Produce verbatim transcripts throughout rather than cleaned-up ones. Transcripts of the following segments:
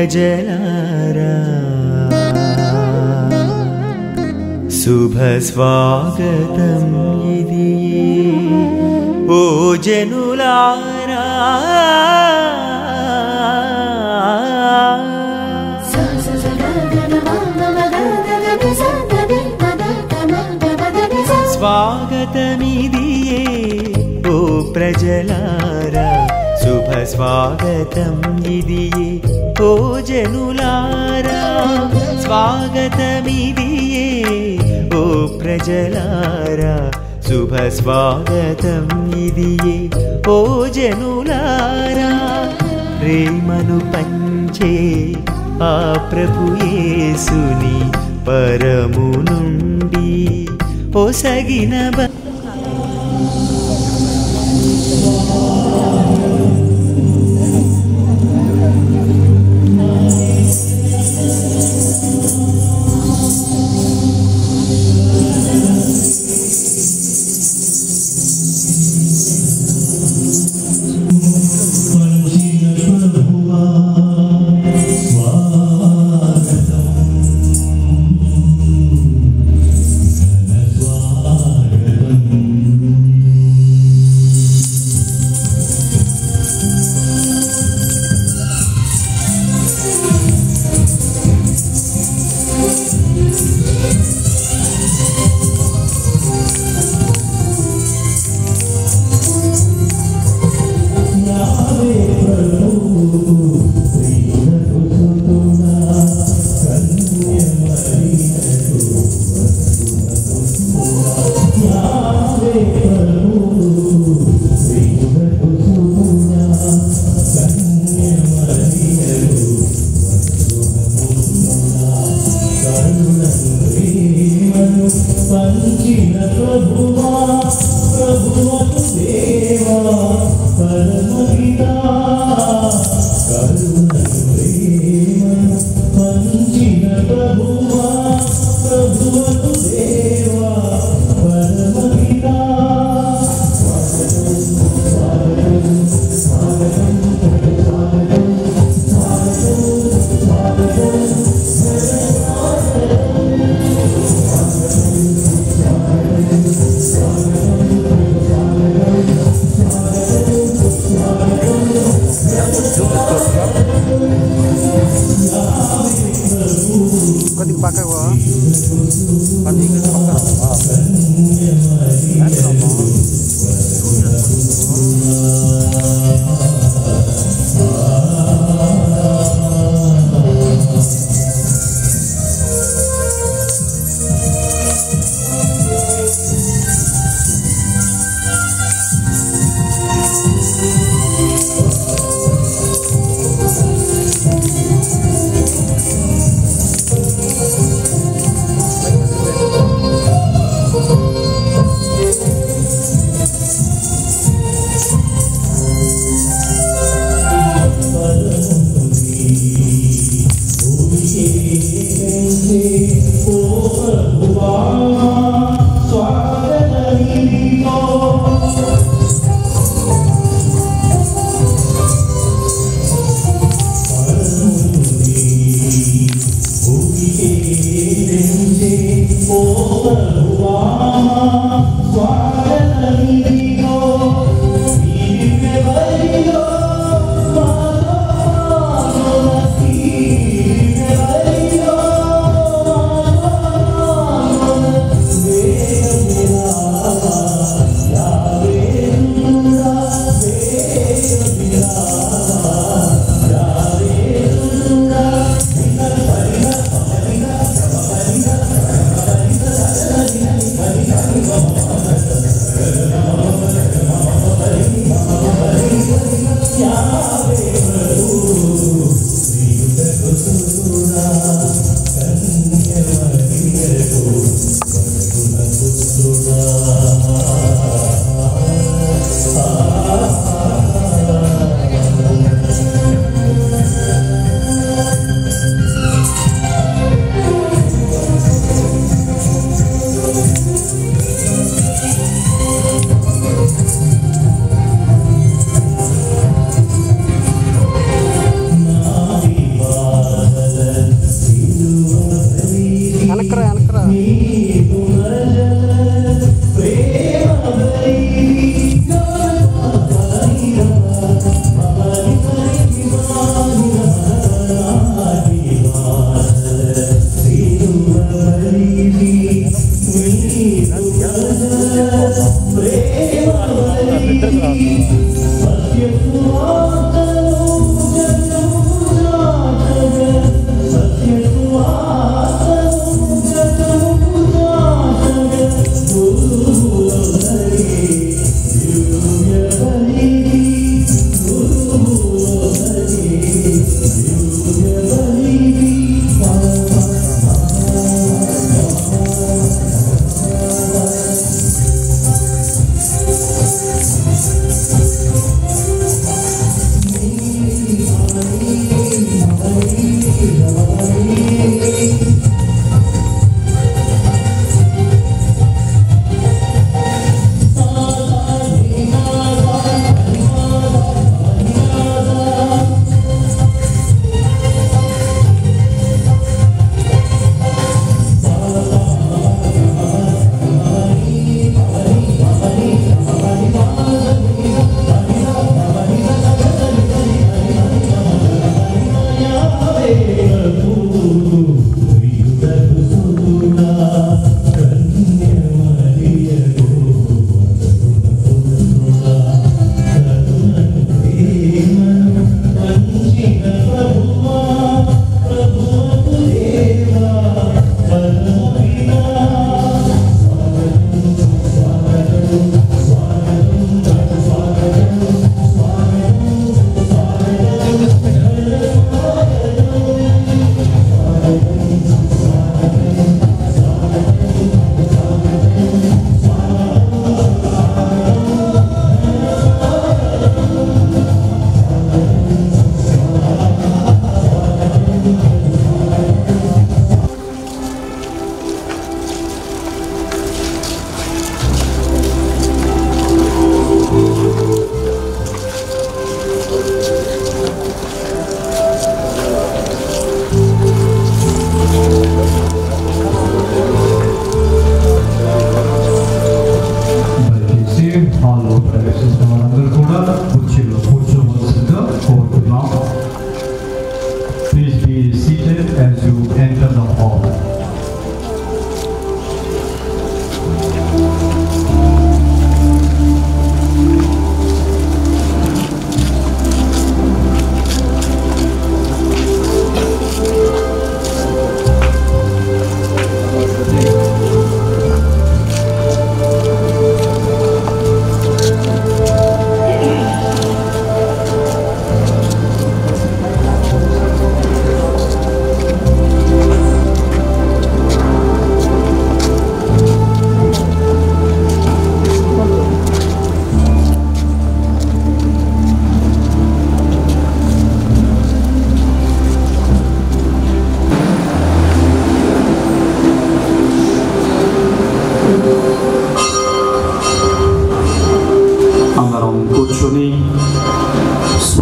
ప్రజలారా శుభ స్వాగతం ఇది ఓ జనులారా స్వాగతమిదియే ఓ ప్రజలారా శుభ స్వాగతం ఇదియే ఓ జనులారా స్వాగతమిదియే ఓ ప్రజలారా శుభ స్వాగతం ఇదియే ఓ జనులారా ప్రేమను పంచే ఆ ప్రభు యేసుని పరము నుండి ఒసగిన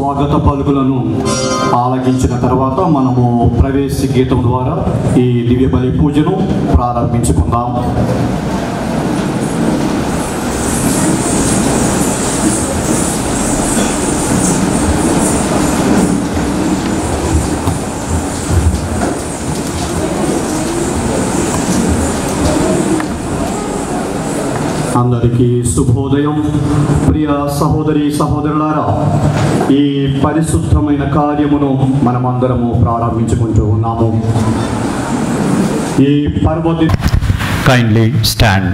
స్వాగత పలుకులను ఆలకించిన తర్వాత మనము ప్రవేశ గీతం ద్వారా ఈ దివ్య బలి పూజను ప్రారంభించుకుందాం. అందరికీ శుభోదయం. ప్రియ సహోదరి సహోదరులారా, ఈ పరిశుద్ధమైన కార్యమును మనమందరము ప్రారంభించుకుంటూ ఉన్నాము. ఈ పర్వది కైండ్లీ స్టాండ్.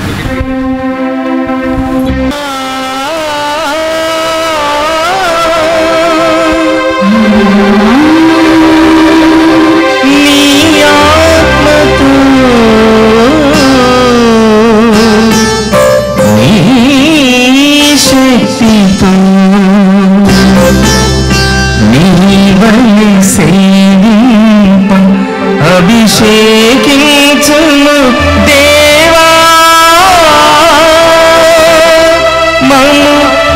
అభిషేకించుము దేవా, మమ్ము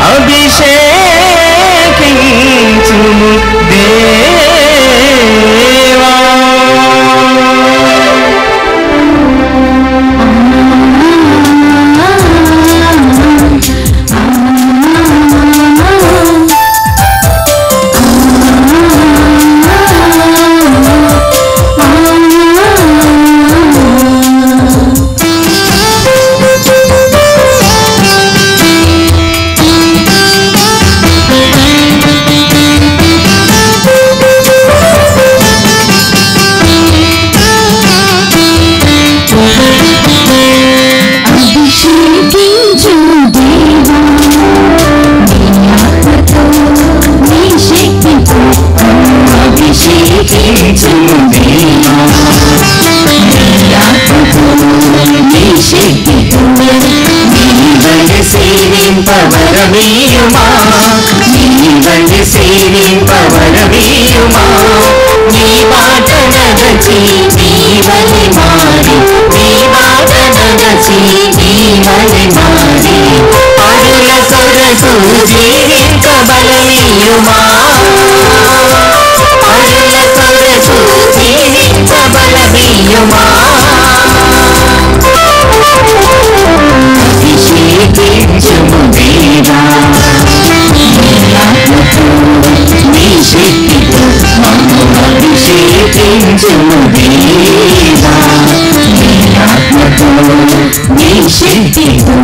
అభిషేకించుము దేవా. సేవింపవరమీయుమా, నీవని సేవింపవరమీయుమా, నీ మాట నడచి నీవని మారి, నీ మాట నడచి నీవని మారి, పరుల కొరకు జీవింపబలమీయుమా, పరుల కొరకు జీవింపబలమీయుమా. అభిషేకించుము దేవా, నీ శక్తితో మమ్ము అభిషేకించుము దేవా, నీ ఆత్మతో నీ శక్తితో.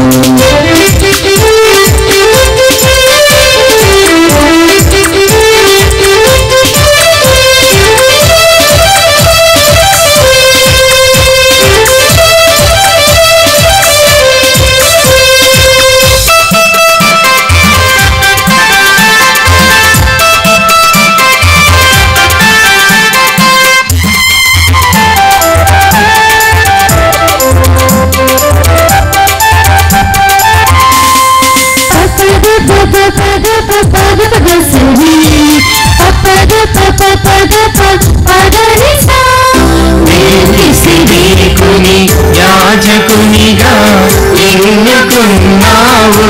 యాజకునిగా ఎన్నుకున్నావు,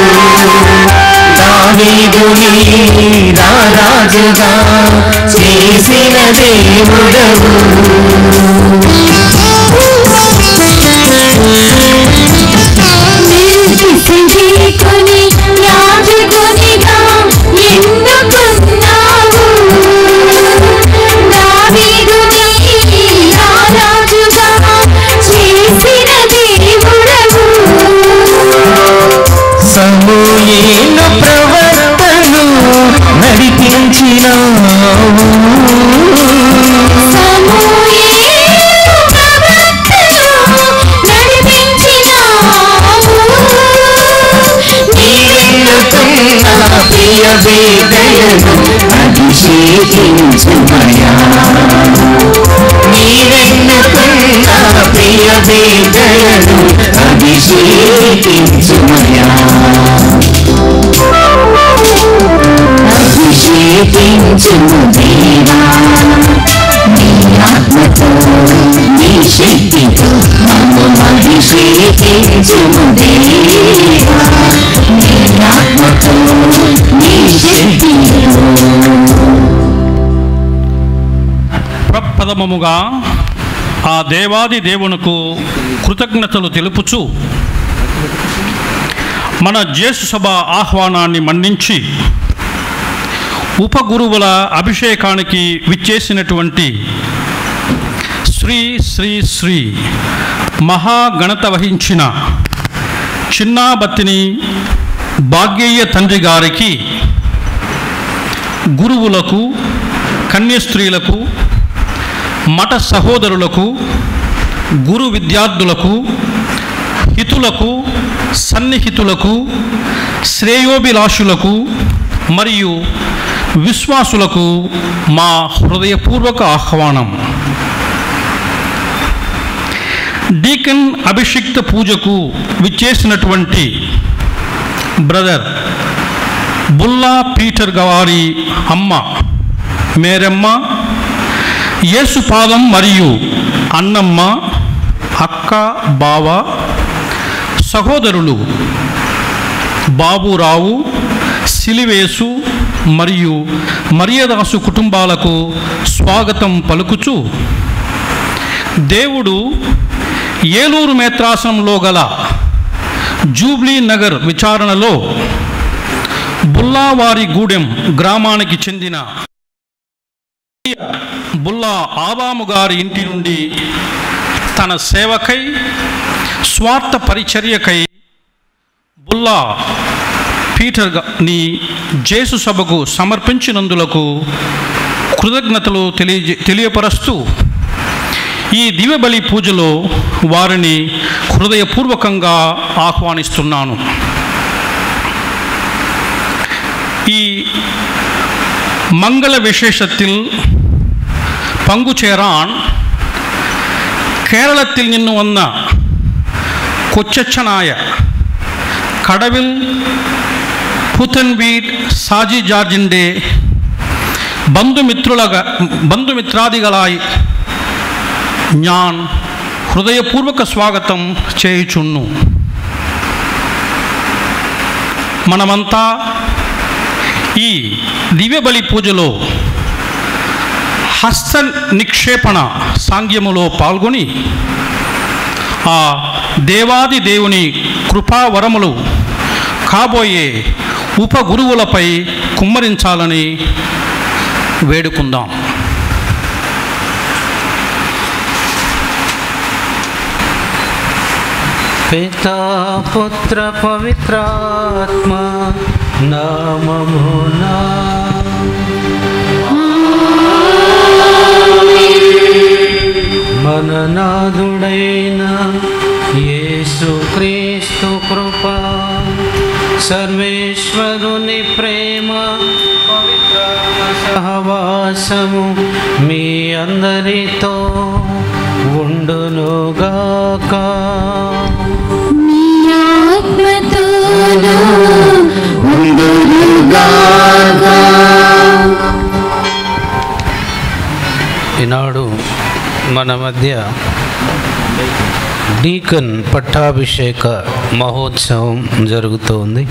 దావీదుని రారాజుగా చేసిన దేవుడవు. యాజకునిగా ఎన్నుకున్నావు, దావీదుని రారాజుగా చేసిన దేవుడవు. సమూయేలు ప్రవర్తను నడిపించినావు, ప్రియ వేదయను అభిషేకించుమయా, నీవెన్నుకున్న ప్రియ వేదయను అభిషేకించుమయా. అభిషేకించుము దేవా, నీ ఆత్మతో నీ శక్తితో మమ్ము అభిషేకించుము దేవా, నీ ఆత్మతో నీ శక్తి. ప్రథమముగా ఆ దేవాది దేవునకు కృతజ్ఞతలు తెలుపుచు మన జ్యేష్ఠ సభ ఆహ్వానాన్ని మన్నించి ఉపగురువుల అభిషేకానికి విచ్చేసినటువంటి శ్రీ శ్రీ శ్రీ మహాగణత వహించిన చిన్నాబత్తిని భాగ్యయ్య తండ్రి గారికి, గురువులకు, కన్యస్త్రీలకు, మఠ సహోదరులకు, గురు విద్యార్థులకు, హితులకు, సన్నిహితులకు, శ్రేయోభిలాషులకు మరియు విశ్వాసులకు మా హృదయపూర్వక ఆహ్వానం. డీకన్ అభిషిక్త పూజకు విచ్చేసినటువంటి బ్రదర్ బుల్లా పీటర్ గారి అమ్మ మేరమ్మ, యేసుపాదం మరియు అన్నమ్మ, అక్క, బావ, సహోదరులు బాబురావు, సిలివేసు మరియు మరియదాసు కుటుంబాలకు స్వాగతం పలుకుచు, దేవుడు ఏలూరు మేత్రాసనంలో గల జూబ్లీ నగర్ విచారణలో బుల్లావారి గూడెం గ్రామానికి చెందిన బుల్లా ఆబాము గారి ఇంటి నుండి తన సేవకై, స్వార్థ పరిచర్యకై బుల్లా పీటర్ ని జేసు సభకు సమర్పించినందులకు కృతజ్ఞతలు తెలియ తెలియపరుస్తూ ఈ దివ్యబలి పూజలో వారిని హృదయపూర్వకంగా ఆహ్వానిస్తున్నాను. ఈ మంగళ విశేషத்தில் പങ്കുചേരാൻ കേരളത്തിൽ നിന്ന് വന്ന കൊച്ചച്ഛനായ കടവിൽ പുത്തൻവീട് സാജി ജോർജിൻ്റെ ബന്ധുമിത്രുല ബന്ധുമിത്രാദികളായി ഞാൻ హృదయపూర్వక స్వాగతం చేయుచున్ను. మనమంతా ఈ దివ్యబలి పూజలో హస్త నిక్షేపణ సాంగ్యములో పాల్గొని ఆ దేవాది దేవుని కృపావరములు కాబోయే ఉపగురువులపై కుమ్మరించాలని వేడుకుందాం. పితా పుత్ర పవిత్రాత్మ నామమునా మననాథుడైన యేసుక్రీస్తు కృప, సర్వేశ్వరుని ప్రేమ, పవిత్రాత్మ సహవాసము మీ అందరితో ఉండునుగాక. ఈనాడు మన మధ్య డీకన్ పట్టాభిషేక మహోత్సవం జరుగుతోంది.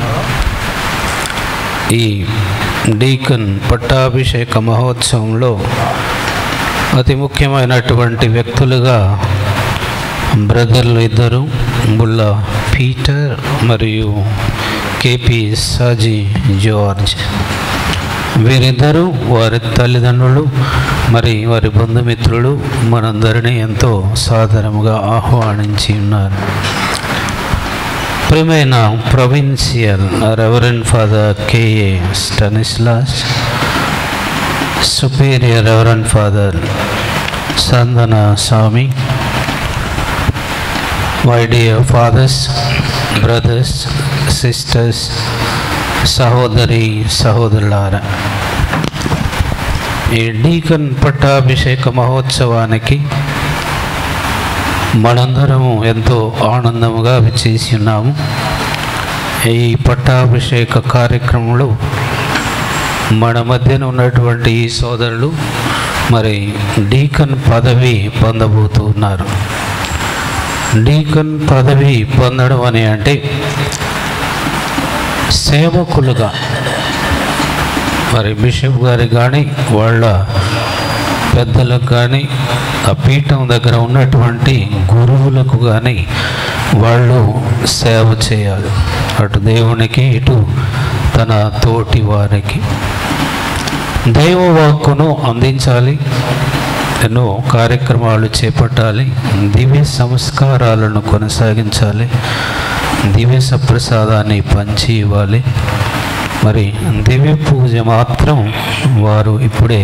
ఈ డీకన్ పట్టాభిషేక మహోత్సవంలో అతి ముఖ్యమైనటువంటి వ్యక్తులుగా బ్రదర్లు ఇద్దరు, బుల్లా పీటర్ మరియు కేపీ సాజీ జార్జ్. వీరిద్దరూ వారి తల్లిదండ్రులు మరి వారి బంధుమిత్రులు మనందరినీ ఎంతో సాదరముగా ఆహ్వానించి ఉన్నారు. ప్రియమైన provincial reverend father KA Stanislaus, superior reverend father Sandana Swami, my dear fathers, brothers, sisters, సహోదరి సహోదరులారా, ఈ డీకన్ పట్టాభిషేక మహోత్సవానికి మనందరము ఎంతో ఆనందముగా విచ్చేసి ఉన్నాము. ఈ పట్టాభిషేక కార్యక్రమంలో మన మధ్యన ఉన్నటువంటి ఈ సోదరులు మరి డీకన్ పదవి పొందబోతున్నారు. డీకన్ పదవి పొందడం అని అంటే సేవకులుగా మరి బిషప్ గారికి కానీ వాళ్ళ పెద్దలకు కానీ ఆ పీఠం దగ్గర ఉన్నటువంటి గురువులకు కానీ వాళ్ళు సేవ చేయాలి. అటు దేవునికి ఇటు తన తోటి వారికి దైవవాక్కును అందించాలి. ఎన్నో కార్యక్రమాలు చేపట్టాలి. దివ్య సంస్కారాలను కొనసాగించాలి. దివ్య సప్రసాదాన్ని పంచి ఇవ్వాలి. మరి దివ్య పూజ మాత్రం వారు ఇప్పుడే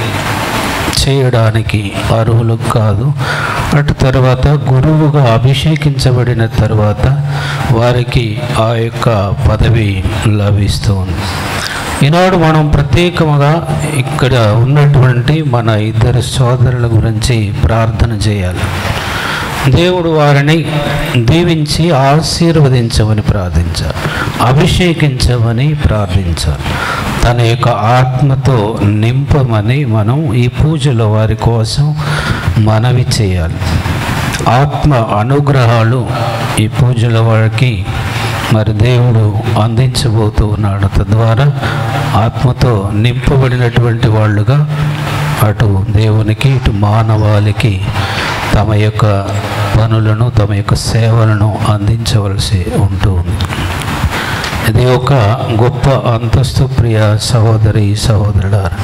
చేయడానికి అర్హులు కాదు. అటు తర్వాత గురువుగా అభిషేకించబడిన తర్వాత వారికి ఆ యొక్క పదవి లభిస్తుంది. ఈనాడు మనం ప్రత్యేకముగా ఇక్కడ ఉన్నటువంటి మన ఇద్దరు సోదరుల గురించి ప్రార్థన చేయాలి. దేవుడు వారిని దీవించి ఆశీర్వదించమని ప్రార్థించాలి, అభిషేకించమని ప్రార్థించాలి, తన యొక్క ఆత్మతో నింపమని మనం ఈ పూజలో వారి కోసం మనవి చేయాలి. ఆత్మ అనుగ్రహాలు ఈ పూజల వారికి మరి దేవుడు అందించబోతూ ఉన్నాడు. తద్వారా ఆత్మతో నింపబడినటువంటి వాళ్ళుగా అటు దేవునికి ఇటు మానవాళికి తమ యొక్క పనులను తమ యొక్క సేవలను అందించవలసి ఉంటుంది. ఇది ఒక గొప్ప అంతస్తు ప్రియ సహోదరి సహోదరులారా.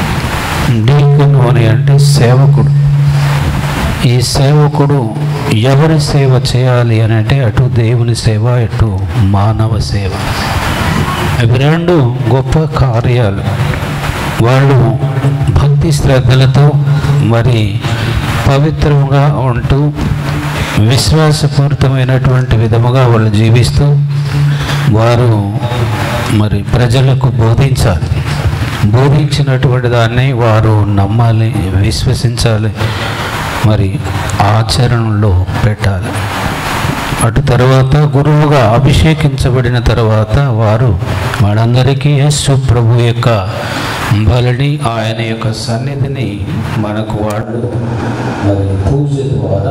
డీకన్ అని అంటే సేవకుడు. ఈ సేవకుడు ఎవరి సేవ చేయాలి అని అంటే అటు దేవుని సేవ ఇటు మానవ సేవ. ఇవి రెండు గొప్ప కార్యాలు. వాళ్ళు భక్తి శ్రద్ధలతో మరి పవిత్రంగా ఉంటూ విశ్వాసపూరితమైనటువంటి విధముగా వాళ్ళు జీవిస్తూ వారు మరి ప్రజలకు బోధించాలి. బోధించినటువంటి దాన్ని వారు నమ్మాలి, విశ్వసించాలి, మరి ఆచరణలో పెట్టాలి. అటు తర్వాత గురువుగా అభిషేకించబడిన తర్వాత వారు మనందరికీ యేసు ప్రభు యొక్క బలిని, ఆయన యొక్క సన్నిధిని మనకు వాళ్ళు మరి పూజ ద్వారా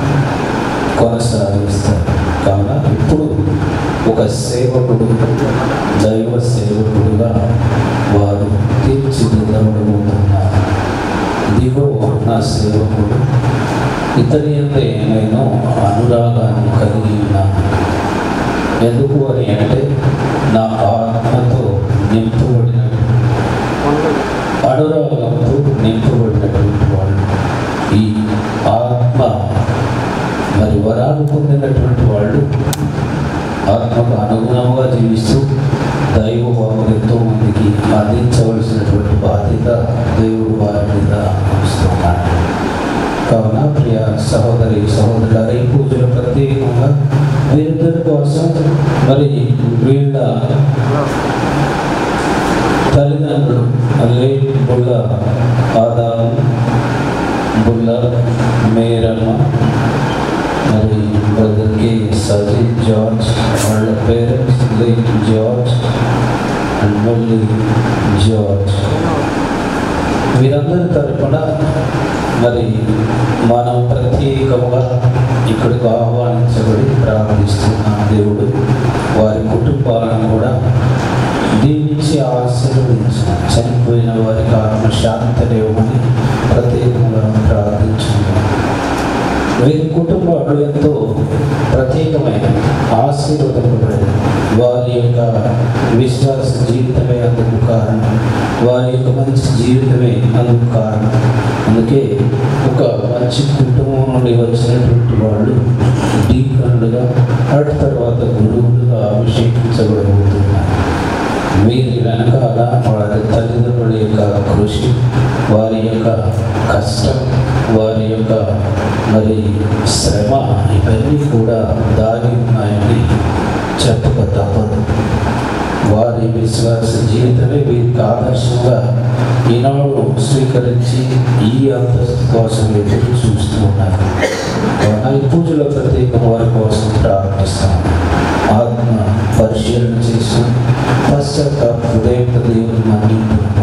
కొనసాగిస్తారు. కావున ఇప్పుడు ఒక సేవకుడు, దైవ సేవకుడుగా వారు తీర్చిదిద్దబడబోతున్నారు. ఇదిగో నా సేవకుడు, ఇతని అంటే నేను అనురాగాన్ని కలిగి ఉన్నాను. ఎందుకు అని అంటే నా ఆత్మతో నింపబడిన అనురాగంతో నింపబడినటువంటి వాళ్ళు, ఈ ఆత్మ మరి వరాలు పొందినటువంటి వాళ్ళు ఆత్మకు అనుగుణంగా జీవిస్తూ దైవ వారు ఎంతో మందికి అందించవలసినటువంటి బాధ్యత దేవుడు వారి మీద వస్తున్నాడు. కావున ప్రియ సహోదరి సహోదరుల ఈ పూజలు ప్రత్యేకంగా వీరిద్దరి కోసం మరి వీళ్ళ తల్లిదండ్రులు అల్లే బుల్ల ఆదాము, బుల్ల మేరమ్మ, మరి బ్రదర్కి సజిత్ జార్జ్, వాళ్ళ parents late George and Murali George, వీరందరి తరఫున మరి మనం ప్రత్యేకంగా ఇక్కడికి ఆహ్వానించబడి ప్రార్థిస్తున్నాం. దేవుడు వారి కుటుంబాలను కూడా దీవించి ఆశీర్వదించిన, చనిపోయిన వారికి ఆత్మశాంతలేవని ప్రత్యేకంగా ప్రార్థించుకున్నాం. వీరి కుటుంబాలు ఎంతో ప్రత్యేకమైన ఆశీర్వదింపబడింది. వారి యొక్క విశ్వాస జీవితమే అందుకు కారణం, వారి యొక్క మంచి జీవితమే అందుకు కారణం. అందుకే ఒక మంచి కుటుంబం నుండి వచ్చినటువంటి వాళ్ళు డీకన్లుగా, అటు తర్వాత గురువులుగా అభిషేకించబడబోతున్నారు. వీరి వెనకాల వారి తల్లిదండ్రుల యొక్క కృషి, వారి యొక్క కష్టం, వారి యొక్క మరి శ్రమ, ఇవన్నీ కూడా దాగి ఉన్నాయని చెప్పక తప్పదు. వారి విశ్వాస జీవితమే వీరికి ఆదర్శంగా ఈనాడు స్వీకరించి ఈ అంతస్తు కోసం ఎదురు చూస్తూ ఉన్నారు. ఈ పూజల ప్రత్యేకం వారి కోసం ప్రార్థిస్తాను. ఆత్మ పరిశీలన చేసి పశ్చాత్తాప హృదయంతో దేవుని మన్నింపును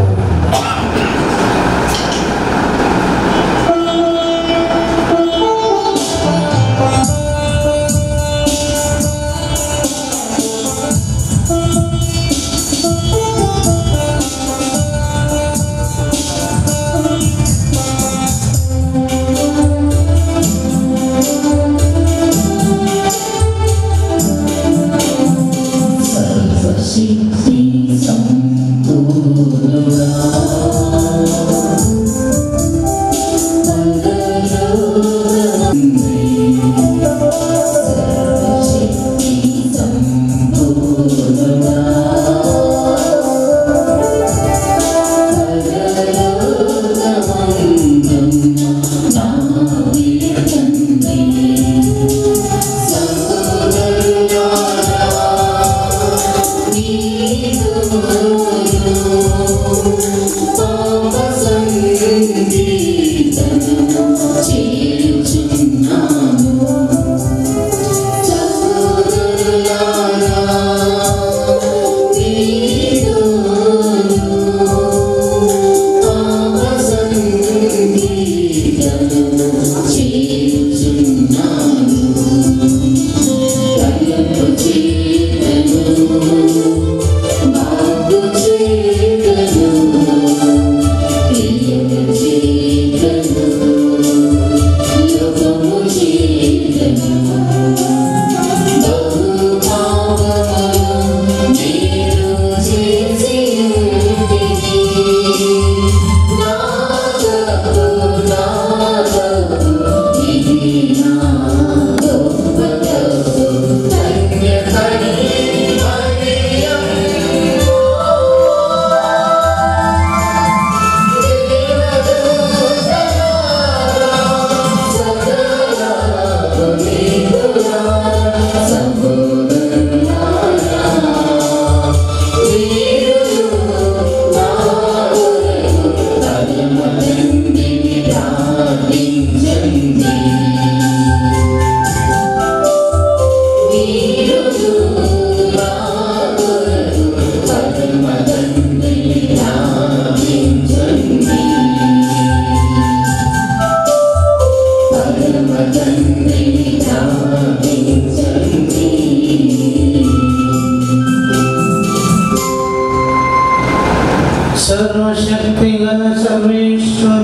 सर्वशक्तिगण सर्वेश्वर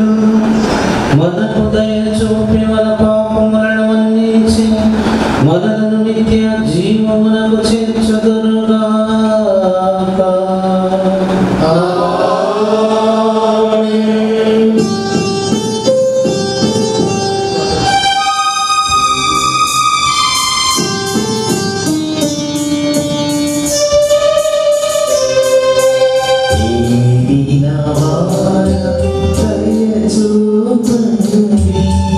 మనకు దయ చూపి మన పాపములను మన్నించి మనలను నిత్య జీవమునకు చేర్చుదురుగాక. Thank you.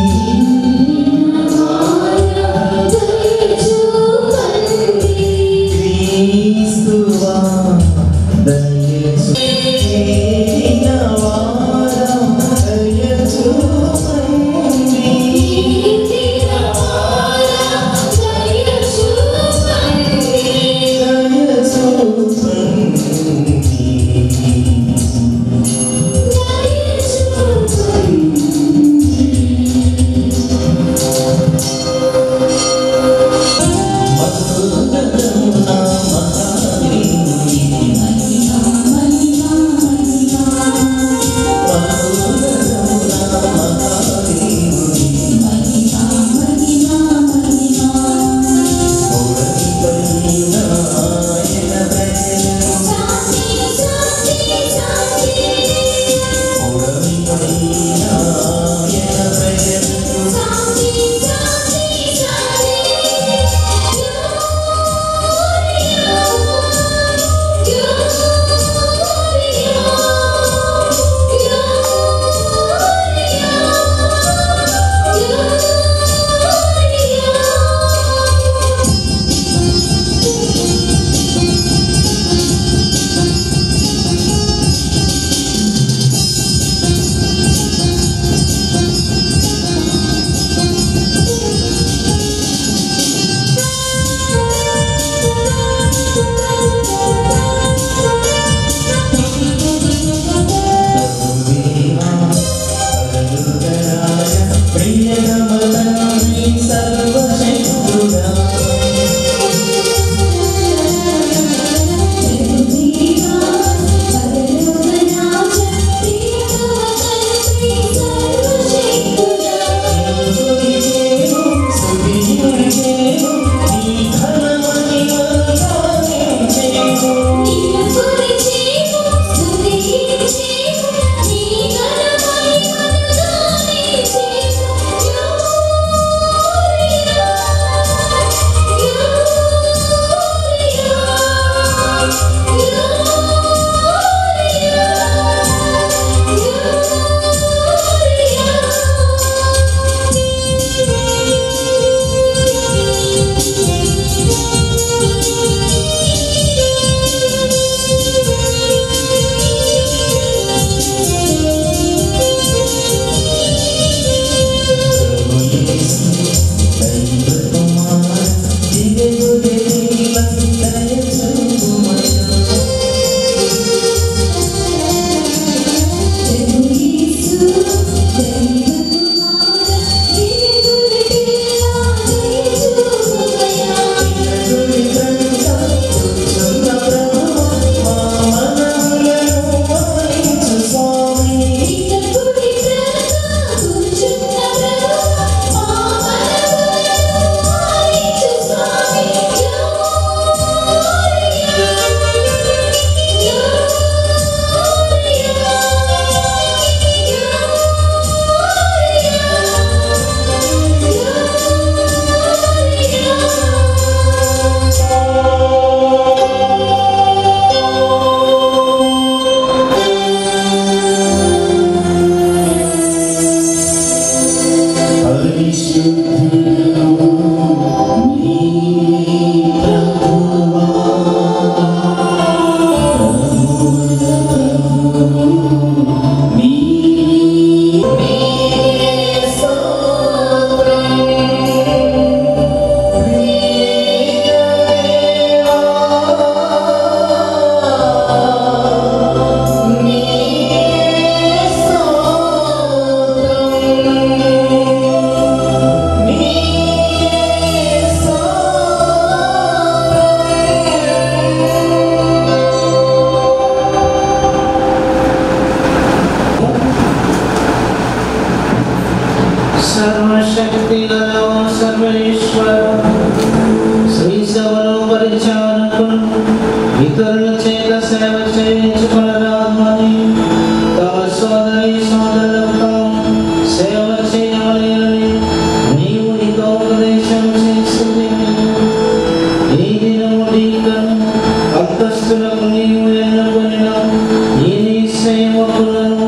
సర్వశక్తి గల సర్వేశ్వర శ్రీ సభలో పరిచారకులు ఇతరుల చేత సేవ చేయించుకునరాదని తమ సోదరి సోదరులతో సేవ చేయవలెనని నీవు నీతో ఉపదేశం చేసింది. ఈ దినము నీకను అంతస్తులకు నీవు ఎన్నుకొనిన ఈ నీ సేవకులను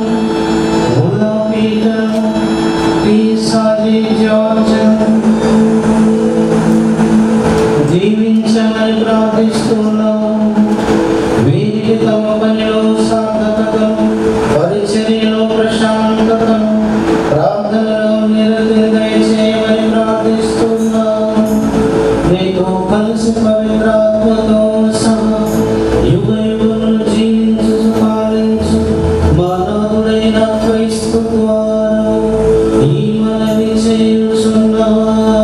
పీఠను ఈ సాది జార్జను దీవించమని ప్రార్థిస్తున్నాము. వీరికి తమ పనిలో సార్థకతను, పరిచర్యలో ప్రశాంతతను, ప్రార్థనలో నిరతి దయచేయమని ప్రార్థిస్తున్నాము. నీతో కలిసి పవిత్రాత్మతో సహా యుగ యుగములు జీవించు పాలించు మానవుడైన క్రీస్తు ద్వారా ఈ మనవి చేయుచున్నాము.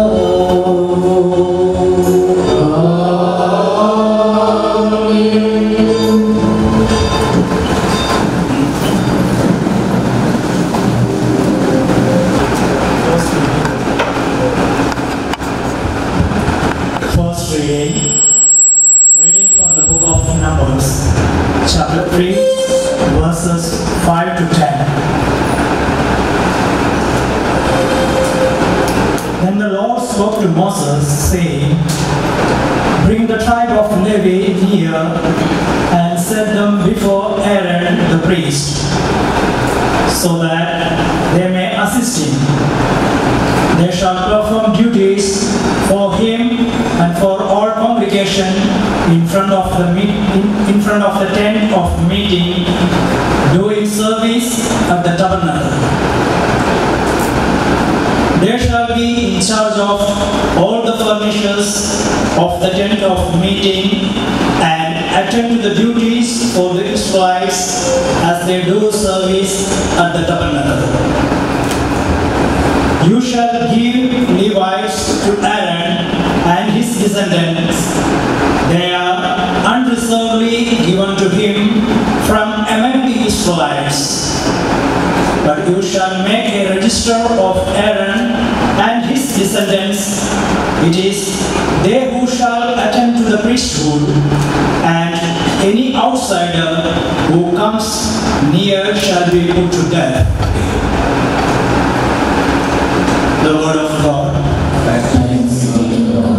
First reading, reading from the book of Numbers, chapter three, verses five to ten. Then the Lord spoke to Moses, saying, "Bring the tribe of Levi near and set them before Aaron the priest, so that they may assist him. They shall perform duties for him and for all congregation in front of the meet, in, in front of the tent of meeting, doing service at the tabernacle. They shall be in charge of all the furnishers of the tent of meeting and attend to the duties for the Israelites as they do service at the tabernacle. You shall give Levites to Aaron and his descendants. They are unreservedly given to him from among the Israelites. But you shall make a register of Aaron and his descendants. It is they who shall attend to the priesthood, and any outsider who comes near shall be put to death." The word of God. Thanks be to God.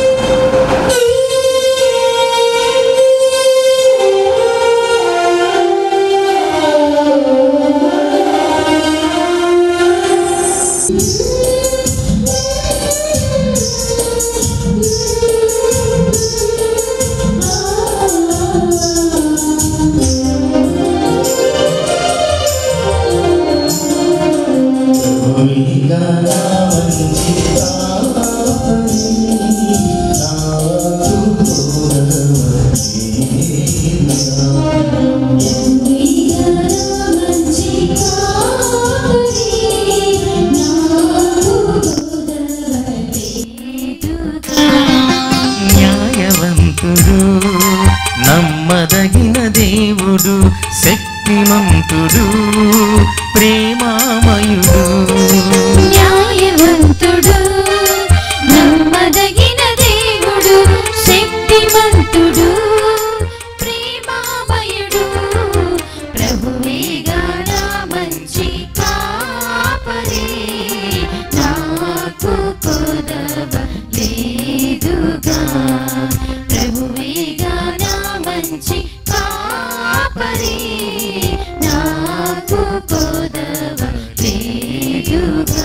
న్యాయవంతుడు, నమ్మదగిన దేవుడు, శక్తిమంతుడు, ప్రేమామయుడు. న్యాయవంతుడు, నమ్మదగిన దేవుడు, శక్తిమంతుడు, ప్రేమామయుడు, ప్రభువేగా నా మంచి కాపరి, నాకు కొదవ లేదుగా. ప్రభువేగా నా మంచి కాపరి, నాకు కొదవ లేదుగా.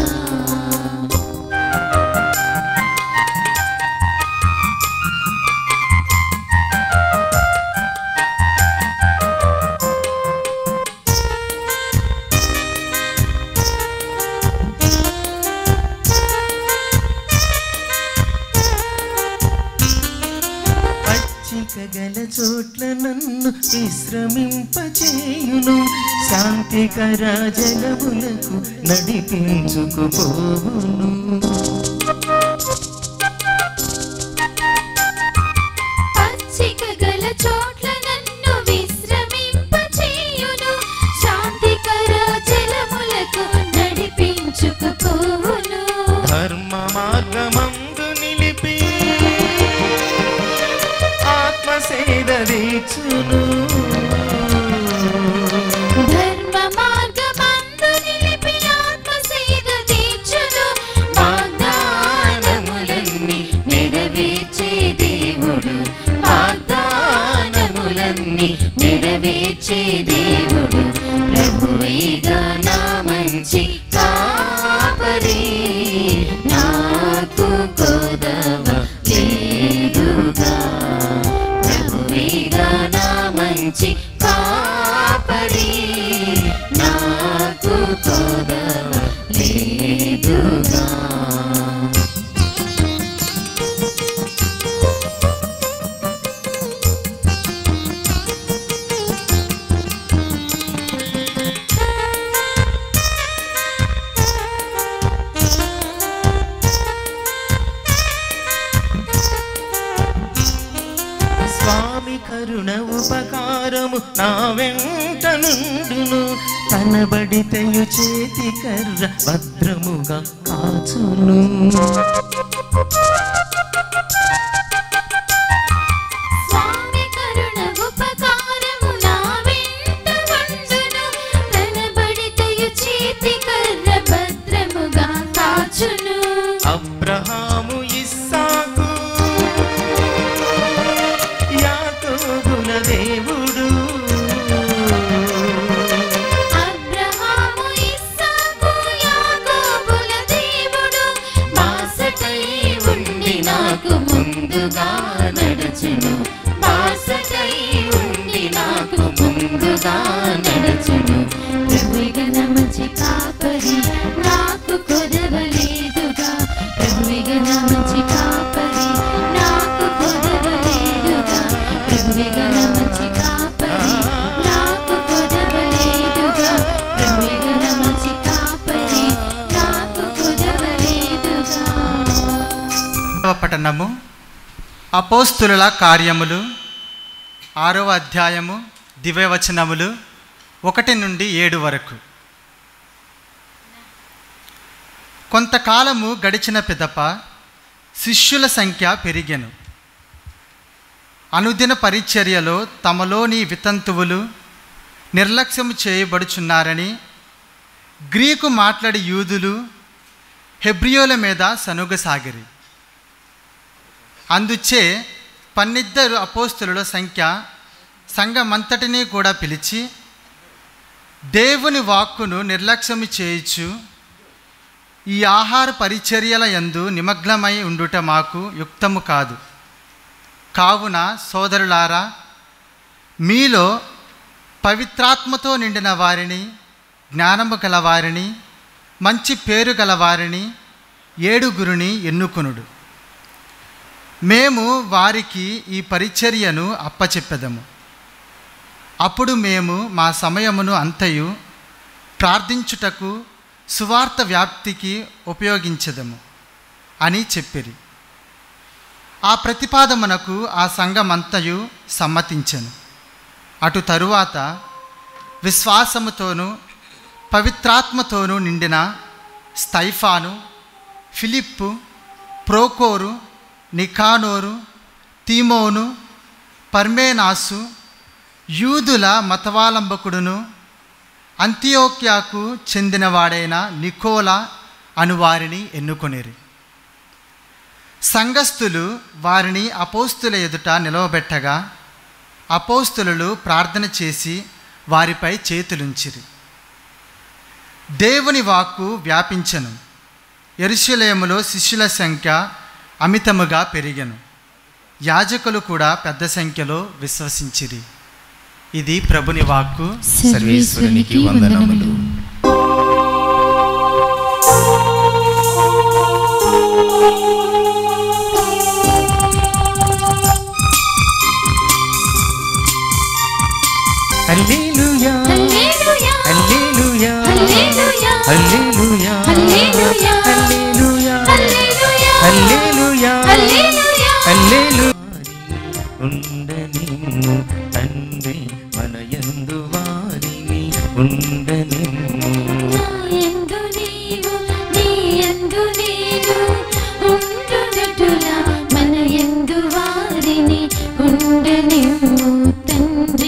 గల చోట్ల నన్ను విశ్రమింపచేయును, శాంతికర జలములకు నడిపించుకుపోవును. పచ్చిక గల చోట్ల నన్ను విశ్రమింపచేయును, శాంతికర జలములకు నడిపించుకుపోవును. నిలుపును. ధర్మ మార్గమందు నిలిపి ఆత్మసేద తీర్చును. వాగ్దానములన్నీ నెరవేర్చే దేవుడు, వాగ్దానములన్నీ నెరవేర్చే దేవుడు. ప్రభువేగా నా మంచి కాపరి, నాకు కొదవ లేదుగా. ప్రభువేగా నా మంచి కాపరి, నాకు కొదవ లేదుగా. స్వామి కరుణ ఉపకారము నా వెంట నుండును. కనబడితయు చేతి కర్ర భద్రముగా కాచును. స్వామి కరుణ ఉపకారము నా వెంట నుండును. కనబడితయు చేతి కర్ర భద్రముగా కాచును. అబ్రహాము ఇస్సాకు యాకోబుల దేవుడు, అబ్రహాము ఇస్సాకు యాకోబుల దేవుడు. బాసటై ఉండి నాకు ముందుగా నడుచును. బాసటై ఉండి నాకు ముందుగా నడుచును. ప్రభువుగా నా మంచి కాపరి, నాకు కొదవ లేదుగా. ప్రభువుగా నా మంచి కాపరి, నాకు కొదవ లేదుగా. ప్రభువుగా నా మంచి కాపరి, నాకు కొదవ లేదుగా. ప్రభువుగా నా మంచి కాపరి, నాకు కొదవ లేదుగా. పట్టణము అపోస్తుల కార్యములు ఆరవ అధ్యాయము దివ్యవచనములు ఒకటి నుండి ఏడు వరకు. కొంతకాలము గడిచిన పిదప శిష్యుల సంఖ్య పెరిగెను. అనుదిన పరిచర్యలో తమలోని వితంతువులు నిర్లక్ష్యము చేయబడుచున్నారని గ్రీకు మాట్లాడి యూదులు హెబ్రియోల మీద సనుగసాగిరి. అందుచే పన్నిద్దరు అపోస్తుల సంఖ్య సంఘమంతటినీ కూడా పిలిచి, దేవుని వాక్కును నిర్లక్ష్యము చేయుచు ఈ ఆహార పరిచర్యల యందు నిమగ్నమై ఉండుట మాకు యుక్తము కాదు. కావున సోదరులారా, మీలో పవిత్రాత్మతో నిండిన వారిని, జ్ఞానము గలవారిని, మంచి పేరు గలవారిని ఏడుగురిని ఎన్నుకొనుడు. మేము వారికి ఈ పరిచర్యను అప్పచెప్పెదము. అప్పుడు మేము మా సమయమును అంతయు ప్రార్థించుటకు, సువార్త వ్యాప్తికి ఉపయోగించెదము అని చెప్పిరి. ఆ ప్రతిపాదమునకు ఆ సంఘమంతయు సమ్మతించెను. అటు తరువాత విశ్వాసముతోనూ పవిత్రాత్మతోనూ నిండిన స్తైఫాను, ఫిలిప్పు, ప్రోకోరు, నికానోరు, తీమోను, పర్మేనాసు, యూదుల మతవాలంబకుడును అంతియోక్యాకు చెందినవాడైన నికోలా అను వారిని ఎన్నుకొనిరి. సంఘస్థులు వారిని అపోస్తుల ఎదుట నిలవబెట్టగా అపోస్తులు ప్రార్థన చేసి వారిపై చేతులుంచిరి. దేవుని వాక్కు వ్యాపించెను. యెరూషలేములో శిష్యుల సంఖ్య అమితముగా పెరిగెను. యాజకులు కూడా పెద్ద సంఖ్యలో విశ్వసించిరి. ఇది ప్రభుని వాక్కు. సర్వేశ్వరునికి వందనములు. హల్లెలూయా హల్లెలూయా హల్లెలూయా హల్లెలూయా హల్లెలూయా హల్లెలూయా హల్లెలూయా హల్లెలూయా హల్లెలూయా హల్లెలూయా హల్లెలూయా. ఉండనిమ్ము తండ్రి మనయందు వారిని ఉండనిమ్ము. నాయందు నీవు నీయందు నేను ఉండునటులా మనయందు వారిని ఉండనిమ్ము తండ్రి.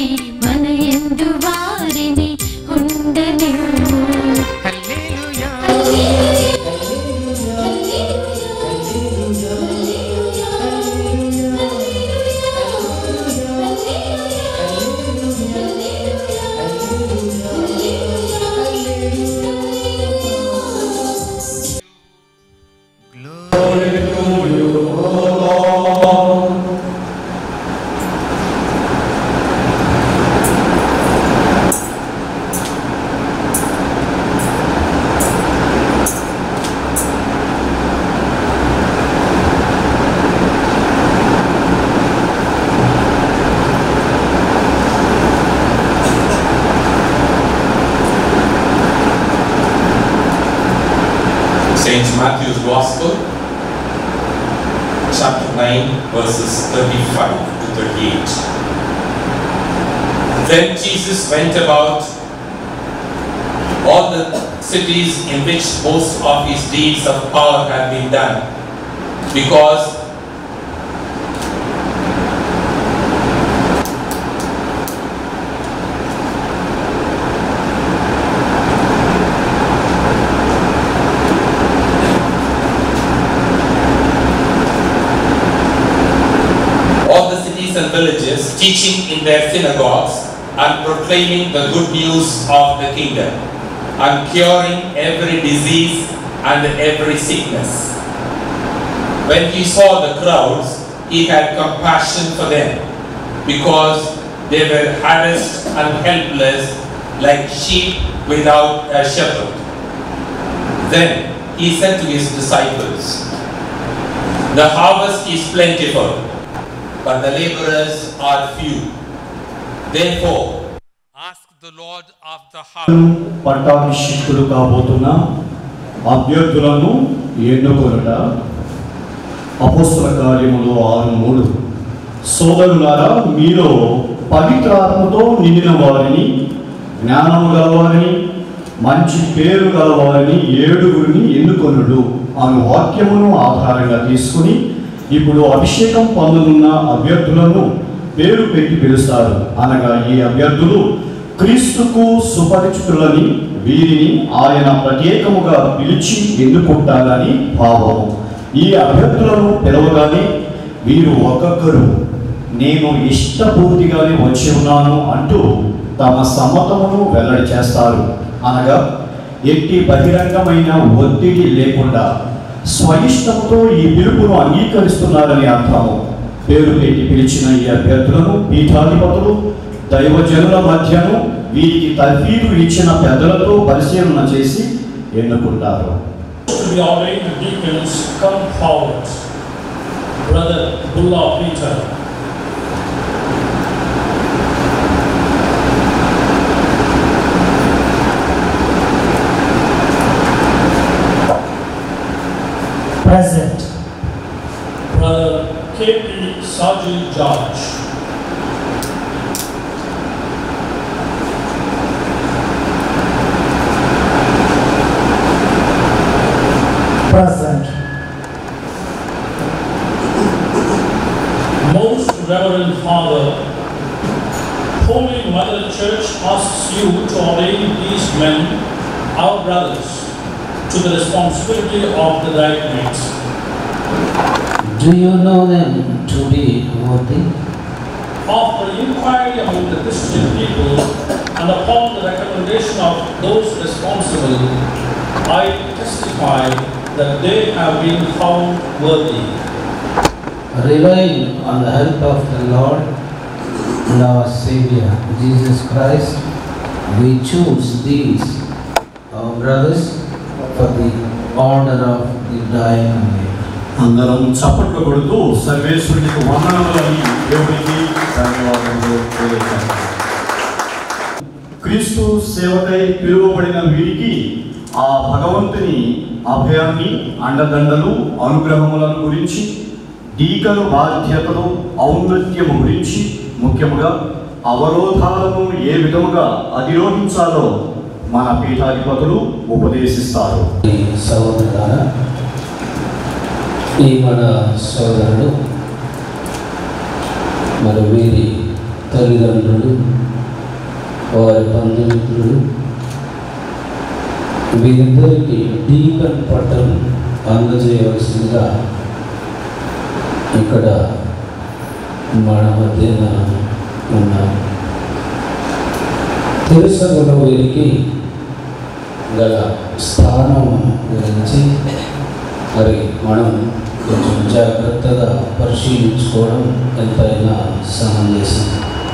Saint Matthew's Gospel, chapter nine, verses thirty-five to thirty-eight. Then Jesus went about all the cities in which most of his deeds of power had been done, because and villages, teaching in their synagogues and proclaiming the good news of the kingdom, and curing every disease and every sickness. When he saw the crowds, he had compassion for them, because they were harassed and helpless like sheep without a shepherd. Then he said to his disciples, "The harvest is plentiful, but the laborers are few. Therefore, ask the Lord of the harvest." పట్టాభిషిక్తులు కాబోతున్న అభ్యర్థులను ఎన్నుకొనుట. అపోస్తల కార్యములు ఆరు మూడు. సోదరులారా, మీలో పవిత్రాత్మతో నిండిన వారిని, జ్ఞానము గలవారిని, మంచి పేరు గలవారిని ఏడుగురిని ఎన్నుకొనుడు అను వాక్యమును ఆధారంగా తీసుకుని ఇప్పుడు అభిషేకం పొందనున్న అభ్యర్థులను పేరు పెట్టి పిలుస్తారు. అనగా ఈ అభ్యర్థులు క్రీస్తుకు సుపరిచితులని, వీరిని ఆయన ప్రత్యేకముగా పిలిచి ఎన్నుకుంటారని భావము. ఈ అభ్యర్థులను పిలవగానే వీరు ఒక్కొక్కరు నేను ఇష్టపూర్తిగానే వచ్చి ఉన్నాను అంటూ తమ సమ్మతమును వెల్లడి చేస్తారు. అనగా ఎట్టి బహిరంగమైన ఒత్తిడి లేకుండా స్వయిష్టంతో ఈ పిలుపును అంగీకరిస్తున్నారని అర్థము. పేరు పెట్టి పిలిచిన ఈ అభ్యర్థులను పీఠాధిపతులు దైవజనుల మధ్యను వీరికి తర్ఫీదు ఇచ్చిన పెద్దలతో పరిశీలన చేసి ఎన్నుకుంటారు. Present. Brother K P Sajil George. Present. Most Reverend Father, Holy Mother Church asks you to ordain these men, our brothers, to the responsibility of the bridesmaids. Do you know them to be worthy? After inquiry among the Christian people and upon the recommendation of those responsible, I testify that they have been found worthy. Relying on the help of the Lord and our Savior, Jesus Christ, we choose these, our brothers, for the order of the diaconate. అందరం చప్పట్లు కొడుతూ సర్వేశ్వరునికి వందనములని దేవునికి ధన్యవాదాలు తెలియజేస్తాం. క్రీస్తు సేవకై పిలువబడిన వీరికి ఆ భగవంతుని అభయాన్ని, అండదండలు, అనుగ్రహములను గురించి, డీకను బాధ్యతలు, ఔన్నత్యము గురించి, ముఖ్యముగా అవరోధాలను ఏ విధముగా అధిరోహించాలో మన పీఠాధిపతులు ఉపదేశిస్తారు. సోదరులారా, ఈ మన సోదరుడు మరి వీరి తల్లిదండ్రులు, వారి బంధుమిత్రులు, వీరిద్దరికి డీకన్ పట్టం అందజేయవలసిందిగా ఇక్కడ మన మధ్యన ఉన్నారు. తెలుసగల వీరికి గల స్థానం గురించి మరి మనం కొంచెం జాగ్రత్తగా పరిశీలించుకోవడం ఎంతైనా సమంజసం.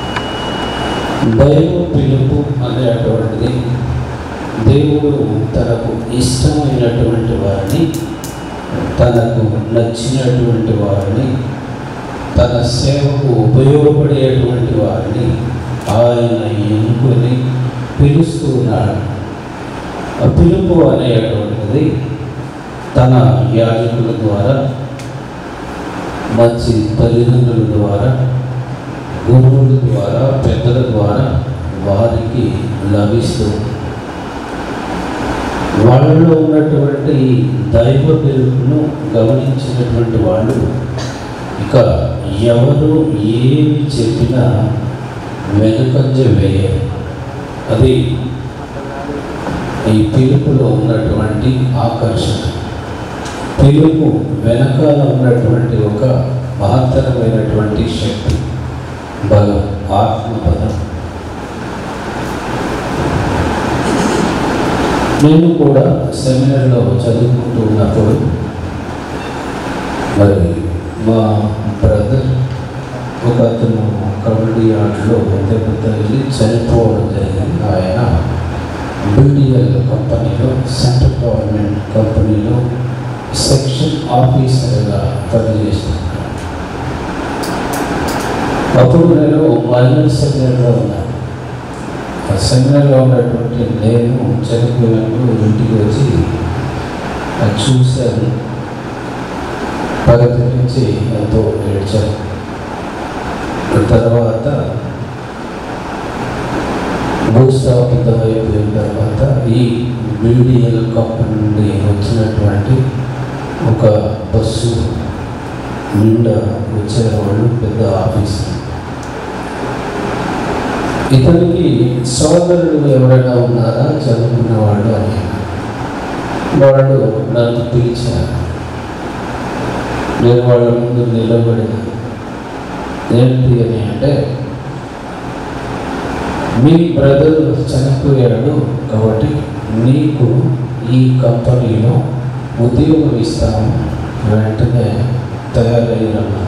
దైవ పిలుపు అనేటువంటిది దేవుడు తనకు ఇష్టమైనటువంటి వారిని, తనకు నచ్చినటువంటి వారిని, తన సేవకు ఉపయోగపడేటువంటి వారిని ఆయన ఎన్నుకొని పిలుస్తూ ఉన్నాడు. ఆ పిలుపు అనేటువంటిది తన యాజకుల ద్వారా, మంచి తల్లిదండ్రుల ద్వారా, గురువుల ద్వారా, పెద్దల ద్వారా వారికి లభిస్తూ వాళ్ళలో ఉన్నటువంటి దైవ వెలుగును గమనించినటువంటి వాళ్ళు ఇక ఎవరు ఏమి చెప్పినా వెనుకంజ వేయాలి. అది ఈ పిలుపులో ఉన్నటువంటి ఆకర్షణ. పిలుపు వెనకాల ఉన్నటువంటి ఒక మహత్తరమైనటువంటి శక్తి, బలం, ఆత్మబలం. నేను కూడా సెమినార్లో చదువుకుంటూ ఉన్నప్పుడు మరి మా బ్రదర్ ఒక అతను కబడ్డీ ఆటలో దెబ్బత వెళ్ళి చనిపోవడం జరిగింది. ఆయన బీడీఎల్ కంపెనీలో, సెంట్రల్ గవర్నమెంట్ కంపెనీలో సెక్షన్ ఆఫీసర్గా పనిచేస్తున్నాను. అప్పుడు నేను మైనర్ సెమినార్లో ఉన్నాను. ఆ సెమినార్లో ఉన్నటువంటి నేను చనిపోయినప్పుడు ఇంటికి వచ్చి అది చూశాను. పగతి నుంచి ఎంతో ఏడ్చాను. తర్వాత భూస్థాపితం అయిపోయిన తర్వాత ఈ బీడీఎల్ కంపెనీ నుండి వచ్చినటువంటి ఒక బస్సు నిండా వచ్చేవాళ్ళు పెద్ద ఆఫీసర్. ఇతనికి సోదరుడు ఎవరైనా ఉన్నారా చదువుకున్న వాళ్ళు అని వాళ్ళు నన్ను పిలిచారు. నేను వాళ్ళ ముందు నిలబడిన ఏంటి అని అంటే, మీ బ్రదర్ చనిపోయాడు కాబట్టి నీకు ఈ కంపెనీలో ఉద్యోగం ఇస్తాము, వెంటనే తయారయ్యాను.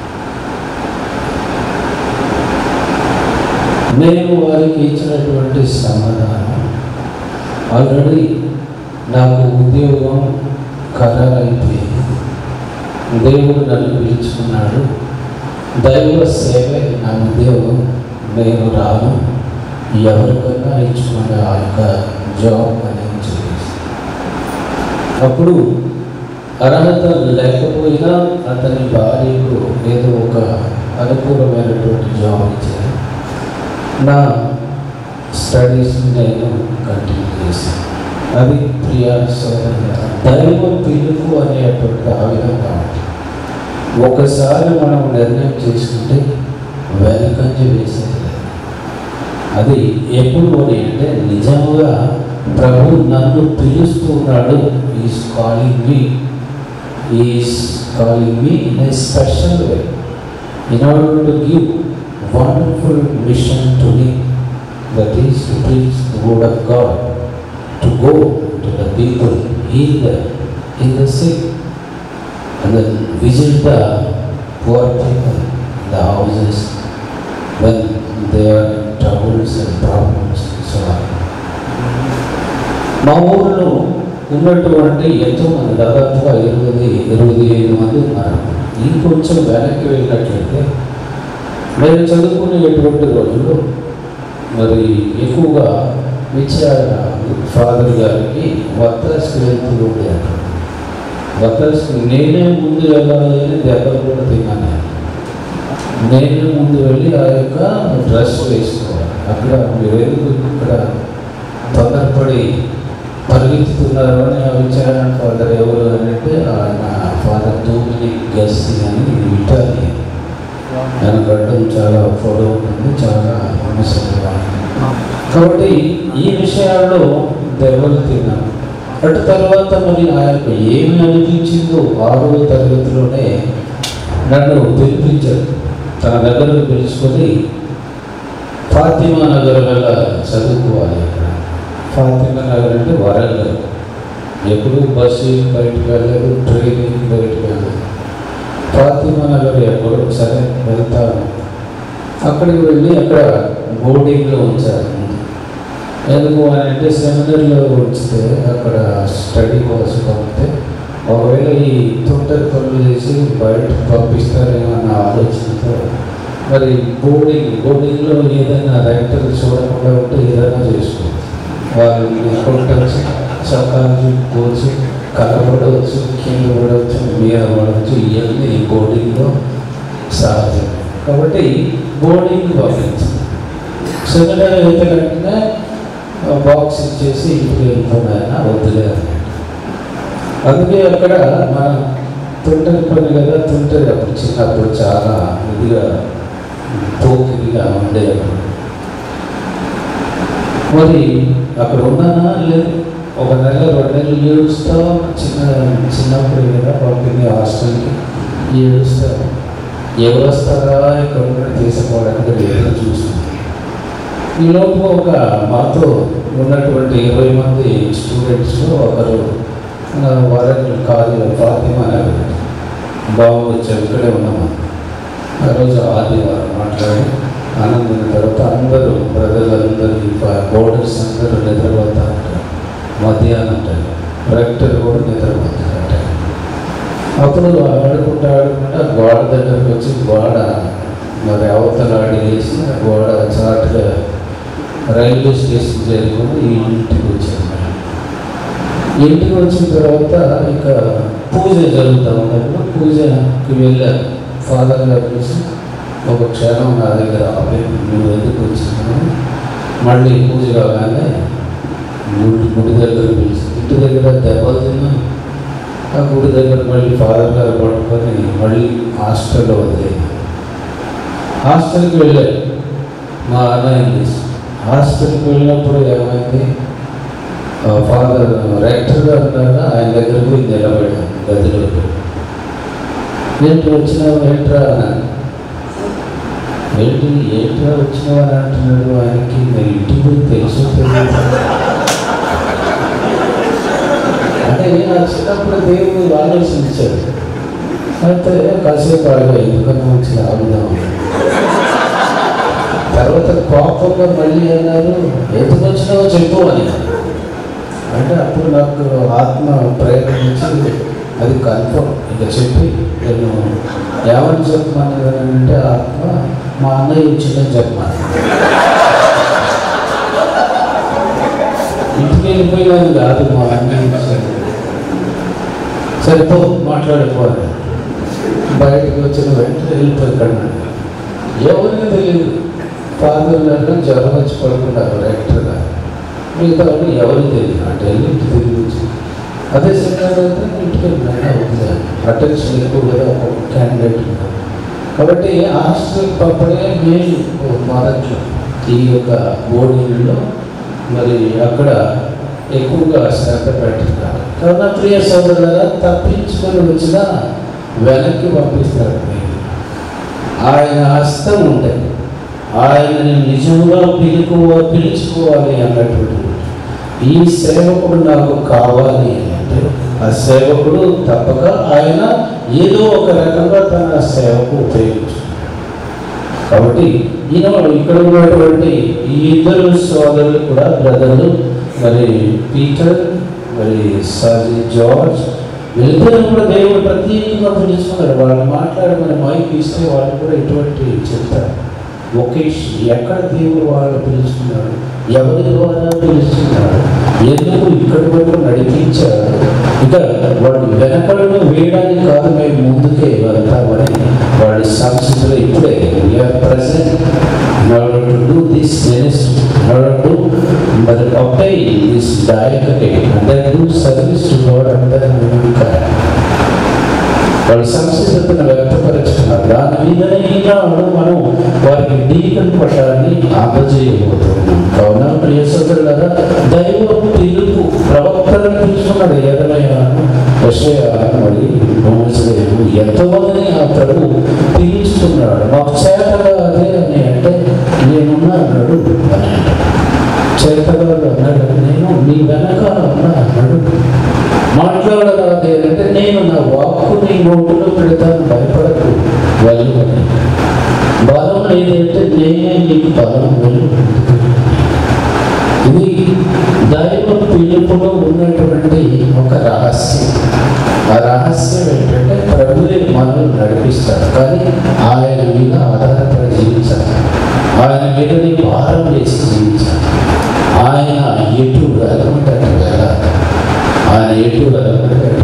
నేను వారికి ఇచ్చినటువంటి సమాధానం, ఆల్రెడీ నాకు ఉద్యోగం ఖరారైపోయింది, దేవుడు నన్ను పిలుచుకున్నాడు, దైవ సేవే నా ఉద్యోగం, నేను రాను, ఎవరికన్నా ఇచ్చుకున్న ఆ యొక్క జాబ్ అనేది చూపిస్తాను. అప్పుడు అర్హత లేకపోయినా అతని భార్యకు ఏదో ఒక అనుకూలమైనటువంటి జాబ్ ఇచ్చాను. నా స్టడీస్ నేను కంటిన్యూ చేశాను. అది ప్రియా సోదరుల దైవ పిలుపు అనేటువంటి ఆ విధంగా ఒకసారి మనం నిర్ణయం చేసుకుంటే వెనకంజ వేసేది. అది ఎప్పుడు అని అంటే నిజంగా ప్రభు నన్ను పిలుస్తున్నాడు, is calling me, is calling me in a special way in order to give wonderful mission to me, that is to preach the word of God, to go to the people, heal them, heal the sick, and then visit the poor people in the houses when they are in troubles and problems and so on. మా ఊళ్ళో ఉన్నటువంటి ఎంతో మంది, దాదాపుగా ఇరవై ఇరవై ఐదు మంది ఉన్నారు. ఇంకొంచెం వెనక్కి వెళ్ళినట్లయితే నేను చదువుకునేటువంటి రోజుల్లో మరి ఎక్కువగా విచారణ ఫాదర్ గారికి వత్తాస్కి వెళ్తూ ఉండేది. వత్తాస్కి నేనే ముందు వెళ్ళాలి అని దెబ్బలు కూడా తిన్నాను. నేనే ముందు వెళ్ళి ఆ యొక్క డ్రెస్ వేసుకోవాలి. అక్కడ మీరు ఇక్కడ తొందరపడి పరిగెత్తుతున్నారు అని ఆ విచారణ ఫాదర్ ఎవరు అని అంటే ఆయన ఫాదర్ తూమిని గస్సి అని ఇటాలియన్. ఆయన గడ్డం చాలా ఫోటో ఉంటుంది, చాలా సమస్యగా. కాబట్టి ఈ విషయాల్లో దెబ్బలు తిన్నాను. అటు తర్వాత మరి ఆయనకు ఏమి అనిపించిందో ఆరో తరగతిలోనే నన్ను పిలిపించారు. తన దగ్గరకు పిలుచుకొని ఫాతిమా నగర్ వల్ల చదువుకోవాలి. అక్కడ ఫాతిమా నగర్ అంటే వరంగల్. ఎప్పుడు బస్సు బయటకు వెళ్ళలేదు, ట్రైన్ బయటకు వెళ్ళలేదు. ఫాతిమా నగర్ ఎక్కడో సరే వెళ్తాను. అక్కడికి వెళ్ళి అక్కడ బోర్డింగ్లో ఉంచారు. ఎందుకు అని అంటే సెమినార్లో ఉంచితే అక్కడ స్టడీ కోసం పంపితే ఒకవేళ ఈ తొందర పనులు చేసి బయటకు పంపిస్తారేమో అన్న ఆలోచనతో మరి బోర్డింగ్ బోర్డింగ్లో ఏదైనా రైటర్ చూడకుండా ఉంటే ఏదైనా చేసుకోవచ్చు. వాళ్ళు కొట్టచ్చు, చక్కాలు కోర్చి కనబడవచ్చు, కింద పడవచ్చు, మీద పడవచ్చు. ఇవన్నీ బోర్డింగ్లో సహజం. కాబట్టి బోర్డింగ్ పంపించింది. సెమినార్ అయితే వెంటనే బాక్స్ ఇచ్చేసి ఇంటికి వెళ్తున్నాయన వద్దులే అన్నాడు. అందుకే అక్కడ మన తుంటరి పని కదా, తుంటరి అప్పుడు చిన్నప్పుడు చాలా ఇదిగా పోకిరిగా ఉండేది. మరి అక్కడ ఉన్నానా లేదు, ఒక నెల రెండు నెలలు ఏడుస్తా, చిన్న చిన్నప్పుడు కదా పంపింది హాస్టల్కి, ఏడుస్తా. ఎవరు వస్తారా ఇక్కడ కూడా తీసుకోవడానికి లేదు చూస్తున్నాను. ఈ లోపు ఒక మాతో ఉన్నటువంటి ఇరవై మంది స్టూడెంట్స్లో ఒకరు వరంగల్ కాలేజీలో ఫాతిమా అని బాబు వచ్చారు, ఇక్కడే ఉన్నాము. ఆ రోజు ఆదివారం మాట్లాడి ఆనందిన తర్వాత అందరూ ప్రజలందరూ బోర్డర్స్ అందరూ నిద్రపోతా ఉంటారు. మధ్యాహ్నం టైం రెక్టర్ కూడా నిద్రపోతారు. అప్పుడు ఆడుకుంటూ ఆడుకుంటా గోడ దగ్గరకు వచ్చి గోడ మరి అవతల ఆడి వేసి గోడ చాటుగా రైల్వే స్టేషన్ చేరుకొని ఈ ఇంటికి వచ్చాను. ఇంటికి వచ్చిన తర్వాత ఇక పూజ జరుగుతూ ఉన్నప్పుడు పూజకి వెళ్ళాను. ఫాదర్ గారు చూసి ఒక క్షణం నా దగ్గర ఆపే, నువ్వు ఎందుకు వచ్చినావు? మళ్ళీ పూజ కాగానే గుడి గుడి దగ్గర పిలిచి, ఇంటి దగ్గర దెబ్బలు తిన్నా. ఆ గుడి దగ్గర మళ్ళీ ఫాదర్ గారు పట్టుకొని మళ్ళీ హాస్టల్లో వదిలేదు. హాస్టల్కి వెళ్ళాడు మా అన్నయ్య తీసి. హాస్టల్కి వెళ్ళినప్పుడు ఏమైంది, ఫాదర్ రెక్టర్ గారు ఉన్నారా, ఆయన దగ్గర పోయి నిలబడ్డాను గదిలోకి. ఏంటి వచ్చినావు ఏంట్రా అన్నాను. ఏంటి ఏంట్రా వచ్చినావు అని అంటున్నాడు. ఆయనకి నేను ఇంటికి పోయి తెలుసు అంటే నా చిన్నప్పుడు దేవుడు ఆలోచించాడు. అయితే కాసేపు ఆగా ఎందుకన్నా వచ్చి ఆగుదాం. తర్వాత కోపంగా మళ్ళీ అన్నారు, ఎందుకు వచ్చినావో చెప్పు అని. అంటే అప్పుడు నాకు ఆత్మ ప్రయత్నించి అది కన్ఫర్మ్ ఇక చెప్పి నేను ఏమని చెప్పమన్నానంటే ఆత్మ మా అన్నయ్య వచ్చిందని చెప్పమని. ఇంటికి వెళ్ళిపోయినది కాదు, మా అన్నయ్య వచ్చాడు. సరిపో మాట్లాడిపోవాలి. బయటకు వచ్చిన వెంటనే వెళ్ళిపోయాడు. ఎవరికి తెలియదు. ఫాదర్ గారు జ్వరం వచ్చి పడుకున్నారు డైరెక్టర్ గారు. మిగతా వాళ్ళు ఎవరికి తెలియదు. అంటే వెళ్ళి ఇంటికి తిరిగి వచ్చి అదే సెమినార్ అయితే ఇంటికి వెళ్ళినా అవుతుంది. అటెన్షన్ ఎక్కువ కదా ఒక క్యాండిడేట్ ఉన్నారు. కాబట్టి హాస్టల్ పంపడే మెయిన్ మొదట్లో ఈ యొక్క బోర్డింగ్లో మరి అక్కడ ఎక్కువగా శ్రద్ధ పెట్టున్నారు. కావున ప్రియ సోదరులారా, తప్పించుకొని వచ్చినా వెనక్కి పంపిస్తాడు. ఆయన హస్తం ఉంటుంది. ఆయనని నిజంగా పిలుచుకో పిలుచుకోవాలి అన్నటువంటి ఈ సేవకుడు నాకు కావాలి అంటే ఆ సేవకుడు తప్పక ఆయన ఏదో ఒక రకంగా తన సేవకు ఉపయోగించు. కాబట్టి ఈయన ఇక్కడ ఉన్నటువంటి ఈ ఇద్దరు సోదరులు కూడా బ్రదర్లు, మరి పీటర్, మరి సాజీ జార్జ్, వీళ్ళిద్దరు కూడా దేవుడు ప్రత్యేకంగా పిలుచుకున్నారు. వాళ్ళు మాట్లాడమని మైక్ ఇస్తే వాళ్ళు కూడా ఇటువంటి చెప్తారు. ఒకేషన్ ఎక్కడ దేవుడు వాళ్ళు పిలుచుకున్నాడు, ఎవరి ద్వారా పిలుచుకున్నాడు, ఎందుకు ఇక్కడి వరకు నడిపించాడు, ఇక వాళ్ళు వెనకడుగు వేయడానికి కాదు, మేము ముందుకే వెళ్తామని వాళ్ళ సంస్థలో ఇప్పుడే present do this ministry to మరి అప్లై దిస్ డైరెక్ట్లీ అంటే డూ సర్వీస్ టు గాడ్ అంటే వాళ్ళ సంసిద్ధతను వ్యక్తపరుచుకున్నారు. దాని మీదనే ఈనాడు మనం వారికి డీకన్ పట్టాన్ని అందజేయబోతున్నాం. కావున ప్రియ సోదరులారా, దైవ పిలుపు ప్రవక్తలను పిలుచుకున్నాడు. ఎదలయ్యాను, యెషయాను, మరి మోసేను, ఎంతోమందిని ఆ ప్రభు పిలుచుకున్నాడు. మాకు చేతగా అదే అని అంటే నేనున్నా అన్నాడు అని చేతగా అన్నాడు. నేను నీ వెనకాల ఉన్నా అన్నాడు. మాట్లాడరాదే అంటే నేను నా వాక్కు నీ నోటులో పెడతాను, భయపడకు వెళ్ళమని. బలం లేదంటే నేనే నీకు బలం వెళ్ళు. ఇది దైవ పిలుపులో ఉన్నటువంటి ఒక రహస్యం. ఆ రహస్యం ఏంటంటే ప్రభువే మనల్ని నడిపిస్తాడు, కానీ ఆయన మీద ఆధారపడి జీవించాలి. ఆయన మీద నీ భారం వేసి జీవించాలి. ఆయన ఎటు వెళ్ళమంటే వెళ్ళాలి. ఆయన ఎటు వెళ్ళమంటే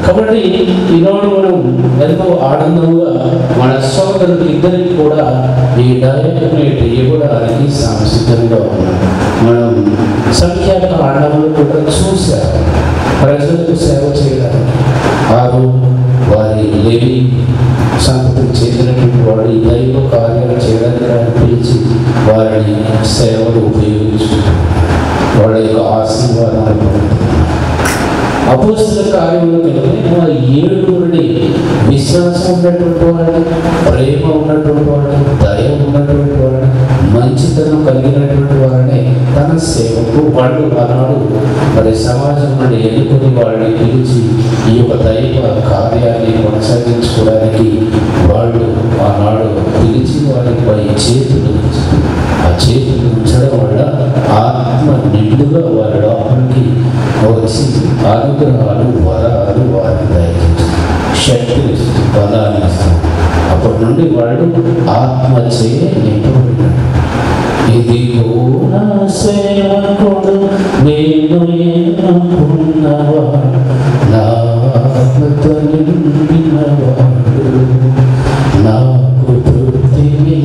కాబట్టి ఈనాడు మనం ఎంతో ఆనందంగా మన సోదరులు ఇద్దరికి కూడా ఈ డయాగ్నేట్ ఇవ్వడానికి సంసిద్ధంగా ఉన్నాం. మనం సంఖ్యాకాండములు కూడా చూశారు. ప్రజలకు సేవ చేయడానికి వారు వారి లేవి సంతతికి చెందినటువంటి వాడు ఈ దైవ కార్యాలు చేయడానికి ఆయన పిలిచి వారిని సేవలు ఉపయోగించుకుంటారు. వాళ్ళ యొక్క ఆశీర్వాదాలు పొందుతున్నారు. అపోస్తల కార్యంలో ఏడుగురిని విశ్వాసం ఉన్నటువంటి వాడిని, ప్రేమ ఉన్నటువంటి వాడిని, దయ ఉన్నటువంటి వాడిని, మంచితనం కలిగినటువంటి వారిని తన సేవకు వాళ్ళు ఆనాడు మరి సమాజం నుండి ఎన్నుకొని వాడిని పిలిచి ఈ యొక్క దైవ కార్యాన్ని కొనసాగించుకోవడానికి వాళ్ళు ఆనాడు పిలిచి వారిపై చేతులు ఆ చేతులు ఉంచడం వల్ల ఆత్మ నిండుగా వారి లోపలికి వచ్చి అనుగ్రహాలు వరాలు వారికి దయచేసి శక్తి బలాన్ని ఇస్తారు. అప్పటి నుండి వాళ్ళు ఆత్మ చేయ నింపబడినాడు. ఇదిగో నా సేవకుడు నేను ఎన్నుకున్నవాడు, నా ఆత్మతో నిండినవాడు, నాకు తృప్తిని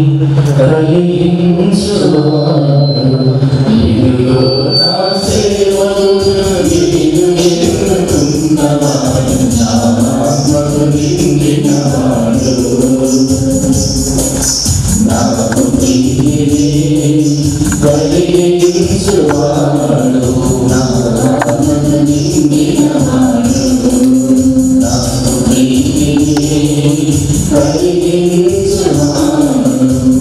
కలిగించువాడు. ఇదిగో నా సేవకుడు నేను ఎన్నుకున్నవాడు, నా ఆత్మతో నిండినవాడు, నాకు తృప్తిని కలిగించువాడు, నా ఆత్మతో నిండినవాడు, నాకు తృప్తిని కలిగించువాడు.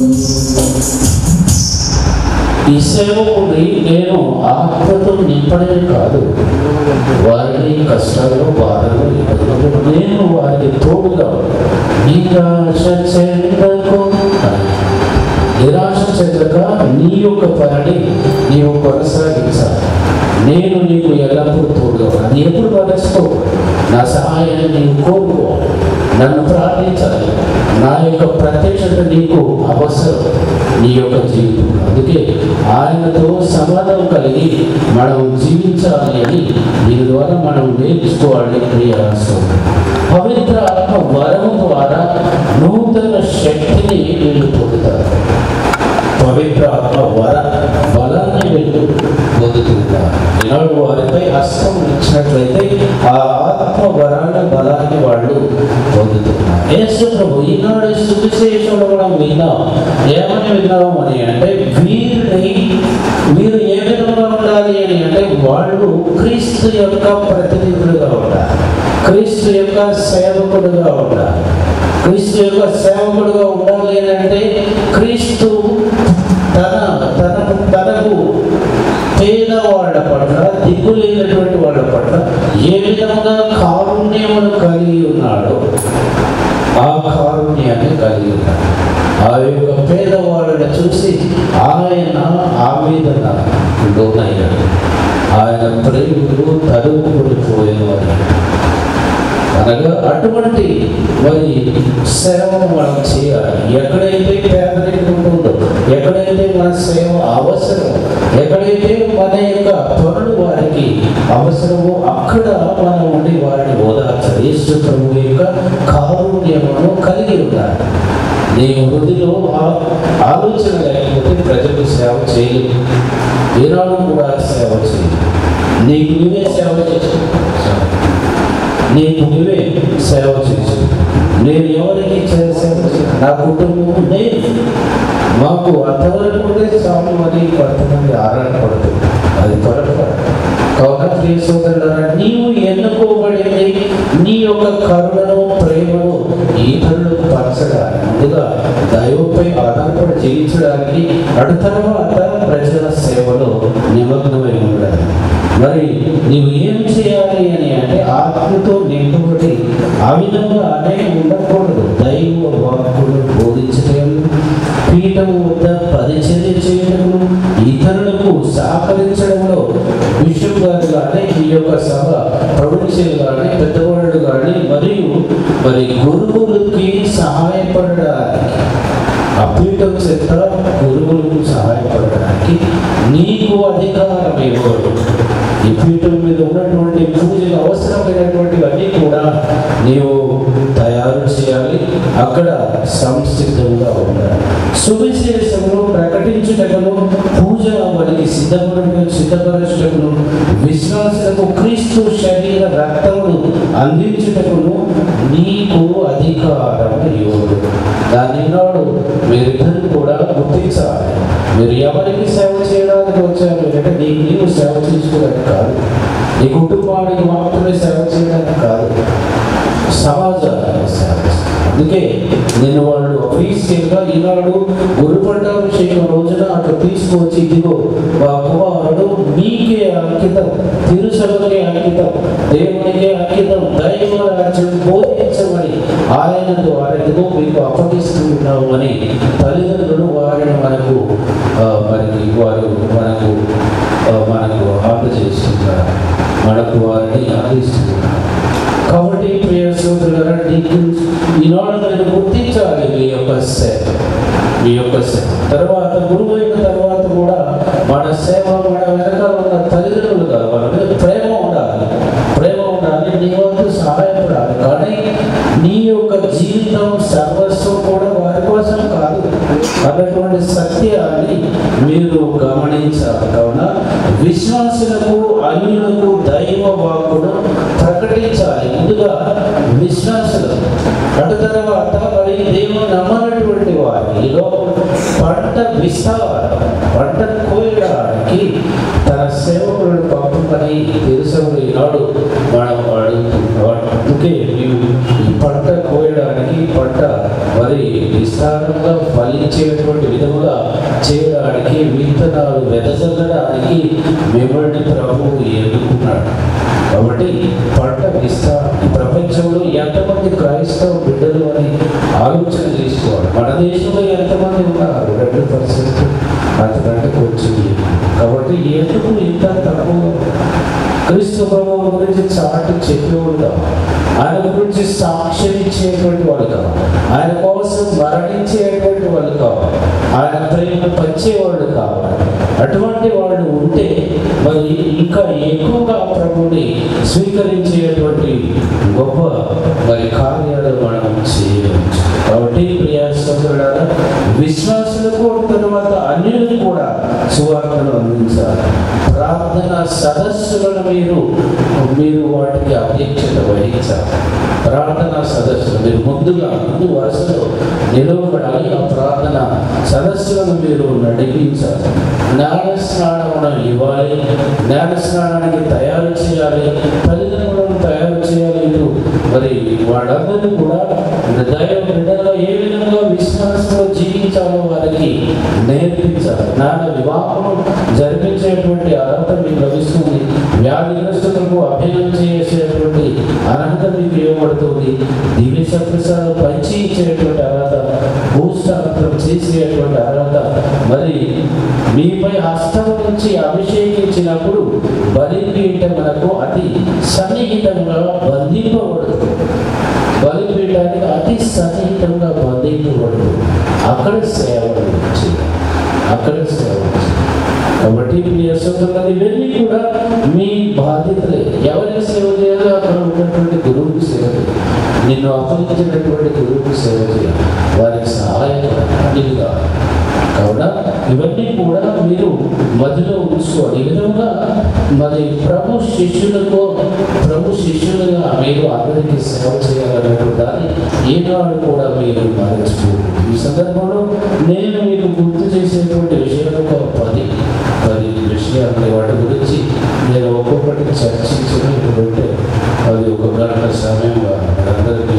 ఈ సేవకుడి నేను ఆత్మతో నింపడమే కాదు, వారిని కష్టాలు బాధలు ఇబ్బందులు నేను వారికి తోడుగా నిరాశ చెందకు, నిరాశ చెందక నీ యొక్క పనిని నీవు కొనసాగించాలి. నేను నీకు ఎల్లప్పుడూ తోడుగా ఉన్నాను. ఎప్పుడు మరచుకో, నా సహాయాన్ని నీవు కోరుకో, నన్ను ప్రార్థించాలి. నా యొక్క ప్రత్యక్షత నీకు అవసరం నీ యొక్క జీవితం. అందుకే ఆయనతో సమాధానం కలిగి మనం జీవించాలి అని దీని ద్వారా మనం నేర్చుకోవాలి. ప్రియాసం పవిత్ర ఆత్మ వరం ద్వారా నూతన శక్తిని వీళ్ళు పొందుతారు. పవిత్ర ఆత్మ వర బలాన్ని వీళ్ళు పొందుతున్నారు. ఈనాడు వారిపై హస్తం ఇచ్చినట్లయితే ఆ ఆత్మ వరాన్ని బలాన్ని వాళ్ళు పొందుతున్నారు. యేసు ప్రభు ఈనాడు సువిశేషంలో కూడా విన్నాం. ఏమని విన్నాం అని అంటే వీరిని వీరు ఏ విధంగా ఉండాలి అని అంటే వాళ్ళు క్రీస్తు యొక్క ప్రతినిధులుగా ఉండాలి, క్రీస్తు యొక్క సేవకుడుగా ఉండాలి. క్రీస్తు యొక్క సేవకుడుగా ఉండాలి అని అంటే క్రీస్తు తన తనకు తనకు పేదవాళ్ల పట్ల, దిక్కులేనటువంటి వాళ్ళ పట్ల ఏ విధంగా కారుణ్యమును కలిగి ఉన్నాడో ఆ కారుణ్యాన్ని కలిగి ఉన్నాడు. ఆ యొక్క పేదవాళ్ళని చూసి ఆయన ఆవేదన లోనయ్యాడు. ఆయన ప్రేమికుడు తరుముకుడు పోయేవాడు. అనగా అటువంటి మరి సేవను మనం చేయాలి. ఎక్కడైతే పేదరికం ఉంటుందో, ఎక్కడైతే మన సేవ అవసరం, ఎక్కడైతే మన యొక్క పనులు వారికి అవసరమో అక్కడ మనం ఉండి వారిని ఓదార్చాలి. యేసు ప్రభు యొక్క కారుణ్యమును కలిగి ఉండాలి. నీ వృద్ధిలో ఆలోచన లేకపోతే ప్రజలకు సేవ చేయలేదు. ఈనాడు కూడా సేవ చేయలేదు. నీకు నువ్వే సేవ చేసుకో, నీకు నువ్వే సేవ చేసు. నేను ఎవరికి సేవ చేయాలి? నా కుటుంబం నేను. మాకు అంతవరకు ఉంటే చాలు అని కొంతమంది ఆరాటపడుతుంది. అది పొరపాటు. కావున ప్రియ సోదరులారా, నీవు ఎన్నుకోబడింది నీ యొక్క కరుణను ప్రేమను ఇతరులకు పంచడానికి, ముందుగా దైవంపై ఆధారపడి జీవించడానికి, అటు తర్వాత ప్రజల సేవలో నిమగ్నమై ఉండాలి. మరి నీవు ఏం చేయాలి అని అంటే ఆత్మతో నింపబడి ఆ విధంగా అనేక ఉండకూడదు. దైవ వాక్కులు బోధించడం, పీఠం వద్ద పరిచర్య చేయడము, ఇతరులకు సహకరించడంలో బిషప్ గారు కానీ ఈ యొక్క సభ ప్రొవిన్షియల్ కానీ పెద్దవాళ్ళు కానీ మరియు మరి గురువులకి సహాయపడడానికి, ఆ పీఠం చెత్త గురువులకు సహాయపడడానికి నీకు అధికారం ఇవ్వడు. ఈ పీఠం మీద ఉన్నటువంటి పూజలు అవసరమైనటువంటివన్నీ అక్కడ సంసిద్ధంగా ఉండాలి. సువిశేషమును ప్రకటించుటకును పూజ వారికి సిద్ధపడు సిద్ధపరచుటకును విశ్వాసులకు క్రీస్తు శరీర రక్తమును అందించుటకును నీకు అధికారం ఇవ్వదు. దాని నాడు మీరిద్దరు కూడా గుర్తించాలి. మీరు ఎవరికి సేవ చేయడానికి వచ్చారు అంటే నీకు నీవు సేవ చేసుకోవడానికి కాదు, నీ కుటుంబానికి మాత్రమే సేవ చేయడానికి కాదు, సమాజానికి సేవ. అందుకే నేను వాళ్ళు అఫీషియల్గా ఈనాడు గురుపట్టాభిషేకం రోజున అక్కడ తీసుకువచ్చి ఇదిగో మా కుమారుడు మీకే అంకితం, తిరుసభకే అంకితం, దేవునికే అంకితం, దైవ రాజ్యం బోధించమని ఆయన వారితో మీకు అప్పగిస్తున్నాము అని తల్లిదండ్రులు వారిని మనకు మరి వారు మనకు మనకు అందజేస్తున్నారు, మనకు వారిని అందిస్తున్నారు. కాబట్టి ప్రియ సోదరులారా, నీకు ఈనాడు నేను గుర్తించాలి మీ యొక్క సేవ, మీ యొక్క సేవ. తర్వాత గురువు అయిన తర్వాత కూడా మన సేవ మన వెనకాల ఉన్న తల్లిదండ్రులు కాదు, వాళ్ళ మీద ప్రేమ ఉండాలి, ప్రేమ ఉండాలి, నీ వంతు సహాయపడాలి. కానీ నీ యొక్క జీవితం సర్వస్వం కూడా వారి కోసం కాదు అన్నటువంటి సత్యాన్ని మీరు గమనించాలి. కావున విశ్వాసులకు అన్యులకు దైవ వాక్కును ప్రకటించాలి. ముందుగా విశ్వాసులు, అటు తర్వాత మరి దేవుని నమ్మనటువంటి వారిలో పంట విస్తారం, పంట కోయడానికి తన సేవకులను పంపమని తెలుసము ఈనాడు మనం అడుగుతున్నాడు. అందుకే ఈ పంట కోయడానికి, పంట మరి విస్తారంగా ఫలించేటువంటి విధముగా చేయడానికి, విత్తనాలు వెదజల్లడానికి మిమ్మల్ని ప్రభువు ఎన్నుకున్నాడు. కాబట్టి పంట విస్తారం. ప్రపంచంలో ఎంతమంది క్రైస్తవ బిడ్డలు అని ఆలోచన చేసుకోవాలి. మన దేశంలో ఎంతమంది ఉన్నారు? రెండు పర్సెంట్, అంతకంటే కొంచెం. కాబట్టి ఎందుకు ఇంత తక్కువ? క్రీస్తు ప్రభువు గురించి చాటి చెప్పేవాడు కావాలి, ఆయన గురించి సాక్ష్యం ఇచ్చేటువంటి వాళ్ళు కావాలి, ఆయన కోసం మరణించేటువంటి వాళ్ళు కావాలి, ఆయన ప్రేమ పంచేవాళ్ళు కావాలి. అటువంటి వాళ్ళు ఉంటే మరి ఇంకా ఎక్కువగా ప్రభుని స్వీకరించేటువంటి గొప్ప మరి కార్యాలు మనం చేయవచ్చు. కాబట్టి ప్రియా సోదరులారా, విశ్వాసులకు తర్వాత అన్యులకు కూడా సువార్తను అందించాలి. ప్రార్థన సదస్సులను మీరు మీరు వాటికి అధ్యక్షత వహించాలి. ప్రార్థన సదస్సులు మీరు ముందుగా ముందు వరుసలో నిలవబడాలి. ఆ ప్రార్థన సదస్సులను మీరు నడిపించాలి. జ్ఞాన స్నానం ఇవ్వాలి, జ్ఞాన స్నానానికి తయారు చేయాలి, తల్లిదండ్రులను తయారు చేయాలి. మరి వాళ్ళందరూ కూడా దైవ బిడ్డలో ఏ విధంగా విశ్వాసంలో జీవించాలో వారికి నేర్పించాలి. జ్ఞాన వివాహం జరిపించేటువంటి అర్హత మీకు లభిస్తుంది. వ్యాధిగ్రస్తులకు అభ్యయం చేసేటువంటి అర్హత మీకు ఇవ్వబడుతుంది. దివ్య సత్ప్రసాదం పంచి ఇచ్చేటువంటి అర్హత, భూస్థాపనం చేసేటువంటి అర్హత, మరి మీపై హస్తం నుంచి అభిషేకించినప్పుడు బలిపీఠ మనకు అతి సన్నిహితంగా బంధింపబడుతుంది. బలిపీఠానికి అతి సన్నిహితంగా బంధింపబడుతుంది. అక్కడ సేవ చేయాలి, అక్కడ సేవ చేయాలి. కాబట్టి మీ అసలు ఇవన్నీ కూడా మీ బాధ్యతలే. ఎవరికి సేవ చేయాలో అక్కడ ఉన్నటువంటి గురువుకి సేవ చేయాలి, నిన్ను అప్పగించినటువంటి గురువుకి సేవ చేయాలి, వారికి సహాయపడాలి కావాలి. కావున ఇవన్నీ కూడా మీరు మధ్యలో ఉంచుకోవాలి. ఈ విధంగా మరి ప్రభు శిష్యులకు ప్రభు శిష్యులుగా మీరు అందరికీ సేవ చేయాలనేటువంటి దాన్ని ఈనాడు కూడా మీరు మరచిపోరు. ఈ సందర్భంలో నేను మీకు గుర్తు చేసేటువంటి విషయాలు ఒక పది పది విషయాలు, వాటి గురించి నేను ఒక్కొక్కటి చర్చించినటువంటి అది ఒక గంట సమయంగా అందరికీ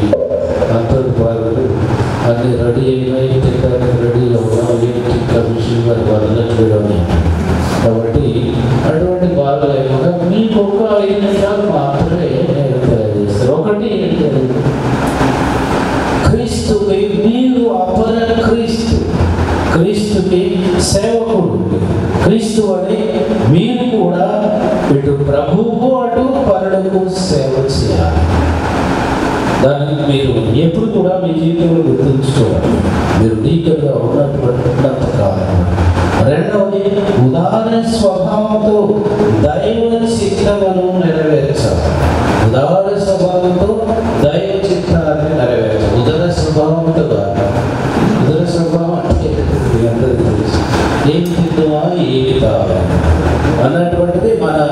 అంతర్భాగాలు అన్ని రెడీ అయినాయి, తినడానికి రెడీ అవునా ఇంకా విషయం గారు వదలట్లేదు అని. కాబట్టి అటువంటి బాధ లేకుండా మీకు ఒక ఐదు నిమిషాలు మాత్రమే నేను తెలియజేస్తాను. ఒకటి ఏంటంటే క్రీస్తుకి మీరు అపర క్రీస్తు, క్రీస్తుకి సేవకుడు. క్రీస్తు అని మీరు కూడా ఇటు ప్రభువుకు అటు పరులకు సేవ చేయాలి. దాన్ని మీరు ఎప్పుడు కూడా మీ జీవితంలో గుర్తుంచుకోవాలి. మీరు నీకగా ఉన్నటువంటి కాలం. రెండవది ఉదార స్వభావంతో దైవ చిత్తమును నెరవేర్చాలి. ఉదార స్వభావంతో దైవ చిత్తాన్ని నెరవేర్చాలి. ఉదార స్వభావంతో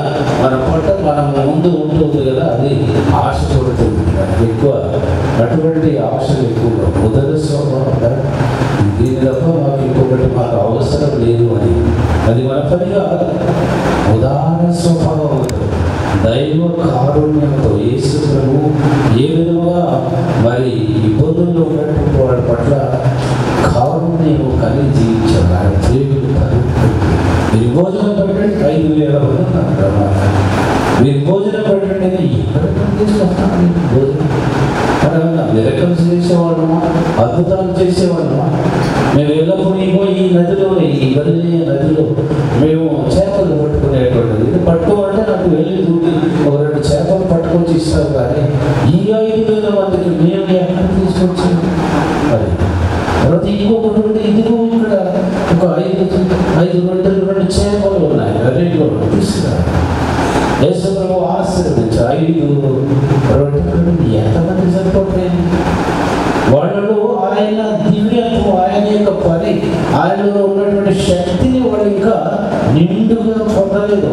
మన పట్ల మనం ముందు ఉంటుంది కదా, అది ఆశ పడుతుంది ఎక్కువ. అటువంటి ఆశలు ఎక్కువగా మొదటి స్వభావం దీని తప్ప మాకు ఇంకొకటి మాకు అవసరం లేదు అని, అది మన పనిగా ఉదాహరణ స్వభావం దైవ కారుణ్యంతో యేసు ప్రభు ఏ విధంగా మరి ఇబ్బందుల్లో ఉన్నటువంటి వాడి పట్ల కారుణ్యం కలిగి జీవించారు. ఆయన ప్రేమిస్తారు. మీరు భోజనం పెట్టండి, ఐదు వేల మంది ఉన్నారు. మీరు భోజనం పెట్టండి, ఎక్కడ తీసుకొస్తాను భోజనం? నిరకలు చేసేవాళ్ళమా, అద్భుతాలు చేసేవాళ్ళమా? మేము ఎల్లప్పుడూ ఇగో ఈ నదిలో, ఈ గలిలయ నదిలో మేము చేపలు పట్టుకునేటువంటిది. ఇది పట్టుకోవాలంటే నాకు వెళ్ళి దూకి ఒక రెండు చేపలు పట్టుకొచ్చి ఇస్తాం. కానీ ఈ ఐదు వేల మందికి మేము ఎక్కడ తీసుకొచ్చాము? మరి తర్వాత ఇంకొకటి ఉంటే ఇదిగో ఇక్కడ ఒక ఐదు ఐదు గంటలు రెండు చేపలు ఉన్నాయి, రెండు తీసుకున్నారు. యేసు ప్రభు ఆశీర్వదించి ఐదు రొట్టెలు ఎంతమంది సరిపోతాయి? వాళ్ళలో ఆయన దివ్యత్వం, ఆయన యొక్క పని, ఆయనలో ఉన్నటువంటి శక్తిని వాడు ఇంకా నిండుగా పొందలేదు.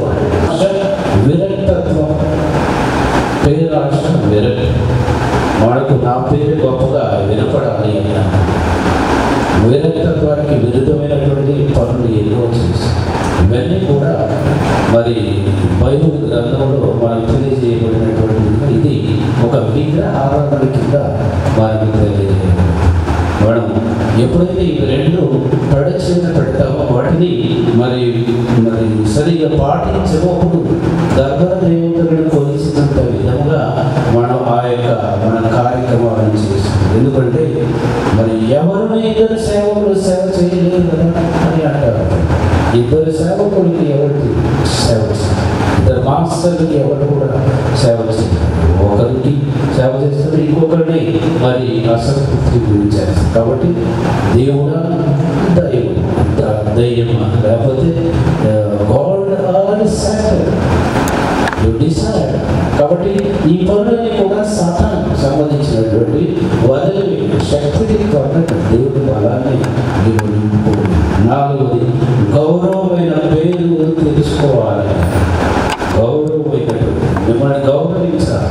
విరక్తత్వం, పేరు రాష్ట్రం విరక్తి. వాడుకు నా పేరు గొప్పగా వినపడాలి అయినా విరక్తత్వానికి విరుద్ధమైనటువంటి పనులు ఎన్నో చేశారు. ఇవన్నీ కూడా మరి బైబిల్ గ్రంథంలో మనకు తెలియజేయబడినటువంటి ఇది ఒక విగ్రహ ఆరాధన కింద మనకు తెలియజేయబడింది. మనం ఎప్పుడైతే ఈ రెండు ప్రొడక్షన్ పెడతామో వాటిని మరి మరి సరిగ్గా పాటించకపోతే దర్బార దేవతలను కొలిసినంత విధంగా మనం ఆ యొక్క మన కార్యక్రమాలను చేస్తాం. ఎందుకంటే మరి ఎవరిని ఇద్దరు సేవకులు సేవ చేయలేదు కదా అని అంటారు. ఇద్దరు సేవకులకి ఎవరికి సేవ చేస్తారు? ఇద్దరు మాస్టర్లకి ఎవరు కూడా సేవ చేస్తారు. ఒకరికి సేవ చేస్తారు, ఇంకొకరిని మరి అసంతృప్తి గురించారు. కాబట్టి దేవుడా దైవం దయ్యమా లేకపోతే God or Satan you decide. కాబట్టి ఈ పనులన్నీ కూడా సాతాను సంబంధించినటువంటి వదిలి శక్తిని కొన్నట్టు దేవుడి బలాన్ని నీవు నింపుకోవాలి. నాలుగోది గౌరవమైన పేరు తెలుసుకోవాలి. గౌరవమైనటువంటి మిమ్మల్ని గౌరవించాలి,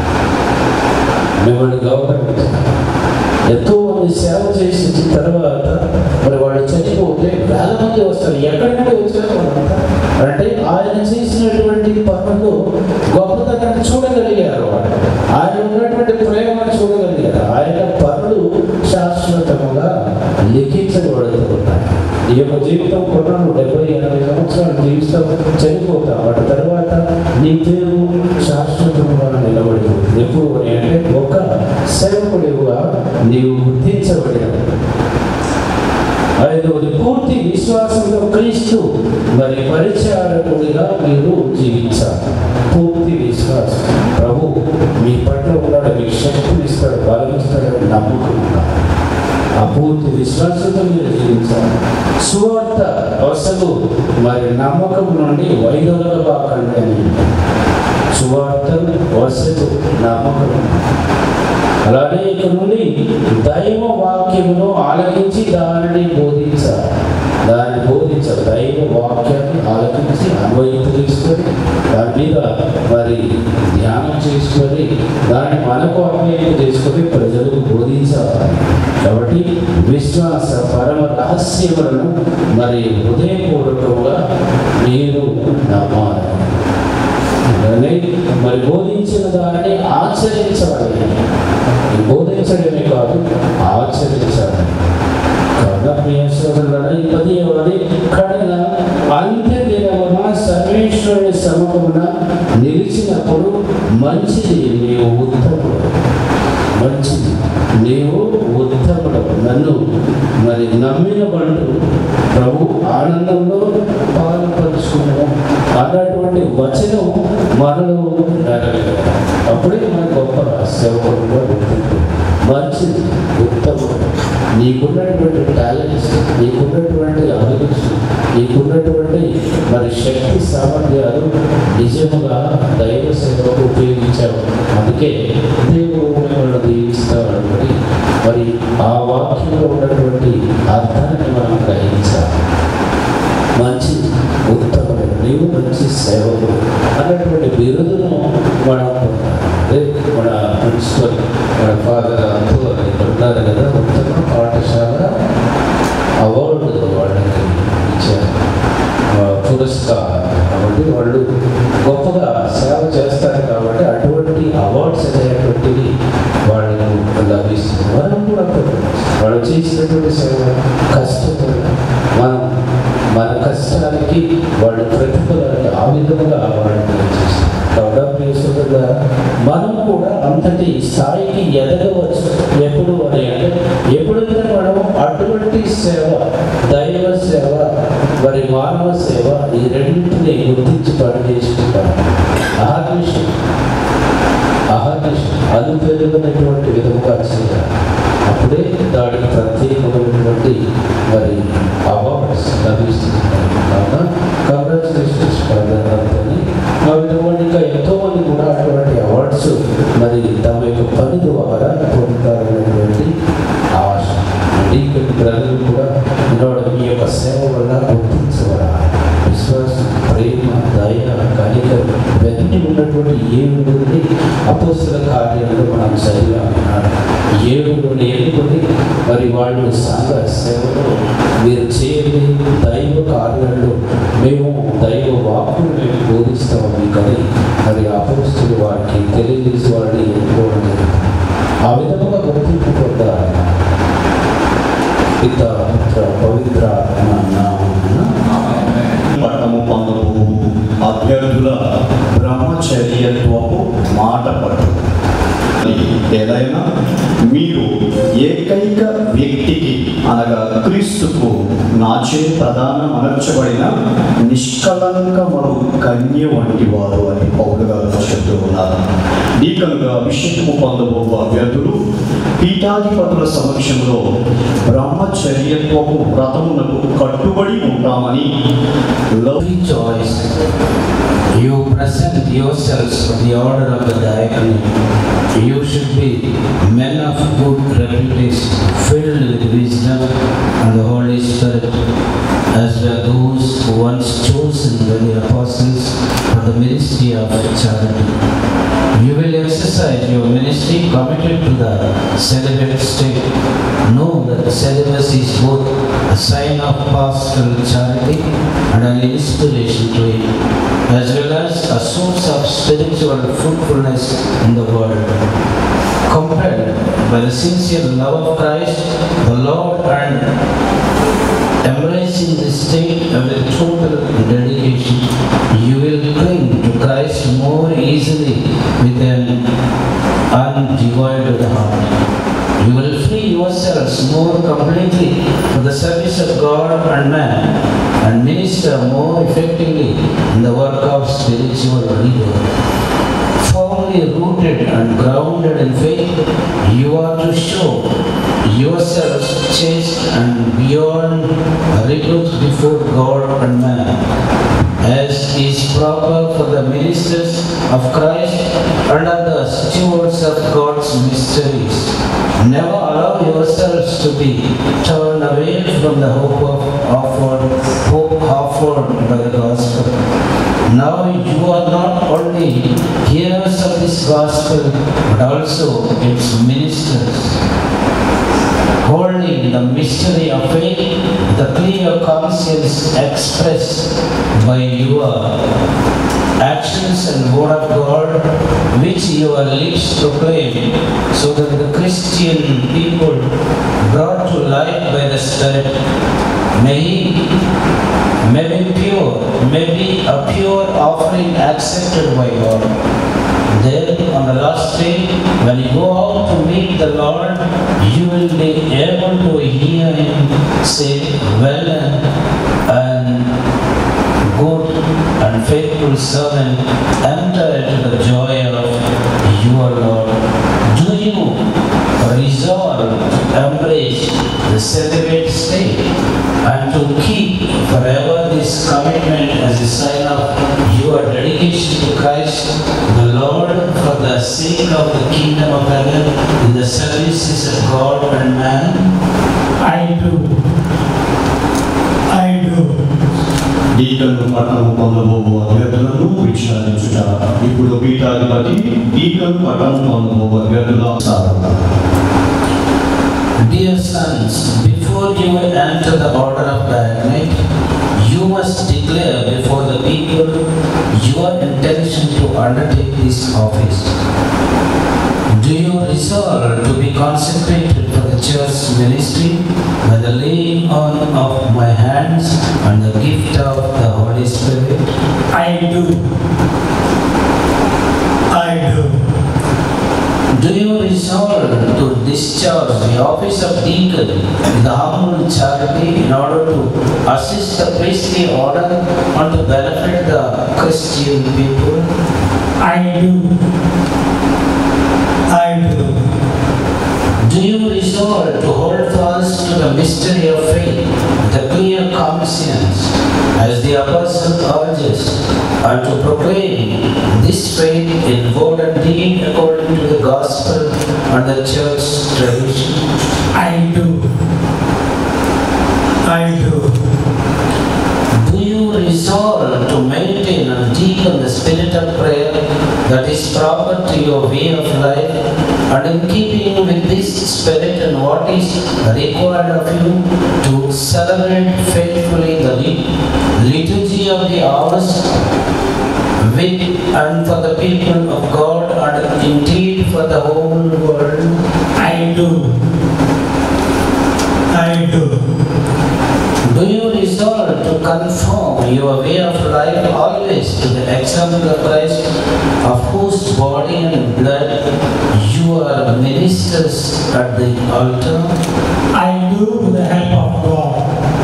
మిమ్మల్ని గౌరవించాలి. ఎంతో మంది సేవ చేసిన తర్వాత మరి వాళ్ళు చనిపోతే వేల మంది వస్తారు. ఎక్కడి నుండి వచ్చారు అంటే ఆయన చేసినటువంటి పనులు గొప్పతనాన్ని చూడగలిగారు. వాళ్ళు ఆయన ఉన్నటువంటి ప్రేమను చూడగలిగారు. ఆయన పనులు శాశ్వతంగా లిఖించబడుతున్నాయి. ఈ యొక్క జీవితం కొన్నాను డెబ్బై ఎనభై సంవత్సరాలు జీవిస్తాం, చనిపోతాం. వాటి తర్వాత నీ పేరు శాశ్వతంగా నిలబడిపోతుంది. ఎప్పుడు అని అంటే ఒక సేవకుడిగా నీవు గుర్తించబడినది. ఐదవది పూర్తి విశ్వాసంలో క్రీస్తు మరి పరిచారకుడిగా మీరు జీవించాలి. పూర్తి విశ్వాసం, ప్రభు మీ పట్ల ఉన్నాడు, మీకు శక్తిని ఇస్తాడు, బలం ఇస్తాడని నమ్మకం ఉన్నాడు. ఆ పూర్తి విశ్వాసంతో మీరు జీవించాలి. సువార్త అసలు మరి నమ్మకం నుండి వైదొలగబాకండి అని. సువార్త వసలు నమ్మకం. అలానే ఇక నుండి దైవ వాక్యమును ఆలకించి దానిని బోధించాలి. దాన్ని బోధించాలి. దైవ వాక్యాన్ని ఆలకించి అన్వయం తీసుకొని దాని మీద మరి ధ్యానం చేసుకొని దాన్ని మనకు అన్వయం చేసుకొని ప్రజలకు బోధించాలి. కాబట్టి విశ్వాస పరమ రహస్యములను మరి హృదయపూర్వకంగా మీరు నమ్మాలి. మరి బోధించిన దానిని ఆచరించాలి. బోధించడమే కాదు, ఆచరించాలి. కడన అంత్య దినమున సర్వేశ్వరుని సముఖమున నిలిచినప్పుడు మంచిది నీవు ఉత్తముడు, మంచిది నీవు ఉత్తముడు, నన్ను మరి నమ్మిన బండు ప్రభు ఆనందంలో పాల్పంచుకున్నాము అన్నటువంటి వచనం మనలో నెరవేరాలి. అప్పుడే మన గొప్ప సేవకుడుగా ఉంటుంది. మంచిది, ఉత్తముడు, నీకున్నటువంటి టాలెంట్స్, నీకున్నటువంటి అభిరుచి, నీకున్నటువంటి మరి శక్తి సామర్థ్యాలు నిజముగా దైవ సేవకు ఉపయోగించావు. అందుకే దేవుడు మిమ్మల్ని దీవిస్తాడు. అనుకుని మరి ఆ వాక్యంలో ఉన్నటువంటి అర్థాన్ని మనం గ్రహించాలి. మంచి ఉత్తముడు, నీవు మంచి సేవకుడు. అన్నటువంటి బిరుదును మనం అదే మన ప్రిన్సిపల్ మన ఫాదర్ అంటూ ఇక్కడ ఉన్నారు కదా ఉత్తమ పాఠశాల అవార్డు వాళ్ళకి ఇచ్చారు పురస్కారం. కాబట్టి వాళ్ళు గొప్పగా సేవ చేస్తారు కాబట్టి అటువంటి అవార్డ్స్ అనేటువంటివి వాళ్ళకు లభిస్తుంది. మనం కూడా వాళ్ళు చేసినటువంటి సేవ కష్టం మనం మన కష్టానికి వాళ్ళ ప్రతిఫలాన్ని ఆ విధంగా వాళ్ళని చేస్తాం. కాబట్టి మనం కూడా అంతటి స్థాయికి ఎదగవచ్చు. ఎప్పుడు అని అంటే ఎప్పుడైతే మనం అటువంటి సేవ, దైవ సేవ మరి మానవ సేవ ఈ రెండింటిని గుర్తించి పనిచేసుకుంటాం. అహర్నిశం అహర్నిశం అది పెరుగుతున్నటువంటి విధముగా చేయాలి. అప్పుడే దానికి ప్రత్యేకమైనటువంటి మరి అవార్డ్స్ లభిస్తున్నాయి. కావున కంగ్రాచులేషన్స్ పడతారని ఆ విధంగా ఇంకా ఎంతో మంది కూడా అటువంటి అవార్డ్స్ మరి తమ యొక్క పని ద్వారా పొందుతారనేటువంటి ఆశ. ఇక్కడ ప్రజలు కూడా నిలవడం మీ యొక్క సేవ వల్ల గుర్తించబడాలి. విశ్వాసం, ప్రేమ, దయ, కనికరం ఇవన్నీ ఉన్నటువంటి ఏడుగురిని అపోస్తల కార్యాలలో మనం సరిగా విన్నాడు. ఏడుగురిని ఎన్నుకొని మరి వాళ్ళు సంఘ సేవలో మీరు చేయని దైవ కార్యాలు మేము దైవ వాక్కులు మేము బోధిస్తామని కానీ మరి అపోస్తలు వారికి తెలియజేసి వారిని ఎన్నుకోవడం జరుగుతుంది. ఆ విధంగా గుర్తింపు పొందాలి. పిత పుత్ర పవిత్ర పట్టము పొందబో అభ్యర్థుల బ్రహ్మచర్యత్వపు మాట పట్టు. ఏదైనా మీరు ఏకైక వ్యక్తికి అనగా క్రీస్తుకు నాచే ప్రధాన అనర్చబడిన నిష్కలంకమరు కన్య వంటి వారు అని పౌలు గారు చెప్తూ ఉన్నారు. డీకనుగా అభిషేకము పొందబో అభ్యర్థులు పీఠాధిపతుల సమక్షంలో బ్రహ్మచర్యత్వపు వ్రతమునకు కట్టుబడి ఉంటామని you present yourselves for the order of the diaconate. You should be men of good reputation, filled with wisdom and the Holy Spirit, as were those who once chosen by the apostles for the ministry of charity. You will exercise your ministry committed to the celibate state. Know that the celibacy is both a sign of pastoral charity and an inspiration to it, as well as a source of spiritual fruitfulness in the world. Compelled by the sincere love of Christ, the Lord, and embracing this state with total dedication, you will cling to Christ more easily with an undivided heart. You will free yourselves more completely for the service of God and man, and minister more effectively in the work of spiritual rebirth. Firmly rooted and grounded in faith, you are to show yourselves chaste and beyond reproach before God and man, as is proper for the ministers of Christ and are the stewards of God's mysteries. Never allow yourselves to be turned away from the hope of offered, hope offered by the gospel. Now you are not only hearers of this gospel, but also its ministers. Holding the mystery of faith, the clear conscience expressed by your actions and word of God, which your lips proclaim, so that the Christian people brought to life by the Spirit may he may be pure, may be a pure offering accepted by God. Then on the last day, when you go out to meet the Lord, you will be able to hear him say, "Well and good and faithful servant, enter into the joy of your Lord." Do you resolve to embrace the celibate state and to keep forever this commitment as a sign of your dedication to Christ, the Lord, for the sake of the kingdom of heaven in the services of God and man? I do. I do. Deacon పట్టణం పొందబోవు అభ్యర్థులను విచారించుట. ఇప్పుడు పీఠాధిపతి deacon పట్టణం పొందబోవు అభ్యర్థుల సాధన. Dear sons, before you enter the order of diaconate, you must declare before the people your intention to undertake this office. Do you resolve to be consecrated for the church ministry by the laying on of my hands and the gift of the Holy Spirit? I do. I do. Do you resolve to discharge the office of deacon with humble charity in order to assist the priestly order and to benefit the Christian people? I do. I do. Do you resolve to hold fast to the mystery of faith with a clear conscience, as the apostle urges, and to proclaim this faith in word and deed according to the gospel and the church tradition? I do. I do. Do you resolve to maintain and deepen the spirit of prayer that is proper to your way of life, and in keeping with this spirit and what is required of you to celebrate faithfully the liturgy of the hours with and for the people of God and indeed for the whole world? I do. I do. Do you resolve to conform your way of life always to the example of Christ, of whose body and blood you are ministers at the altar? I do with the help of God.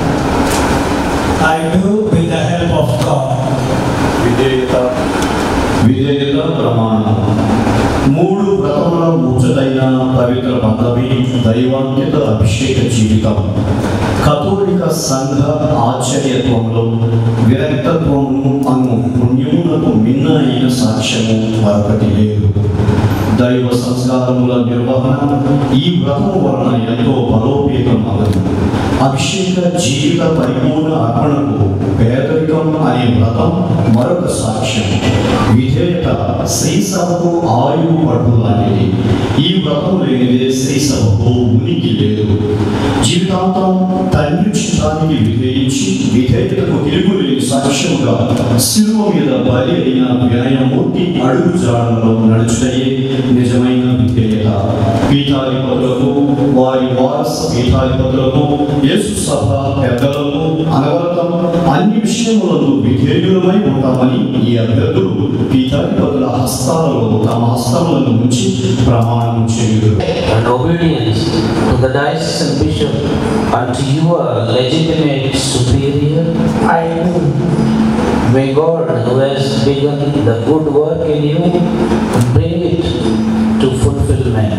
I do with the help of God. విధేయత విధేయత ప్రమాణం. మూడు వ్రతముల ముచ్చటైన పవిత్ర పదవి దైవాంకిత అభిషేక జీవితం. కథోలిక సంఘ ఆశ్చర్యత్వంలో విరక్తత్వమును అను పుణ్యములకు మిన్న అయిన సాక్ష్యము మరొకటి లేదు. దైవ సంస్కారముల నిర్వహణ ఈ వ్రతము వలన ఎంతో బలోపేతమగదు. అభిషేక జీవిత పరిపూర్ణ అర్పణకు పేదరికం అనే వ్రతం మరొక సాక్ష్యం. విధేయత శ్రీ సభకు ఆయువు పట్టు లాంటిది. ఈ వ్రతం లేనిదే శ్రీ సభకు ఉనికి లేదు. జీవితాంతం తండ్రి చిత్తానికి విధేయించి విధేయతకు తిరుగులేని సాక్ష్యముగా శిలువ మీద బలి అయిన వినయమూర్తి అడుగు జాడలలో నడుచుటయే నిజమైన విధేయత. పీఠాధిపతులకు వారి వారస పీఠాధిపతులకు యేసు సభ పెద్దలకు అనవరతం అన్ని విషయములను విధేయులమై ఉంటామని ఈ అభ్యర్థులు పీఠాధిపతుల హస్తాలలో తమ హస్తములను ఉంచి ప్రమాణం చేయుదురు. And obedience to the diocesan bishop and to your legitimate superior? I do. May God, who has begun the good work in you, bring it to fulfillment.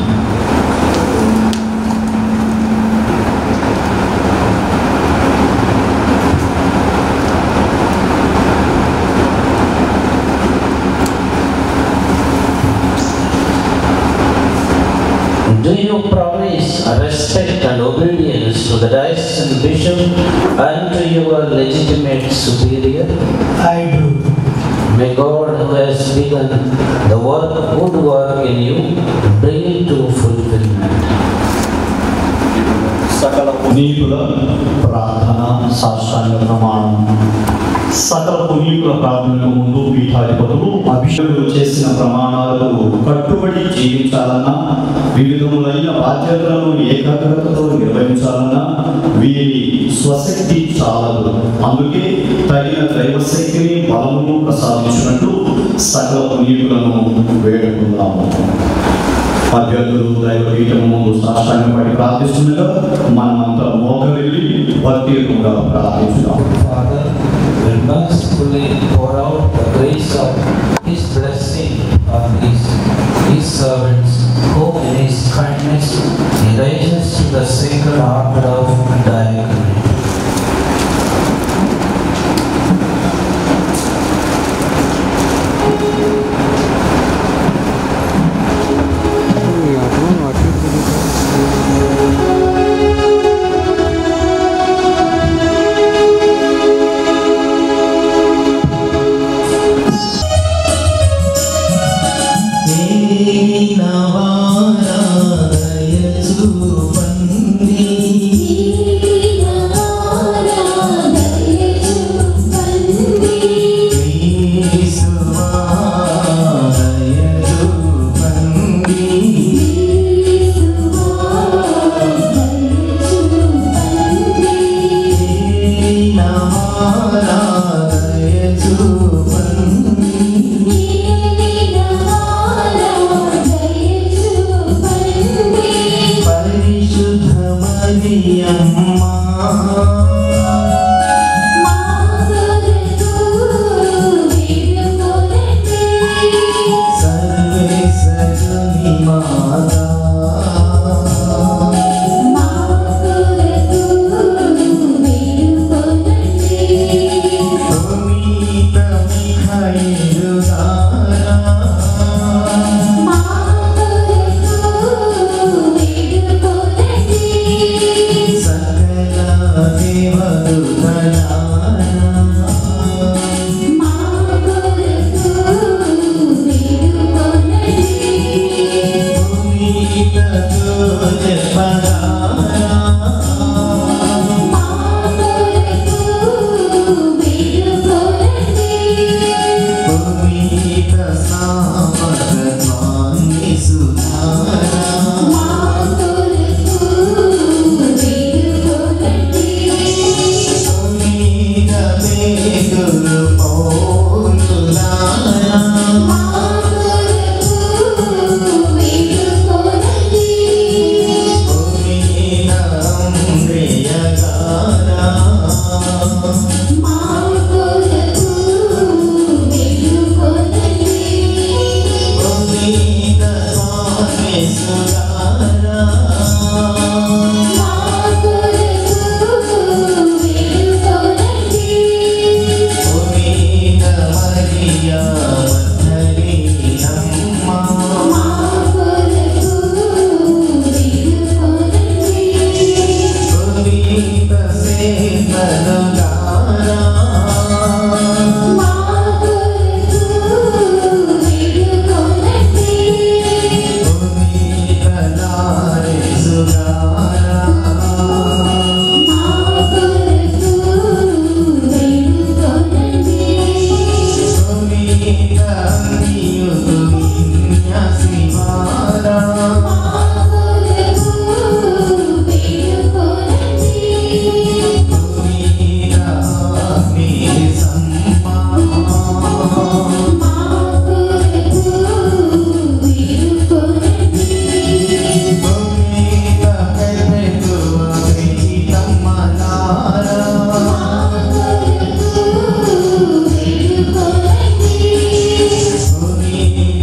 Do you promise respect and obedience to the diocesan bishop and to your legitimate superior? I do. May God, who has begun the work, good work in you, bring it to fulfillment. సకల పునీతుల ప్రార్థన సాష్టాంగ ప్రమాణం. సకల పునీతుల ప్రార్థనకు ముందు పీఠాధిపతులు అభిషేకులు చేసిన ప్రమాణాలకు కట్టుబడి జీవించాలన్నా, వివిధములైన బాధ్యతలను ఏకాగ్రతతో నిర్వహించాలన్నా వీరి స్వశక్తి చాలదు. అందుకే తగిన దైవశక్తిని బలమును ప్రసాదించినట్లు సకల పునీతులను వేడుకున్నాము. అభ్యర్థులు దైవపీఠము ముందు సాష్టాంగపడి ప్రార్థిస్తుండగా మనమంతా మోకరిల్లి ప్రత్యేకంగా ప్రార్థించుదాం. Father, will mercifully pour out the grace of His blessing on His, His servants, who in His kindness He raises to the sacred order of diaconate. Thank you. Thank you.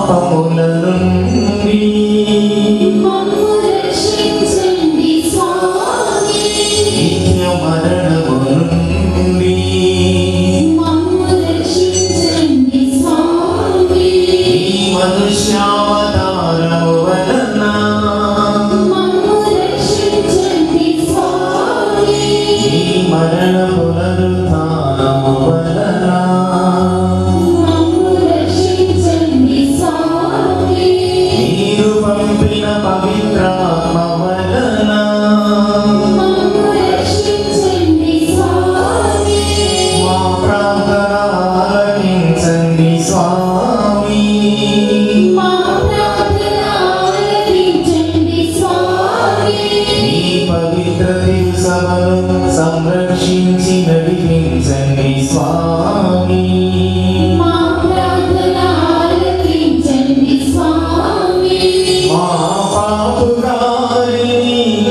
పాపముల నుండి మమ్ము రక్షించండి స్వామి నిత్య మరణము నుండి మమ్ము రక్షించండి స్వామి ఈ మనుష్యావతారము వలన మమ్ము రక్షించండి స్వామి ఈ మరణ పునరుత్థానము వలన మమ్ము రక్షించండి స్వామి మీరు పంపిన పవిత్రాత్మ వలన మమ్ము రక్షించండి స్వామి మా ప్రార్థన ఆలకించండి స్వామి మా ప్రార్థన ఆలకించండి స్వామి ఈ పవిత్ర దివసమును సంరక్షించి నడిపించండి స్వామి మా ప్రార్థన ఆలకించండి స్వామి మా పాపుగారిని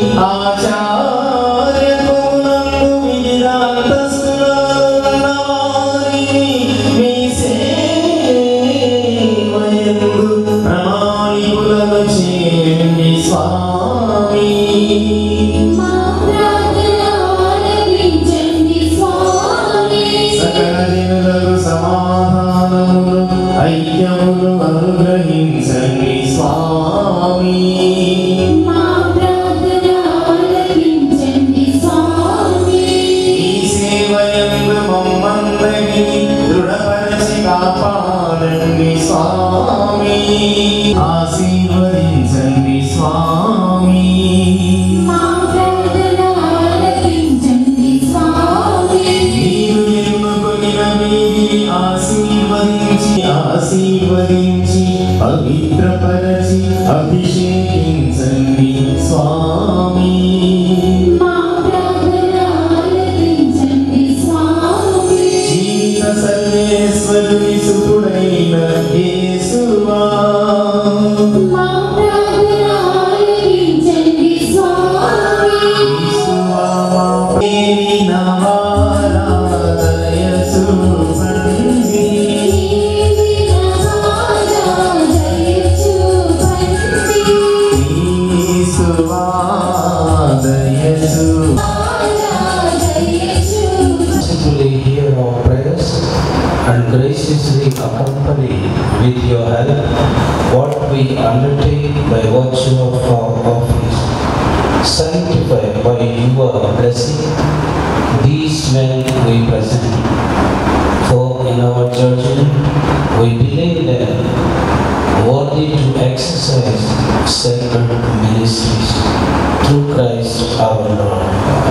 ఆచార్యకులందు విధిరాంతస్తులన్న వారిని మీ సేవయందు ప్రమాణికులను చేయండి స్వామి మా ప్రార్థన ఆలకించండి స్వామి సకల జనులకు సమాధానమును ఐక్యమును అనుగ్రహించండి స్వామి మా ప్రార్థన ఆలకించండి స్వామి ఈ సేవయందు మమ్మందరినీ దృఢపరచి కాపాడండి స్వామి ఆశీర్వదించండి స్వామి మా ప్రార్థన ఆలకించండి స్వామి మీరు ఎన్నుకొనిన వీరిని ఆశీర్వదించి ఆశీర్వదించి పవిత్రపరచి అభిషేకించండి స్వామి మా ప్రార్థన ఆలకించండి స్వామి జీవిత సర్వేశ్వరుని సుతుడైన యేసువా మా ప్రార్థన ఆలకించండి స్వామి యేసువా మా పేరిన వారాధయ చూపండి యేసువా దయ Mercifully hear our prayers and graciously accompany with your help what we undertake by virtue of our office. Sanctify by your blessing these men we present. For in our judgment we believe them worthy to exercise sacred ministries through Christ our Lord.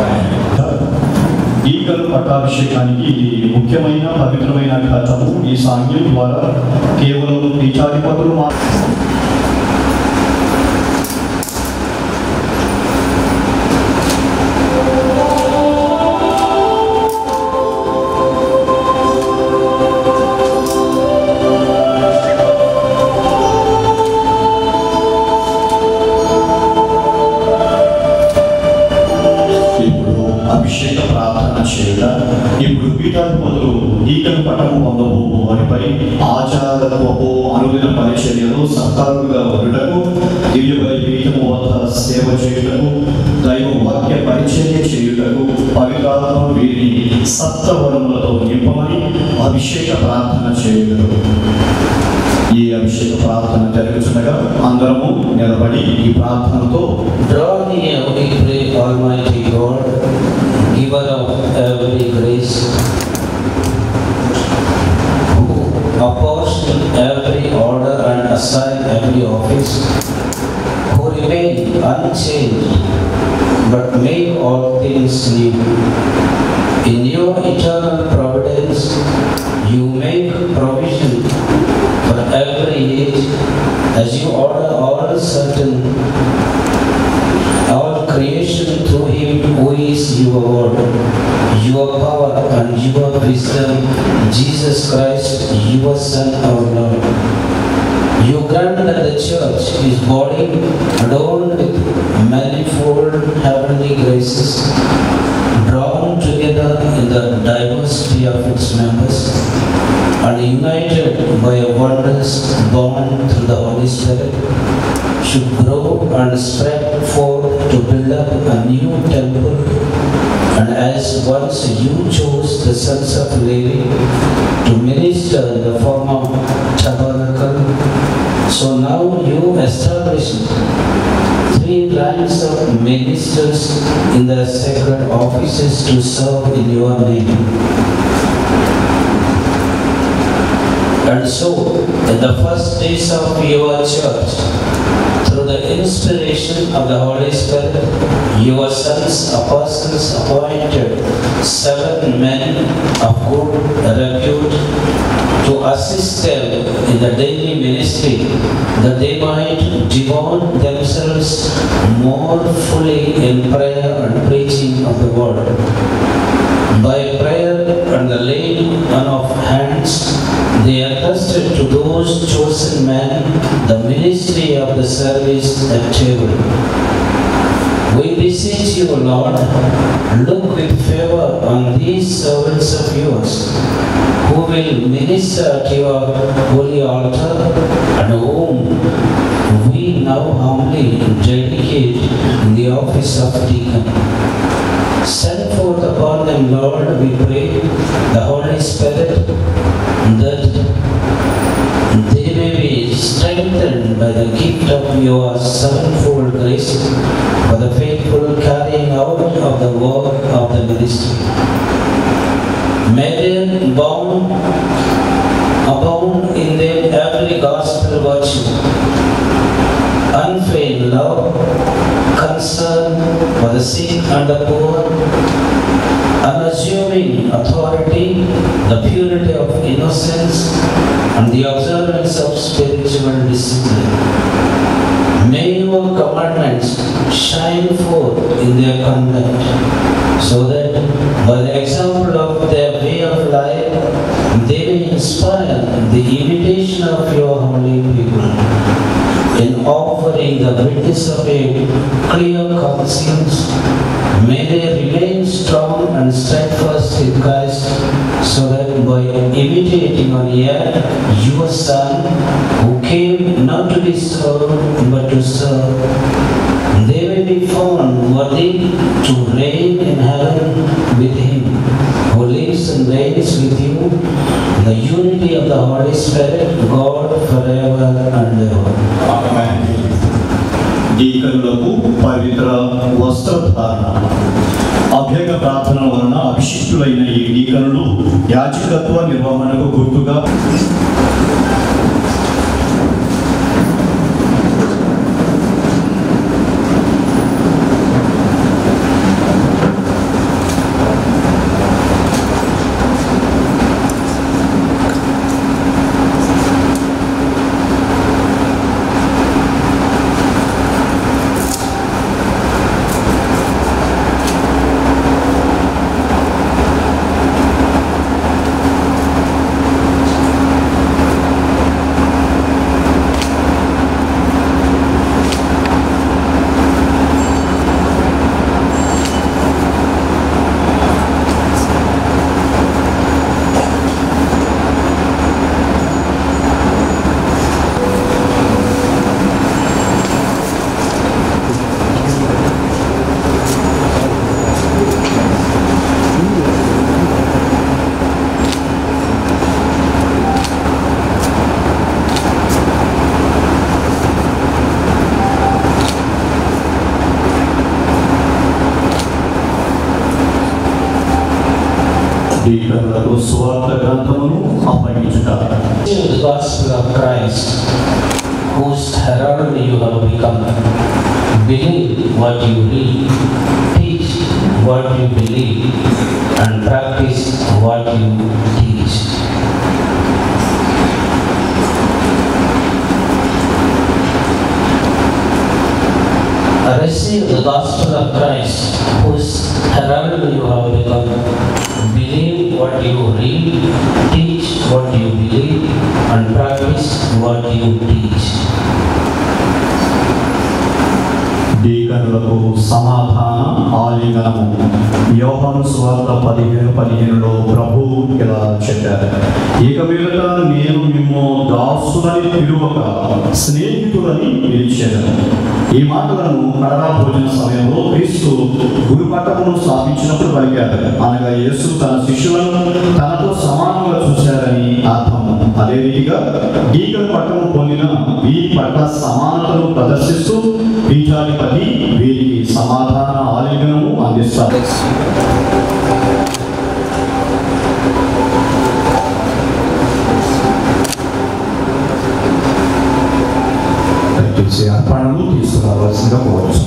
ఈగలు పట్టాభిషేకానికి ఇది ముఖ్యమైన పవిత్రమైన ఘట్టము. ఈ సాంగ్యం ద్వారా కేవలం పీఠాధిపతులు మాత్రమే అభిషేక ప్రార్థన చేయుట. ఇప్పుడు పీఠాధిపతులు ఈకను పట్టము పొందబో వారిపై ఆచారత్వపు అనుదిన పరిచర్యలో సహకారులుగా ఉండుటకు దివ్య బలి పీఠము వద్ద సేవ చేయుటకు దైవ వాక్య పరిచర్య చేయుటకు పవిత్రాత్మ వీరిని సప్తవరములతో నింపమని అభిషేక ప్రార్థన చేయుటకు. ఈ అభిషేక ప్రార్థన జరుగుతుండగా అందరము నిలబడి ఈ ప్రార్థనతో Draw near, we pray, Almighty God, giver of every grace, who apportion every order and assign every office, who remain unchanged but make all things new. In your eternal providence, you make provision for every age as you order all certain all creation through him who is your word, your power and your wisdom, Jesus Christ, your Son, our Lord. You grant that the church is body adorned with manifold heavenly graces, drawn together in the diversity of its members, and united by a wonders born through the Holy Spirit should grow and spread forth to build up a new temple. And as once you chose the sons of Levi to minister in the form of tabernacle, so now you establish three ranks of ministers in the sacred offices to serve in your name. And so, in the first days of your church, through the inspiration of the Holy Spirit, your sons apostles appointed seven men of good repute to assist them in the daily ministry, that they might devote themselves more fully in prayer and preaching of the word. By prayer and the laying on of hands, they entrusted to those chosen men the ministry of the service at table. We beseech you, Lord, look with favor on these servants of yours, who will minister at your holy altar, and whom we now humbly dedicate in the office of deacon. Send forth upon them, Lord, we pray, the Holy Spirit, that they may be strengthened by the gift of your sevenfold grace for the faithful carrying out of the work of the ministry. May their bond abound in their every gospel virtue, unfeigned love, concern for the sick and the poor, unassuming authority, the purity of innocence, and the observance of spiritual discipline. May your commandments shine forth in their conduct, so that by the example of their way of life, they may inspire the imitation of your holy people. In offering the witness of a clear conscience, may they remain strong and steadfast in Christ, so that by imitating on earth your Son, who came not to be served but to serve, they may be found worthy to reign in heaven with Him, who lives and reigns with you in the unity of the Holy Spirit, God forever and ever. డీకనులకు పవిత్ర వస్త్రధారణ. అభ్యగ ప్రార్థనల వలన అభిషిక్తులైన ఈ డీకనులు యాజకత్వ నిర్వహణకు గుర్తుగా డీకనులకు సువార్త గ్రంథమును అప్పగించుట. The gospel of Christ, whose herald you have become, believe what you read, teach what you believe, and practice what you teach. Receive the gospel of Christ, whose herald you have become. Believe what you read, teach what you believe, and practice what you teach. గనులకు సమాధాన ఆలింగనము. యోహాను సువార్త పదిహేను పదిహేనులో ప్రభువు ఇలా చెప్పారు, ఇక మీదట నేను మిమ్ము దాసులని పిలువక స్నేహితులని పిలిచాను. ఈ మాటలను కడరా భోజన సమయంలో క్రీస్తు గురుపట్టమును స్థాపించినప్పుడు పలికారు. అనగా యేసు తన శిష్యులను తనతో సమానంగా చూశారని అర్థం. అదే రీతిగా డీకన్ పట్టము పొందిన వీరి పట్ల సమానతను ప్రదర్శిస్తూ పీఠాధిపతి వీరికి సమాధాన ఆలింగనము అందిస్తారు. అర్పణలు తీసుకురావాల్సిందిగా కోరుతున్నాను.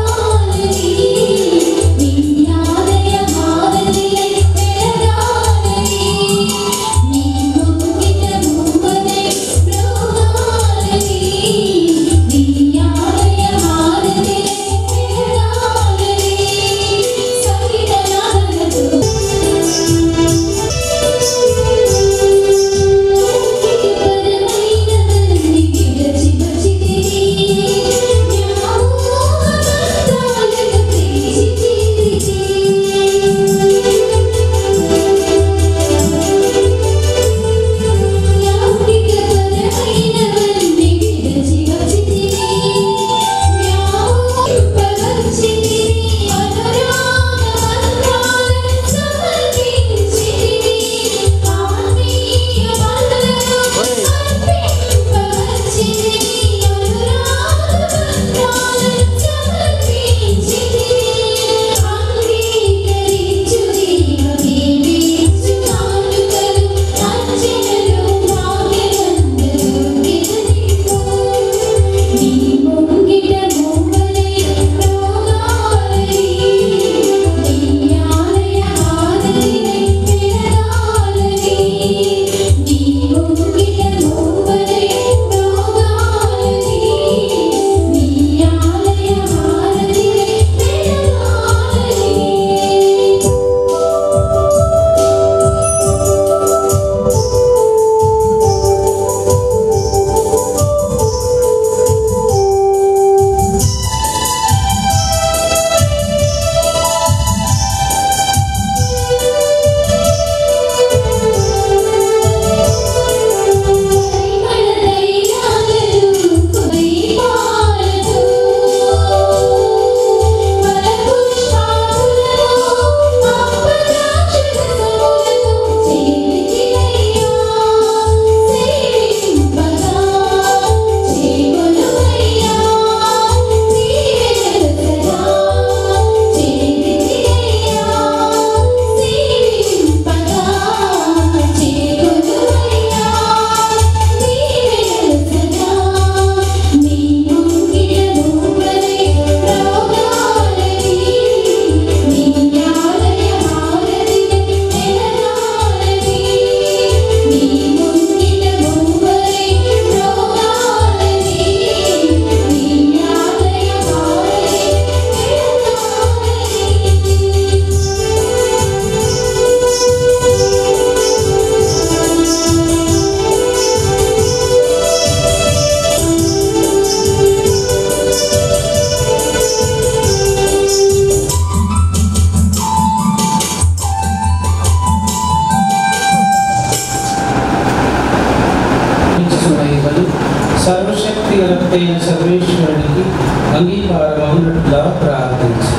సర్వశక్తి గలపైన సర్వేశ్వరునికి అంగీకారమవునట్లా ప్రార్థించు.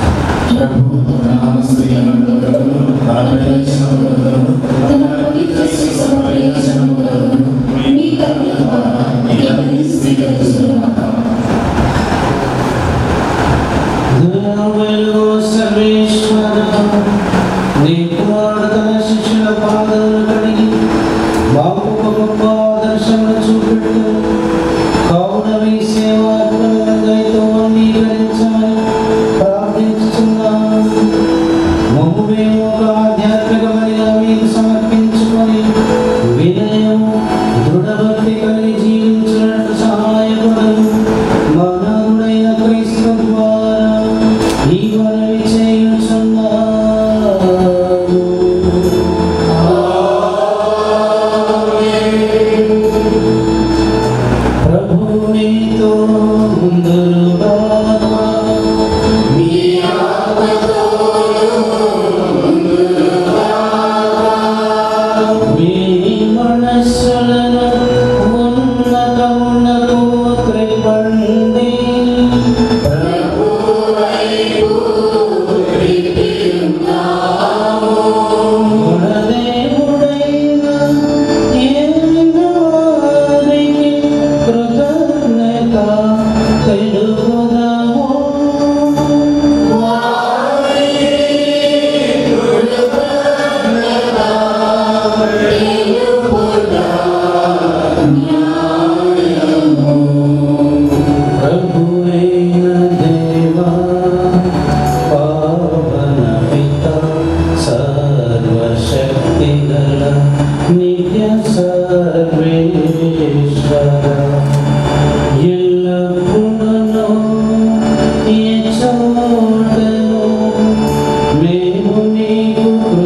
సర్వేశ్వర నీ కుమారుడు తన శిష్యుల పాదములు కడిగి బాబు గొప్ప దర్శనం చూపెట్టు. కావున మీ సేవకులను దయతో అంగీకరించాలని ప్రార్థించుతున్నాను. మమ్ము మేము ఒక ఆధ్యాత్మిక బలిగా మీకు సమర్పించుకొని వినయం దృఢభక్తి కలిగి జీవించినట్టు సహాయపడను. మా నాథుడైన క్రీస్తు ద్వారా ఈ మనవి చేయుచున్నాను. సర్వేశ్వర ఎల్లప్పుడూ ఈ చోటను మేము నీకు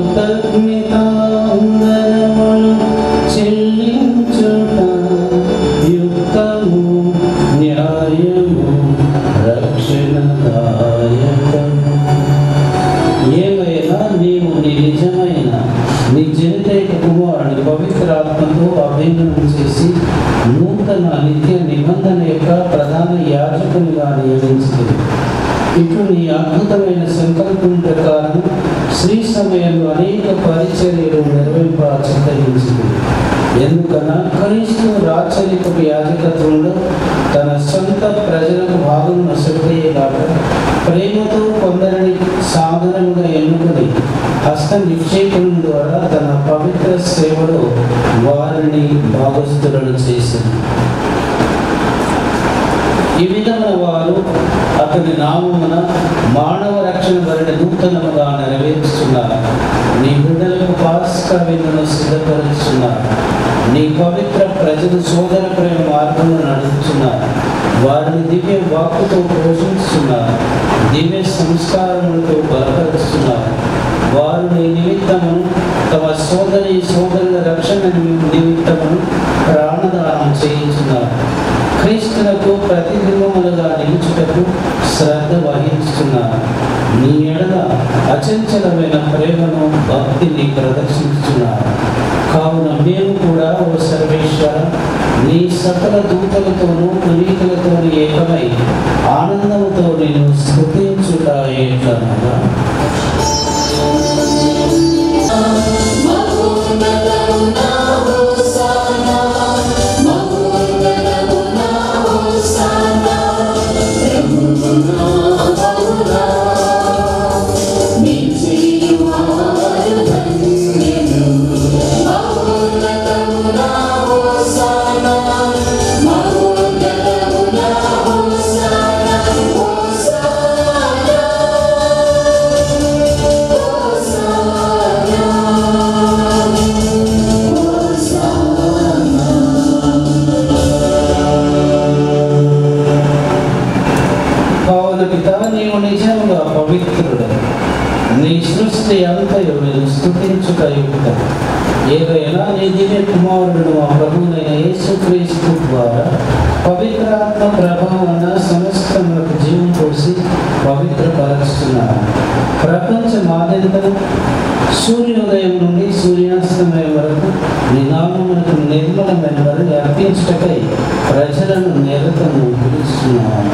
కృతజ్ఞతాందరములు చెల్లించుట యుక్తము న్యాయము రక్షణదాయకము. ఏవైనా నీవు నీ నిజమైన నీ జనితైక కుమారుని పవిత్రాత్మతో అభినందన చేసి నూతన నిత్య నిబంధన యొక్క ప్రధాన యాజకునిగా నియమించింది. ఇట్లు నీ అద్భుతమైన సంకల్పం ప్రకారం శ్రీ సమయంలో అనేక పరిచర్యలు నిర్వహింప చిత్తగించింది. ఎందుకన్నా క్రీస్తు రాచరికపు యాజకత్వంలో తన సొంత ప్రజలకు భాగం నొసగేయగాక ప్రేమతో కొందరిని సాధనముగా ఎన్నుకుని హస్త నిక్షేపం ద్వారా తన పవిత్ర సేవలో వారిని భాగస్థులను చేసింది. ఈ విధమైన వారు అతని నామమున మానవ రక్షణ వారిని నూతనముగా నెరవేరుస్తున్నారు. నీ బిడ్డలకు పాస్కా విందును సిద్ధపరుస్తున్నారు. నీ పవిత్ర ప్రజలు సోదర ప్రేమ మార్గంలో నడుపుతున్నారు. వారిని దివ్య వాక్కుతో పోషిస్తున్నారు. దివ్య సంస్కారములతో బలపరుస్తున్నారు. వారు నీ నిమిత్తమును తమ సోదరి సోదరుల రక్షణ నిమిత్తమును ప్రాణదానం చేయించున్నారు. క్రీస్తులకు ప్రతిబింబములుగా నిలుచుటకు శ్రద్ధ వహిస్తున్నారు. నీ ఎడల అచంచలమైన ప్రేమను భక్తిని ప్రదర్శిస్తున్నారు. కావున మేము కూడా ఓ సర్వేశ్వర నీ సకల దూతలతోనూ పునీతులతోనూ ఏకమై ఆనందముతో నేను స్తుతించుట ఎట్లనగా నీ సృష్టి అంతయు నేను స్తుతించుట యుక్తం. ఏదైనా నీ దివ్య కుమారుడు మా ప్రభువునైన యేసుక్రీస్తు ద్వారా పవిత్రాత్మ ప్రభావన సమస్తములకు జీవం పోసి పవిత్రపరుస్తున్నారు. ప్రపంచమాద్యంతం సూర్యోదయం నుండి సూర్యాస్తమయం వరకు నీ నామమునకు నిర్మలమైన వారిని అర్పించుటకై ప్రజలను నిరతను పిలుస్తున్నాను.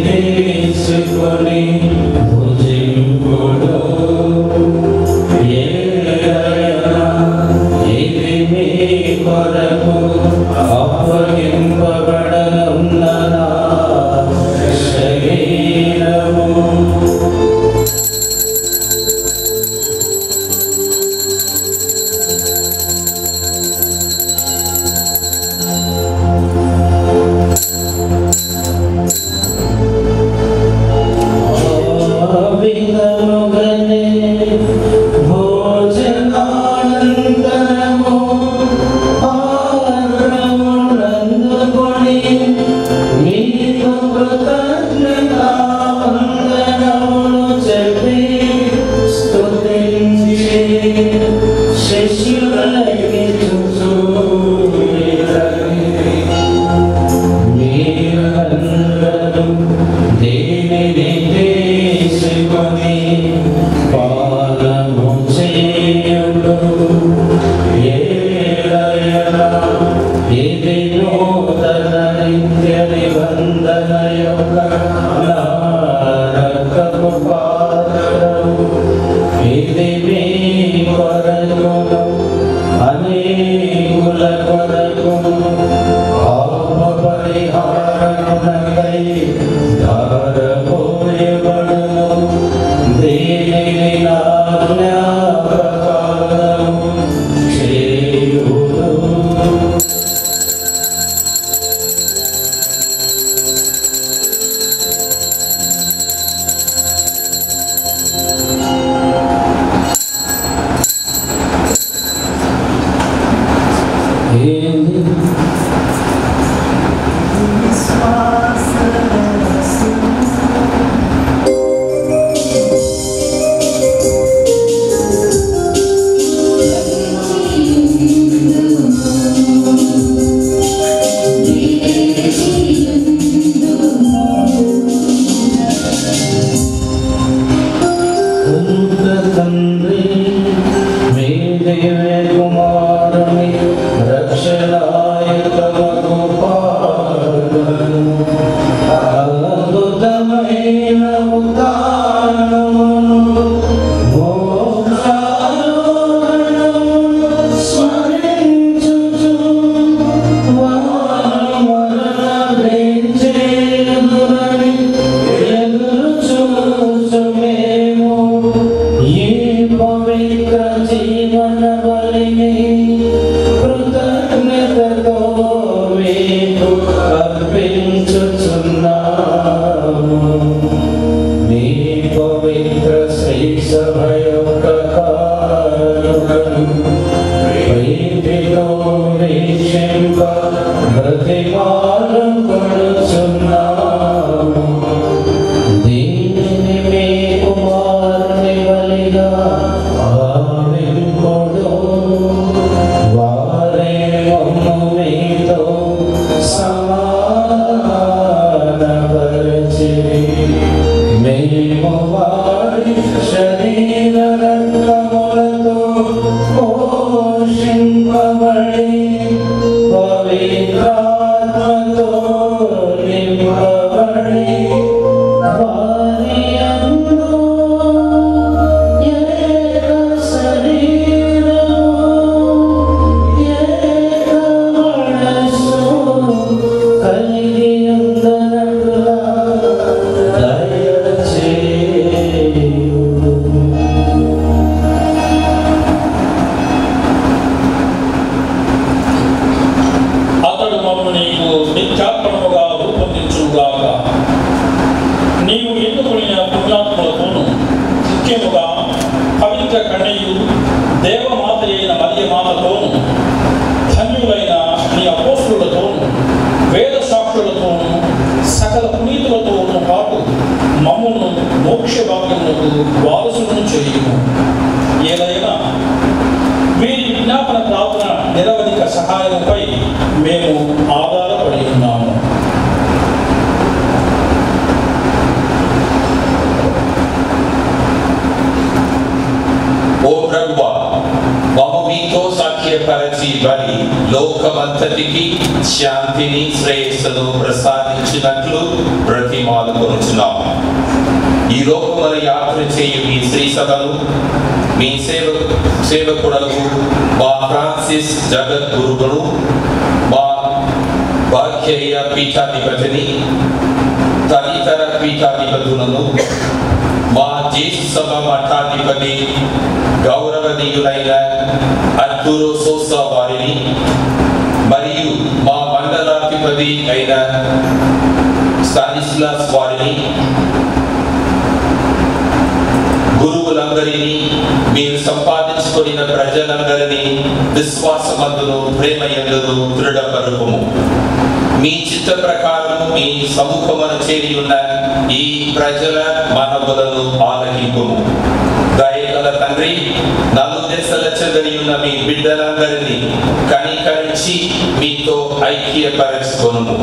Yeah. భోజనానంతరము ఆహారమునందుకొని మీకు కృతజ్ఞతావందనములు చెప్పి స్తుతించి శిష్యులకి చూచుచుండిరి. మీరందరూ దీనిని తీసుకొని పానము చేయుడు. ఏలయనా ఇది నూతన నిత్య నిబంధన యొక్క నా రక్తపు పాత్రము. ఇది మీ కొరకును అనేకుల కొరకును పాప పరిహారమునకై ధారపోయబడును. దీనిని నా జ్ఞాపకార్థము చేయుడు. ఏంది తండ్రి మీ దివ్య కుమారుని రక్షణాయుతమగు పాదము అద్భుతమైన ఉత్థానమును మోక్షారోహణమును స్మరించుచు వారు మరణించేదురని ఎదురుచూచు మేము ఈ పవిత్ర జీవన బలిని కృతజ్ఞతతో మీకు అర్పించుచున్నాము. మీ పవిత్ర శ్రీ సభ యొక్క కారుణను ప్రీతితో వీక్షింప బ్రతిమాలు కొడుచున్నాము. దీనిని మీ కుమారుని బలిగా భావింపుడు. వారే మమ్ము మీతో సమానపరచిరి. మేము వారి శరీర రక్తములతో పోషింపబడి పవిత్రాత్మతో నింపబడి వారి యందు ఏక శరీరము ఏక మనస్సు కలిగి ఉండునట్లుగా దయచేయుడు. అతడు మమ్ము నీకు నిత్యాత్మముగా రూపొందించుగాక. నీవు ఎన్నుకున్న పుణ్యాత్ములతోనూ ముఖ్యముగా పవిత్ర కన్యయు దేవమాత అయిన మరియమాతతోనూ ధన్యులైన నీ అపోస్తులతోనూ వేద సాక్షులతోనూ సకల పునీతులతోనూ పాటు మమ్మును మోక్ష భాగ్యములకు వారసులను చేయుము. ఏదైనా వీరి విజ్ఞాపన ప్రార్థన నిరవధిక సహాయంపై మేము ఆధారపడి ఉన్నాము. ఓ ప్రభువా, మమ్ము మీతో సాఖ్యపరచి బలి లోకమంతటికి శాంతిని శ్రేయస్సును ప్రసాదించినట్లు బ్రతిమాలు కొనుచున్నాము. ఈ లోకముల యాత్ర చేయు మీ శ్రీ సభను మీ సేవ సేవకుడలకు మా ఫ్రాన్సిస్ జగద్గురువును మా భాగ్యయ్య పీఠాధిపతిని తదితర పీఠాధిపతులను మా జేసు సభ మఠాధిపతి గౌరవనీయులైన అర్తురో సోసా వారిని మరియు మా మండలాధిపతి అయిన స్టానిస్లాస్ వారిని గురువులందరినీ మీరు సంపాదించుకున్న ప్రజలందరినీ విశ్వాసమందును ప్రేమయందును దృఢపరుపుము. మీ చిత్త ప్రకారం మీ సముఖమున చేరి ఉన్న ఈ ప్రజల మనవులను ఆలకింపుము. దయగల తండ్రి, నలుదెసల చెదరి ఉన్న మీ బిడ్డలందరినీ కనికరించి మీతో ఐక్యపరచుకొనుము.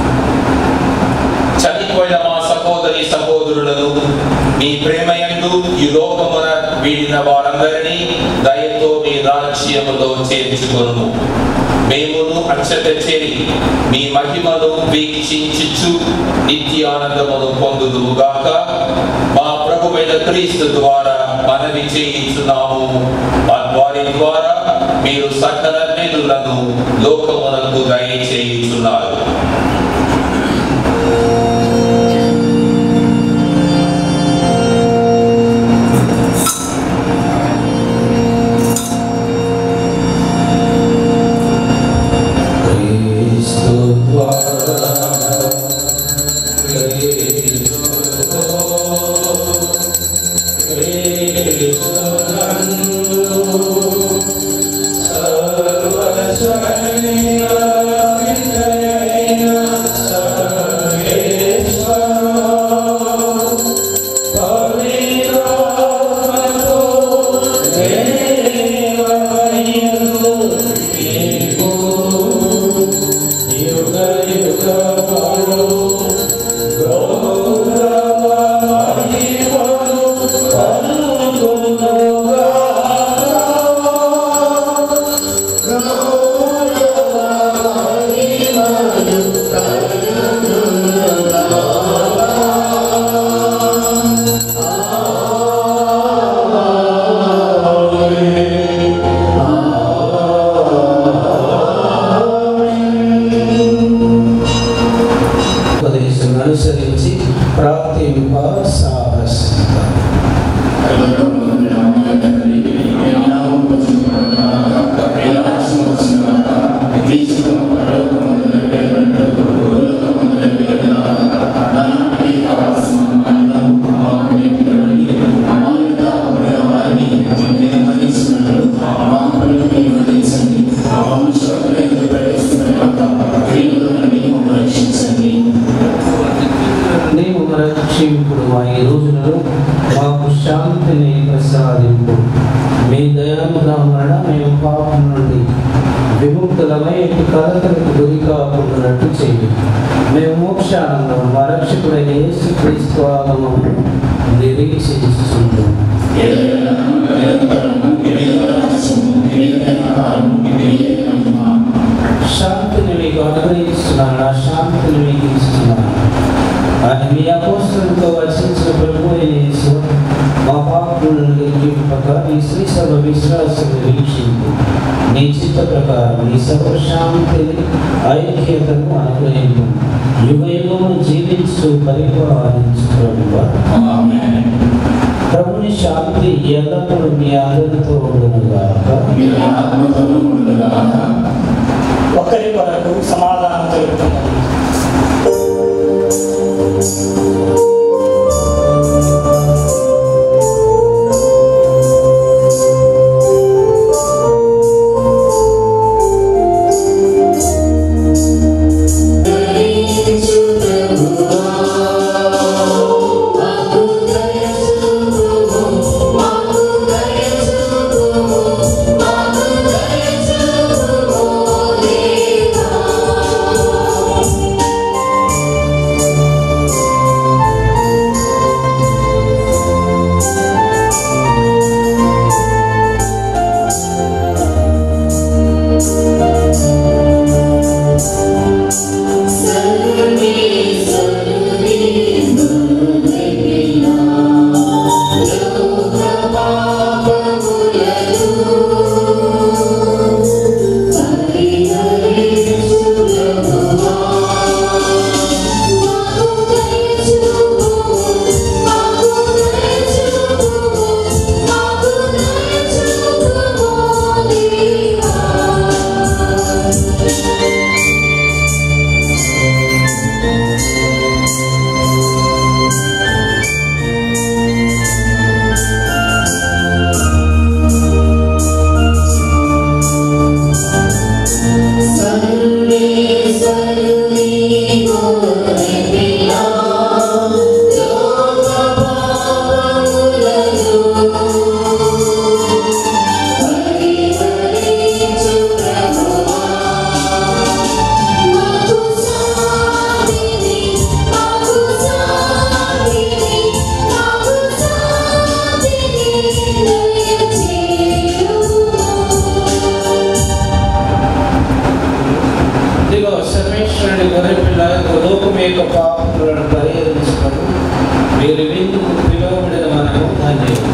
చనిపోయిన మా సహోదరి సహోదరులను మీ ప్రేమయందు ఈ లోకమున వీడిన వారందరినీ దయతో మీ రాజ్యములో చేర్చుకొనుము. మేమును అచ్చట చేరి మీ మహిమను వీక్షించుచు నిత్యానందమును పొందుదుముగాక. మా ప్రభువైన క్రీస్తు ద్వారా మనవి చేయించున్నాము. వారి ద్వారా మీరు సకల మేలులను లోకమునకు దయచేయుచున్నారు. అనుసరించి ప్రార్థింప సాహసిత. రక్షింపుడు మా ఈ రోజులలో మాకు శాంతిని ప్రసాదింపు. మీ దయానుగ్రహం వలన మేము పాపం నుండి విముక్తులమై కలతలకు గురి కాకుండానట్టు చేయండి. మేము మోక్షానందం మా రక్షకుడైన యేసుక్రీస్తు ఆగమను నిరీక్షిస్తున్నాము. శాంతిని మీకు అనుగ్రహిస్తున్నాను, నా శాంతిని మీకు ఇస్తున్నాను అని మీ అపోస్తలులతో వచించిన ప్రభువైన యేసు మా పాపములను లెక్కింపక ఈ శ్రీ సభ విశ్వాసము వీక్షింపు. నీ చిత్త ప్రకారం నీ సర్వశాంతిని ఐక్యతను అనుగ్రహింపు. యుగ యుగమును జీవించు పరిపాలించు ప్రభువా. ప్రభుని శాంతి ఎల్లప్పుడూ మీ అందరితో ఉండునుగాక. ఒకరి కొరకు సమాధానం తెలుపుతున్నది. Thank you. భూమి యొక్క పాపములను పరిహరించుటకు మీరు విందుకు పిలువబడిన మనము ధన్యులు.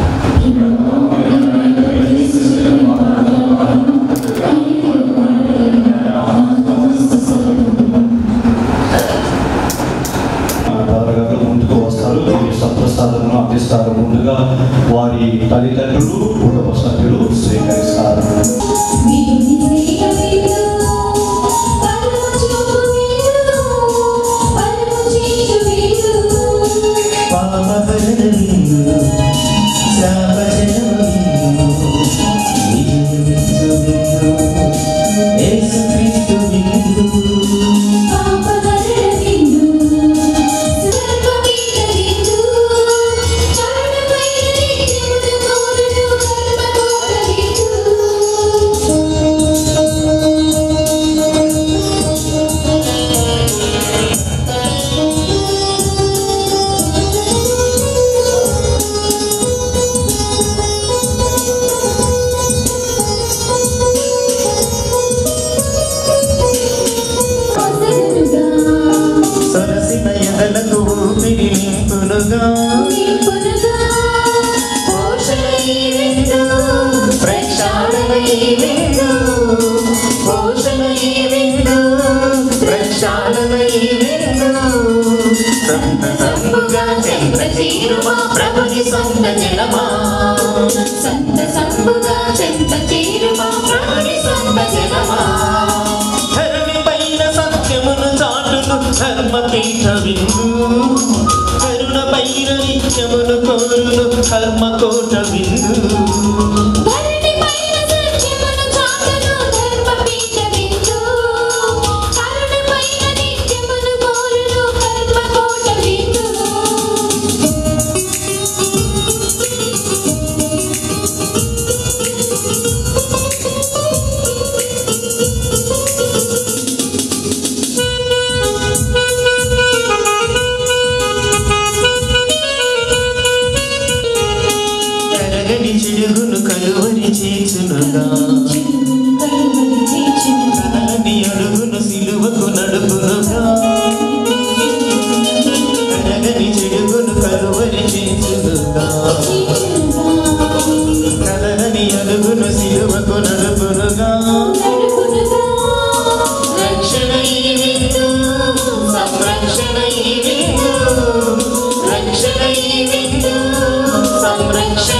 ముందుకు వస్తారు, సత్ప్రసాదమును అందిస్తారు. ముందుగా వారి తల్లిదండ్రులు, కుటుంబ సభ్యులు స్వీకరిస్తారు. కర్మకోట విందు చిడుగును కలువరి చేచునుగా కనని అడుగును సిలువకు నడుపునుగా కనగని చిడుగును కలువరి చేచునుగా కనని అడుగును సిలువకు నడుపునుగా రక్షణ ఈ విందు సంరక్షణ ఈ విందు రక్షణ ఈ విందు సంరక్షణ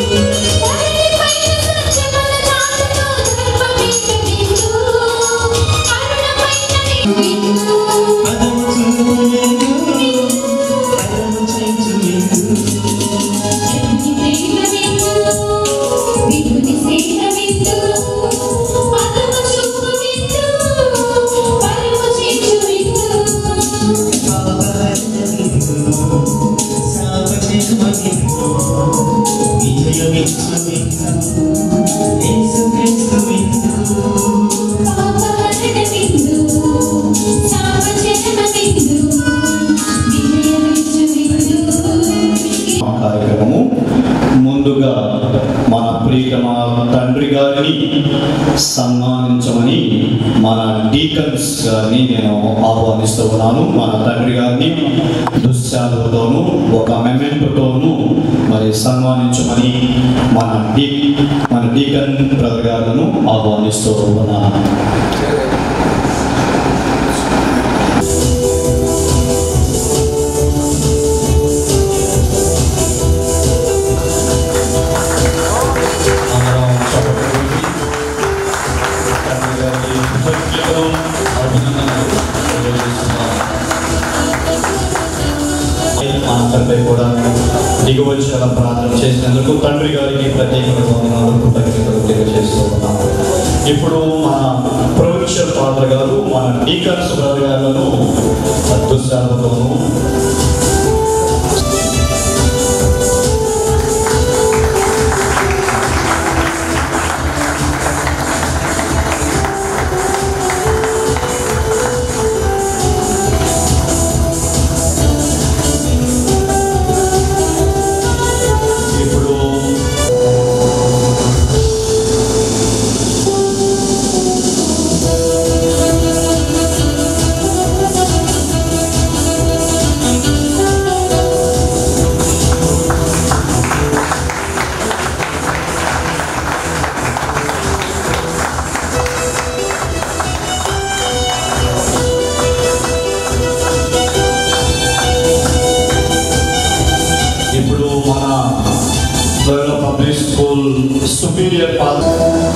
కార్యక్రమము ముందుగా మన ప్రియతమ తండ్రి గారిని సన్మానించమని మన డీకన్స్ గారిని నేను ఆహ్వానిస్తూ ఉన్నాను. మన తండ్రి గారిని దుశ్శాలతోనూ ఒక మెమెంటోతోనూ మరి సన్మానించమని మన డీ మన డీకన్ బ్రదర్ గారులను ఆహ్వానిస్తూ ఉన్నాను. మనందరిపై కూడా దిగువచ్చిన ప్రార్థన చేసినందుకు తండ్రి గారికి ప్రత్యేకమైన వందనాలు, కృతజ్ఞతలు తెలియజేస్తూ ఉన్నాము. ఇప్పుడు మన ప్రొవిన్షియల్ ఫాదర్ గారు మన డీకన్స్ బ్రదర్ గారులను అద్భుతాలతోనూ Thank you. Honorable Superior Father.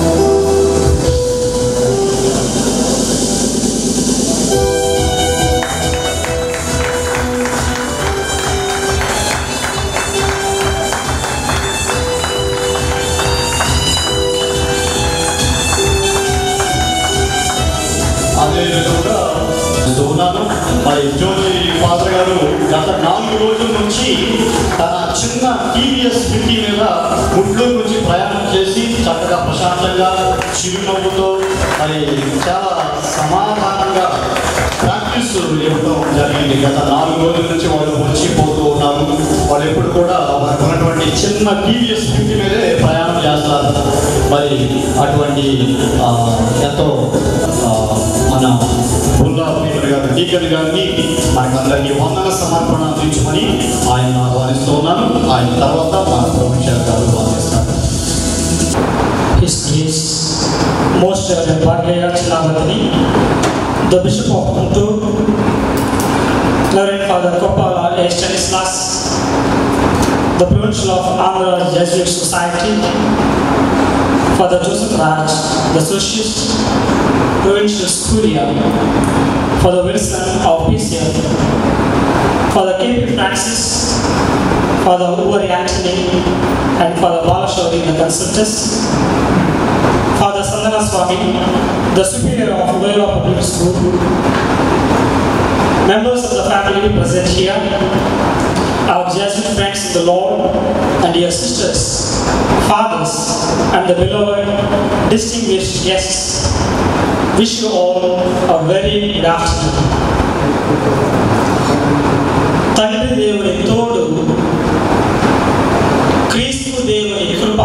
అదేవిధంగా ఉన్నాను మరి జోజి ఫాదర్ గారు గత నాలుగు రోజుల నుంచి తన చిన్న టీవీఎస్ ఫిఫ్టీ మీద గుంటూరు నుంచి ప్రయాణం చేసి చక్కగా ప్రశాంతంగా చిరునవ్వుతో మరి చాలా సమాధానంగా ప్రాక్టీస్ ఇవ్వడం జరిగింది. గత నాలుగు రోజుల నుంచి వాళ్ళు వచ్చి పోతూ ఉన్నారు. వాళ్ళు ఎప్పుడు కూడా మనకు ఉన్నటువంటి చిన్న టీవీఎస్ ఫిఫ్టీ మీదే ప్రయాణం చేస్తారు. మరి అటువంటి ఎంతో మన బుల్లా పీటర్ గారు డీకన్ గారిని మనకందరికీ వందన సమర్పణ అందించమని ఆయన ఆహ్వానిస్తూ ఉన్నాను. ఆయన తర్వాత మన ప్రొఫెసర్ గారు ఆహ్వానిస్తారు. His Grace, Most Reverend Bhagya Chilavatani, the Bishop of Guntur, Reverend Father Koppala A. Stanislas, the Provincial of Andhra Jesuit Society, Father Joseph Raj, the Socialist, Provincial Superior, Father Wilson of P C F, Father K P Francis, Father Uri Anthony, and Father Balashori, the consultants, Father Sandana Swami, the Superior of Vela Public School, members of the family present here, our Jesuit friends in the Lord, and dear sisters, fathers, and the beloved distinguished guests, wish you all a very good afternoon. తండ్రి దేవుని తోడు, క్రీస్తు దేవుని కృప,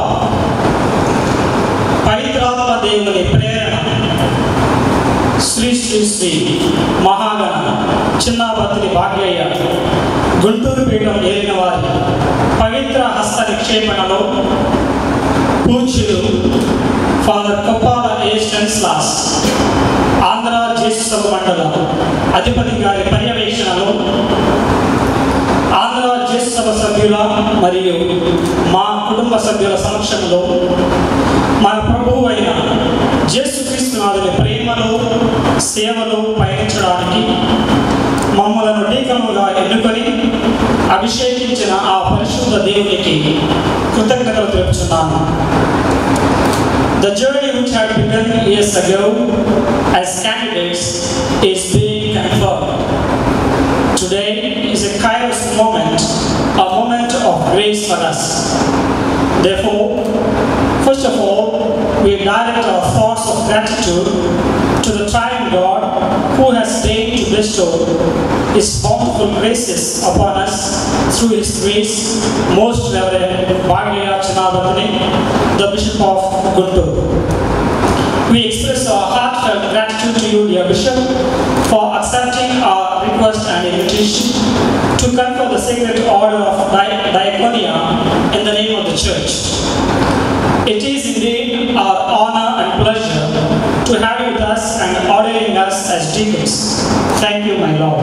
పవిత్రాత్మ దేవుని ప్రేరణ, శ్రీ శ్రీ శ్రీ మహాగణ చిన్నాభద్రి భాగ్యయ్య గుంటూరు పీఠం ఏలిన వారి పవిత్ర హస్త నిక్షేపణలో పూజ్యులు father Koppala A Stanislaus Andhra జేసు మండల అధిపతి గారి పర్యవేక్షణలో ఆంధ్ర జేసు సభ సభ్యుల మరియు మా కుటుంబ సభ్యుల సమక్షంలో మన ప్రభువు అయిన యేసుక్రీస్తునాథుని ప్రేమలో సేవలో పయనించడానికి మమ్మలను డీకముగా ఎన్నుకొని అభిషేకించిన ఆ పరిశుద్ధ దేవునికి కృతజ్ఞతలు తెలుపుచున్నాను. The journey which had begun years ago as candidates is being confirmed. Today is a kairos moment, a moment of grace for us. Therefore, first of all, we direct our thoughts of gratitude to the triune God who has deigned to bestow His bountiful graces upon us through His grace, Most Reverend Bhagya Chilavatani, the Bishop of Guntur. We express our heartfelt gratitude to you, dear Bishop, for accepting our request and invitation to confer the sacred order of Di- Diaconia in the name of the Church. It is indeed our honor and pleasure to have you with us and ordering us as deacons. Thank you, my Lord.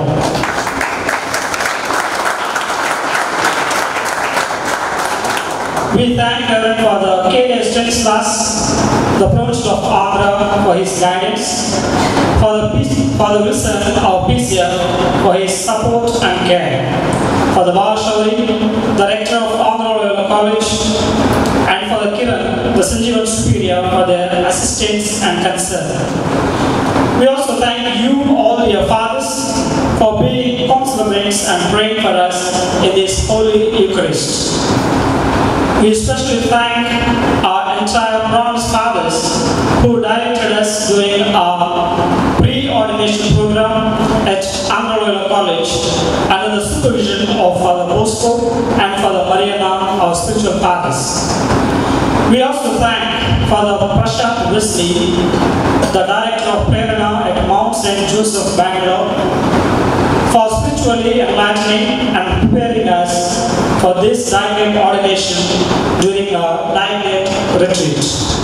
We thank Reverend Father K A Stanislas, the Provincial of Andhra, for his guidance, Father, P- Father Wilson of P C F for his support and care, Father Balashori, the Rector of Andhra Royal College, and Father Kiran, the Sanjeevan Superior, for their assistance and concern. We also thank you, all dear fathers, for being consolidate and praying for us in this Holy Eucharist. We especially thank our entire bronze fathers who directed us during our pre-ordination program at Andhra Royal College under the supervision of Father Bosco and Father Mariana, our spiritual fathers. We also thank Father Prashant Wesley, the director of Prerana at Mount Saint Joseph, Bangalore, for spiritually enlightening and preparing us for this direct ordination during our nine-day retreat.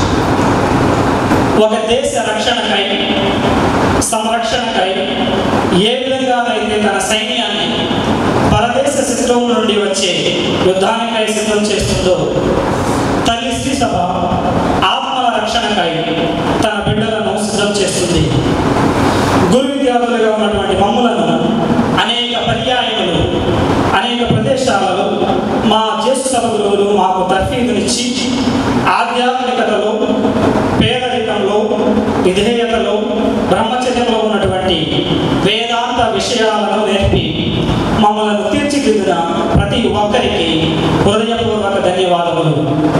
ఒక దేశ రక్షణకై సంరక్షణకై ఏ విధంగా అయితే తన సైన్యాన్ని పరదేశ శత్రువుల నుండి వచ్చే యుద్ధానికై సిద్ధం చేస్తుందో, తల్లి ఎస్సీ సభ ఆత్మల రక్షణకై తన బిడ్డలను సిద్ధం చేస్తుంది. గురు విద్యార్థులుగా ఉన్నటువంటి మమ్ములను అనేక పర్యాయములు అనేక ప్రదేశాలలో మా జ్యేష్ఠ సభ గురువులు మాకు తర్ఫీదునిచ్చి ఆధ్యాత్మికతలో, పేదరికంలో, విధేయతలో, బ్రహ్మచర్యంలో ఉన్నటువంటి వేదాంత విషయాలను నేర్పి మమ్మల్ని తీర్చిదిద్దిన ప్రతి ఒక్కరికి హృదయపూర్వక ధన్యవాదములు.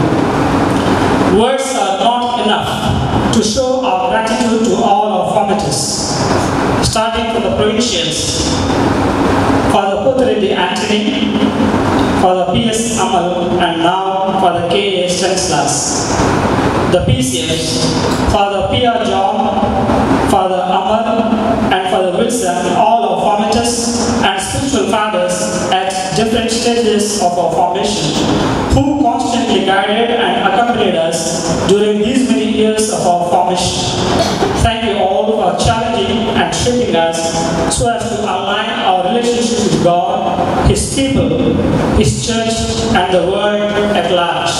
Words are not enough to show our gratitude to all our formators, starting from the provincials, Father Puthreddy Anthony, Father P S Amal, and now Father K A Stanislas. The P C Fs, Father P R John, Father Amal, and Father Wilson, all our formators and spiritual fathers at different stages of our formation, who constantly guided and accompanied us during these many years of our formation. Thank you all for challenging and shaping us so as to align our relationship with God, His people, His church, and the world at large.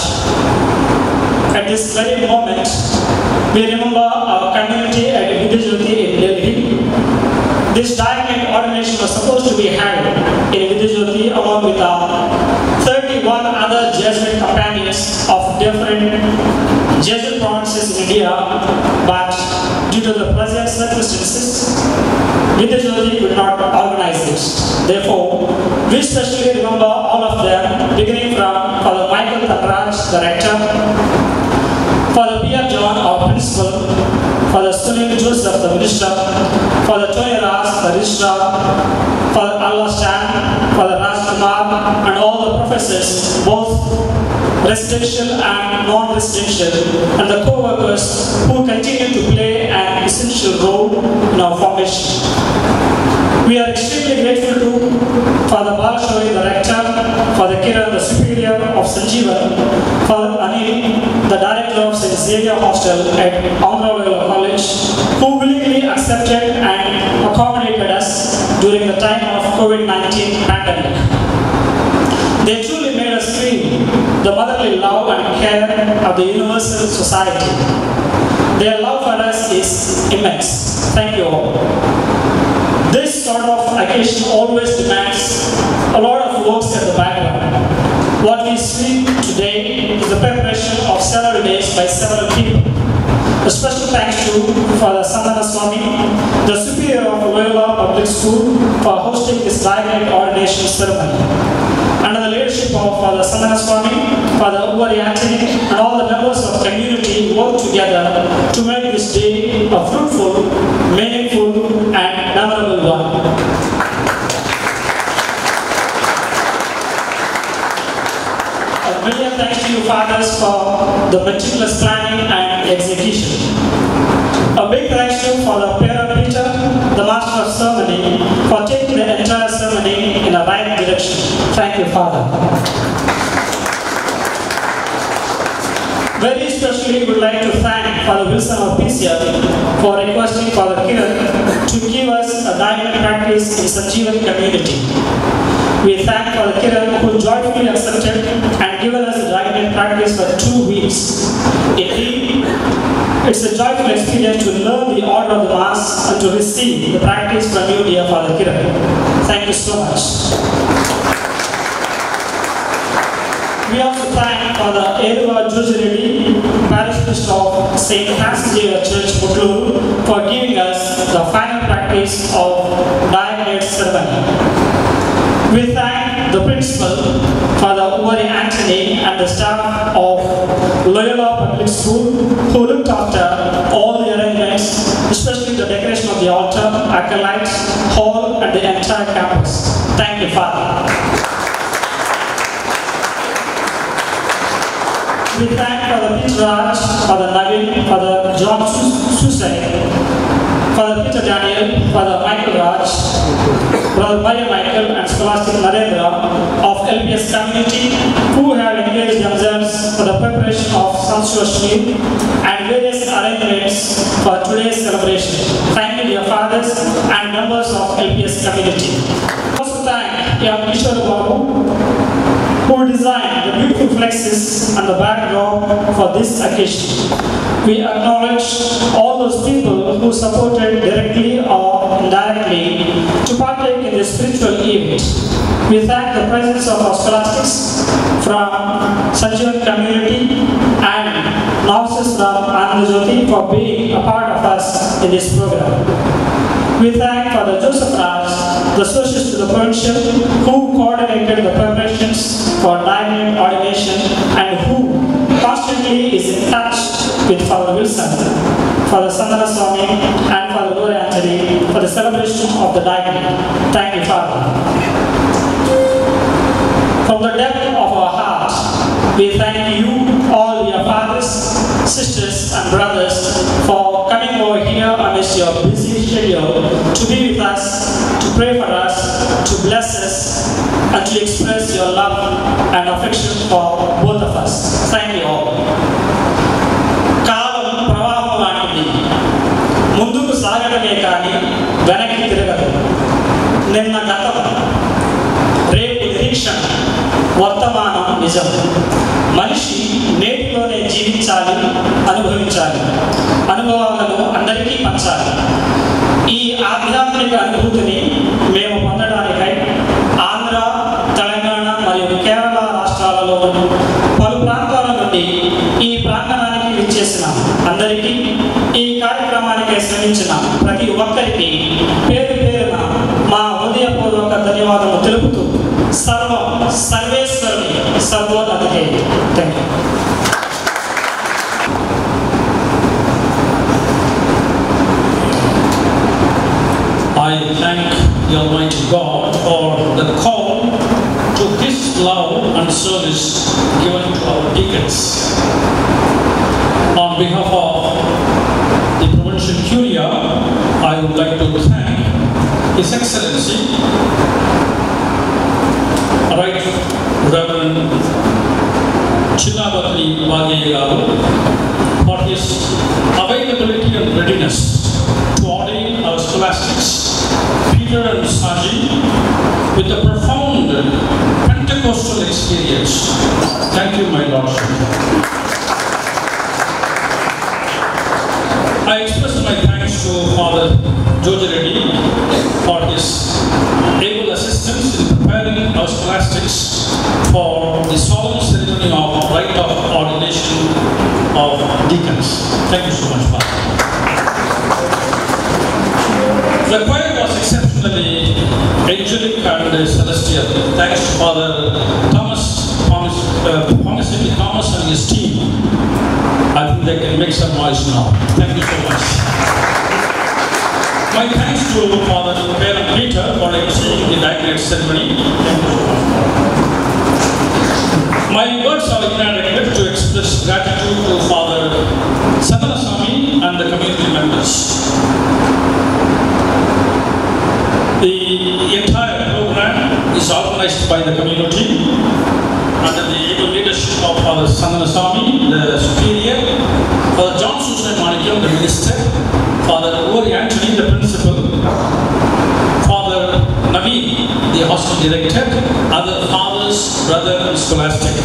At this very moment, we remember our community at Vidyajyoti in Delhi. This diamond ordination was supposed to be held in Vidyajyoti along with our thirty-one other Jesuit companions of different Jesuit provinces in India, but due to the present circumstances, Vidyajyoti could not organize it. Therefore, we specially remember all of them, beginning from Father Michael Thakraj, the rector, Father P R John, our principal, Father Sunil Joseph, the minister, Father Tony Ras, the registrar, Father Allah Stan, Father Raj Kumar, and all the professors, both residential and non-residential, and the co-workers who continue to play an essential role in our formation. We are extremely grateful to Father Balashori, the rector, Father Kiran, the superior of Sanjeevan, Father Anil, the director of Saint Xavier Hostel at Andhra Loyola College, who willingly accepted and accommodated us during the time of COVID nineteen pandemic. They truly made us feel the motherly love and care of the universal society. Their love for us is immense. Thank you all. This sort of occasion always demands a lot of works at the background. What we see today is the preparation of several days by several people. A special thanks to Father Sandana Swami, the superior of Loyola Public School, for hosting this diamond ordination ceremony. Under the leadership of Father Sandana Swami, Father Uvari Anthony, and all the members of the community work together to make this day a fruitful, meaningful, and memorable one. A million thanks to you, fathers, for the meticulous planning and execution. A big thanks to Father Pierre Peter, the master of ceremony, for taking the entire ceremony in a right direction. Thank you, Father. Very especially, we would like to thank Father Wilson of P C F for requesting Father Kiran to give us a diamond practice in Sanjeevan community. We thank Father Kiran who joyfully accepted and given us a diamond practice for two weeks. Indeed, it's a joyful experience to learn the order of the Mass and to receive the practice from you, dear Father Kiran. Thank you so much. We also thank Father Eruva Jujiredi, Parish Priest of Saint Francis Xavier Church, Putlur, for giving us the final practice of diamond ceremony. We thank the principal, Father Uvari Anthony, and the staff of Loyola Public School, who looked after all the arrangements, especially the decoration of the altar, acolytes, hall, and the entire campus. Thank you, Father. We thank Father Peter Raj, Father Navin, Father John Susai, Father Peter Daniel, Father Michael Raj, Brother Maria Michael, and Scholastic Narendra of L P S community, who have engaged themselves for the preparation of sumptuous meal and various arrangements for today's celebration. Thank you, dear fathers and members of L P S community. Also thank Young Kishore Babu, who designed the beautiful flexes and the backdrop for this occasion. We acknowledge all those people who supported directly or indirectly to partake in this spiritual event. We thank the presence of our scholastics from Sanjeevan community and novices from Anandajyoti for being a part of us in this program. We thank Father Joseph Raj, the associate to the provincial, who coordinated the preparations for diamond ordination and who constantly is in touch with Father Wilson, Father Sandana Swami and Father Lore Anthony for the celebration of the diamond. Thank you, Father. From the depth of our heart, we thank you, all your fathers, sisters and brothers, for coming over here amidst your busy schedule to be with us, to pray for us, to bless us, and to express your love and affection for both of us. Thank you all. కాలం ప్రవాహం లాంటిది, ముందుకు సాగడమే కానీ వెనక్కి తిరగదు. నిన్న గతం, రేపు నిరీక్షణ, వర్తమానం నిజం. మనిషి నేటిలోనే జీవించాలి, అనుభవించాలి, అనుభవాలను అందరికీ పంచాలి. ఈ ఆధ్యాత్మిక అనుభూతిని మేము పొందడానికై ఆంధ్ర, తెలంగాణ మరియు కేరళ రాష్ట్రాలలో పలు ప్రాంతాల నుండి ఈ ప్రాంగణానికి విచ్చేసిన అందరికీ, ఈ కార్యక్రమానికి శ్రమించిన ప్రతి ఒక్కరికి పేరు పేరున మా హృదయపూర్వక ధన్యవాదాలు తెలుపుతూ సర్వం సర్వేశ్వరుని సర్వోన్నతికే. Thank you. I thank the Almighty God for the call to His love and service given to our deacons. On behalf of the Provincial Curia, I would like to thank His Excellency, Right Reverend Chinnabhatri Bhagiyagaru, for his availability and readiness to ordain our scholastics, Peter and Saji, with a profound Pentecostal experience. Thank you, my Lordship. I express my thanks to Father Joji Reddy for his able assistance in preparing our scholastics for the solemn ceremony of rite of ordination of deacons. Thank you so much, Father. The choir was exceptionally angelic and celestial. Thanks to Father Thomas, Thomas, uh, Thomas, Thomas and his team. I think they can make some noise now. Thank you so much. My thanks to Father Parent Peter for emceeing the diaconate ceremony. Thank you so much. My words are inadequate to express gratitude to Father Sandana Swami and the community members. The entire program is organized by the community under the able leadership of Father Sandana Swami, the superior, Father John Susan Manikyam, the minister, Father Lore Anthony, the principal, Father Naveen, the hostel director, other fathers, brother and scholastic.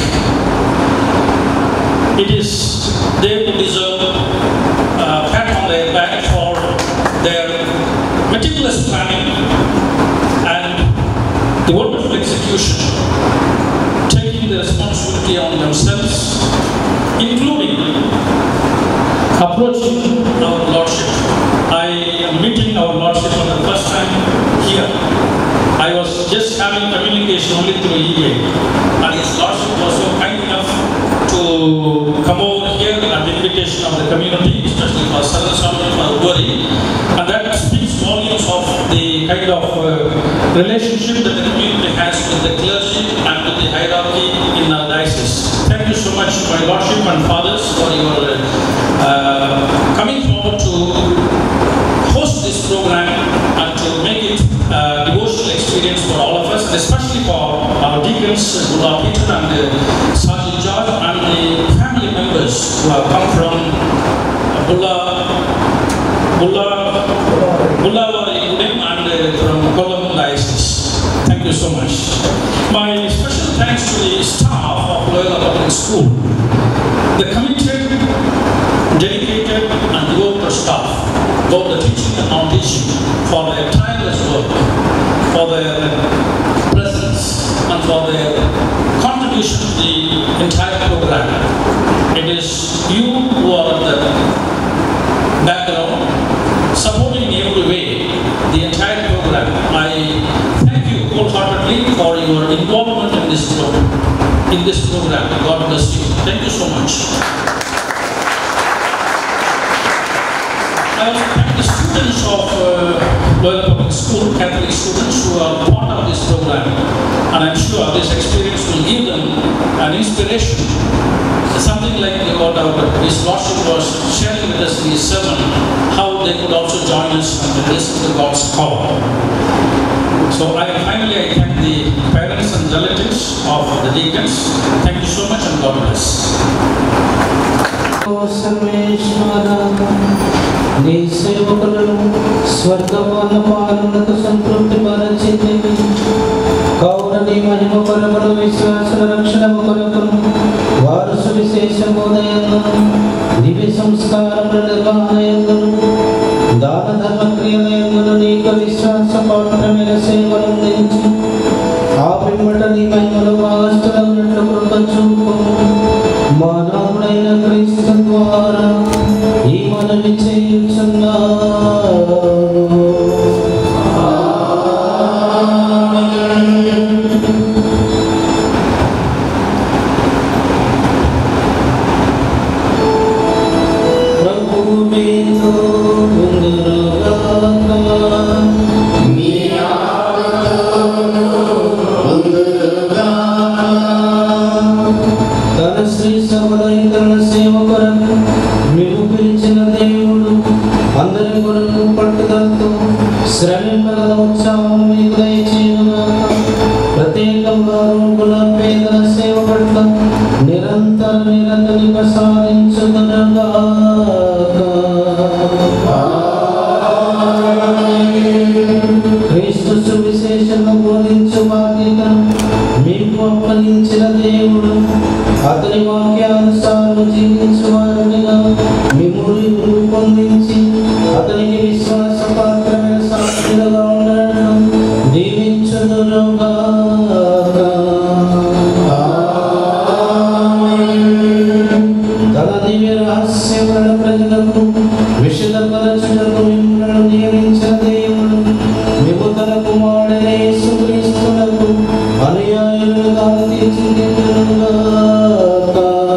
It is they who deserve a pat on their back for their meticulous planning and the wonderful execution, taking the responsibility on themselves, including approaching our Lordship. I am meeting our Lordship for the first time here. I was just having communication only through email, and His Lordship was so kind enough to come over here at the invitation of the community, especially for Sandana Swami and for Uri, and that speaks volumes of the kind of uh, relationship that the community has with the clergy and with the hierarchy in our diocese. Thank you so much, my Lordship and Fathers, for your uh, coming forward to host this program and to make it a devotional experience for all of us, and especially for our deacons, Bulla Peter and uh, Sergeant George, and the family members who have come from Bulla, Bulla, Bullavari Udim and uh, from Kollam Diocese. Thank you so much. My special thanks to the staff of Loyola Public School. The committed, dedicated and devoted staff, both the teaching and non-teaching, for their tireless work, for their presence and for their contribution to the entire program. It is you who are at the background, supporting in every way the entire program. I thank you wholeheartedly for your involvement in this program. In this program, God bless you. Thank you so much. I also thank the students of uh, Loyola Public School, Catholic students who are part of this program, and I'm sure this experience will give them an inspiration. Something like what our His Lordship was sharing with us in his sermon, how they could also join us and listen to God's call. So I finally I thank the parents and relatives of the deacons. Thank you so much and God bless. నీ సేవకులను స్వర్గవాన పాలనకు సంతృప్తి పరచింది కావున నీ మహిమ కొరకును విశ్వాసుల రక్షణ కొరకును వారు సువిశేషమోదయందును దివ్య సంస్కారముల నిర్వహణయందును దాన ధర్మ క్రియలయందును నీకు విశ్వాస పాత్రమైన సేవలు అందించి ఆ పిమ్మట నీ మహిమలో భాగస్థులైనట్లు కృప చూపు మా నాథుడైన క్రీస్తు ద్వారా ఈ మనవి చేయుచున్నాను. ప్రభువు మీతో ఉండునుగాక. మీ ఆత్మతోను ఉండునుగాక. తన శ్రీ సముదాయకరణ సేవ కొరకు మేము పిలిచిన దేవుడు అందరి కొరకు పట్టుదలతో శ్రమింపగల ఉత్సాహం మీకు దయచేయుగాక. ప్రత్యేకంగా రోగుల పేదల సేవ పట్ల నిరంతర నిరంతరం ప్రసాదించుగాక. క్రీస్తు సువిశేషము బోధించు బాధ్యత మీకు అప్పగించిన దేవుడు అతని వాక్యానుసారం జీవించువారునిగా మిమ్మల్ని రూపొందించి అతనికి విశ్వాస పాత్రమైన సాక్షులుగా ఉండడం దీవించుదురుగాక. తన దివ్య రహస్యముల ప్రజలకు విషదపరచుటకు మిమ్మల్ని నియమించిన దేవుడు మేము తన కుమారుడైన యేసుక్రీస్తునకు అనుయాయులుగా తీర్చిదిద్దునుగాక.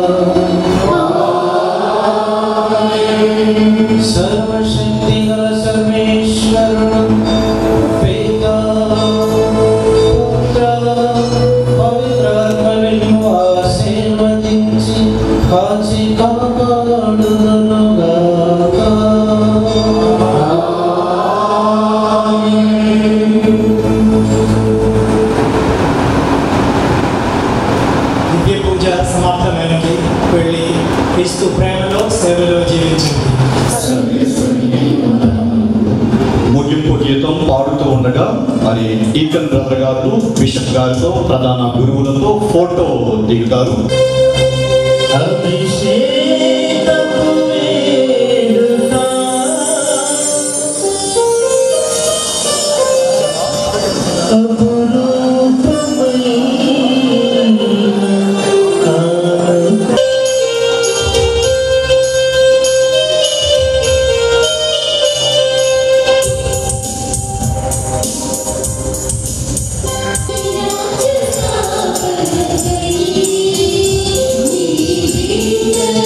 సర్వశక్తి గల సర్వేశ్వరుడు పితా పుత్ర పవిత్రాత్మను ఆశీర్వదించి కాచి కాపాడుదునుగాక. దివ్య పూజ సమాప్తమైనది. వెళ్ళి క్రీస్తు ప్రేమలో సేవలో జీవించండి. ముగింపు గీతం పాడుతూ ఉండగా మరి ఈకన్ బ్రదర్ గారు బిషప్ గారితో ప్రధాన గురువులతో ఫోటో దిగుతారు. Thank you.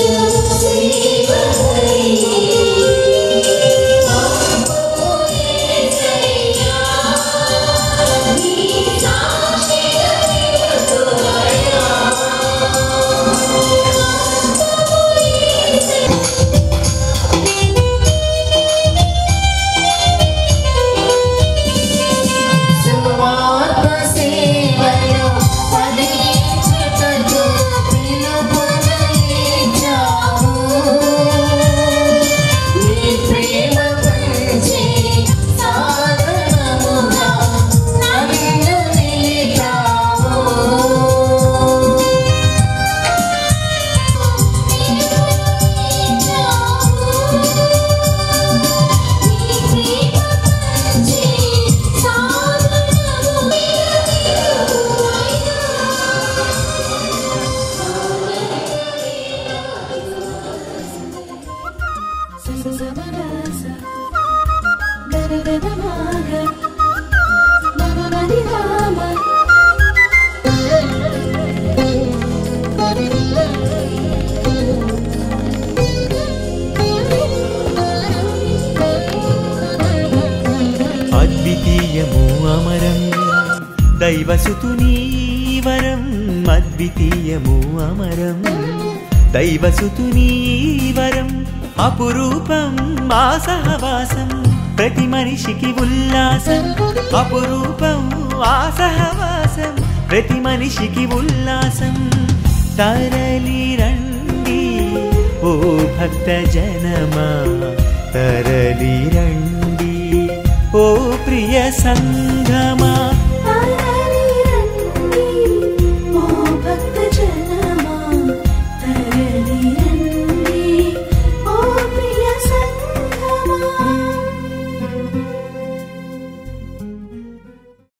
అద్వితీయము అమరం దైవసుతునీ వరం, అద్వితీయము అమరం దైవసుతునీ వరం, అపురూపం మా సహవాసం ప్రతి మనిషికి ఉల్లాసం, అపురూపం ఆ సహవాసం ప్రతి మనిషికి ఉల్లాసం. తరలి రండి ఓ భక్త జనమా, తరలి రండి ఓ ప్రియ సంగమా,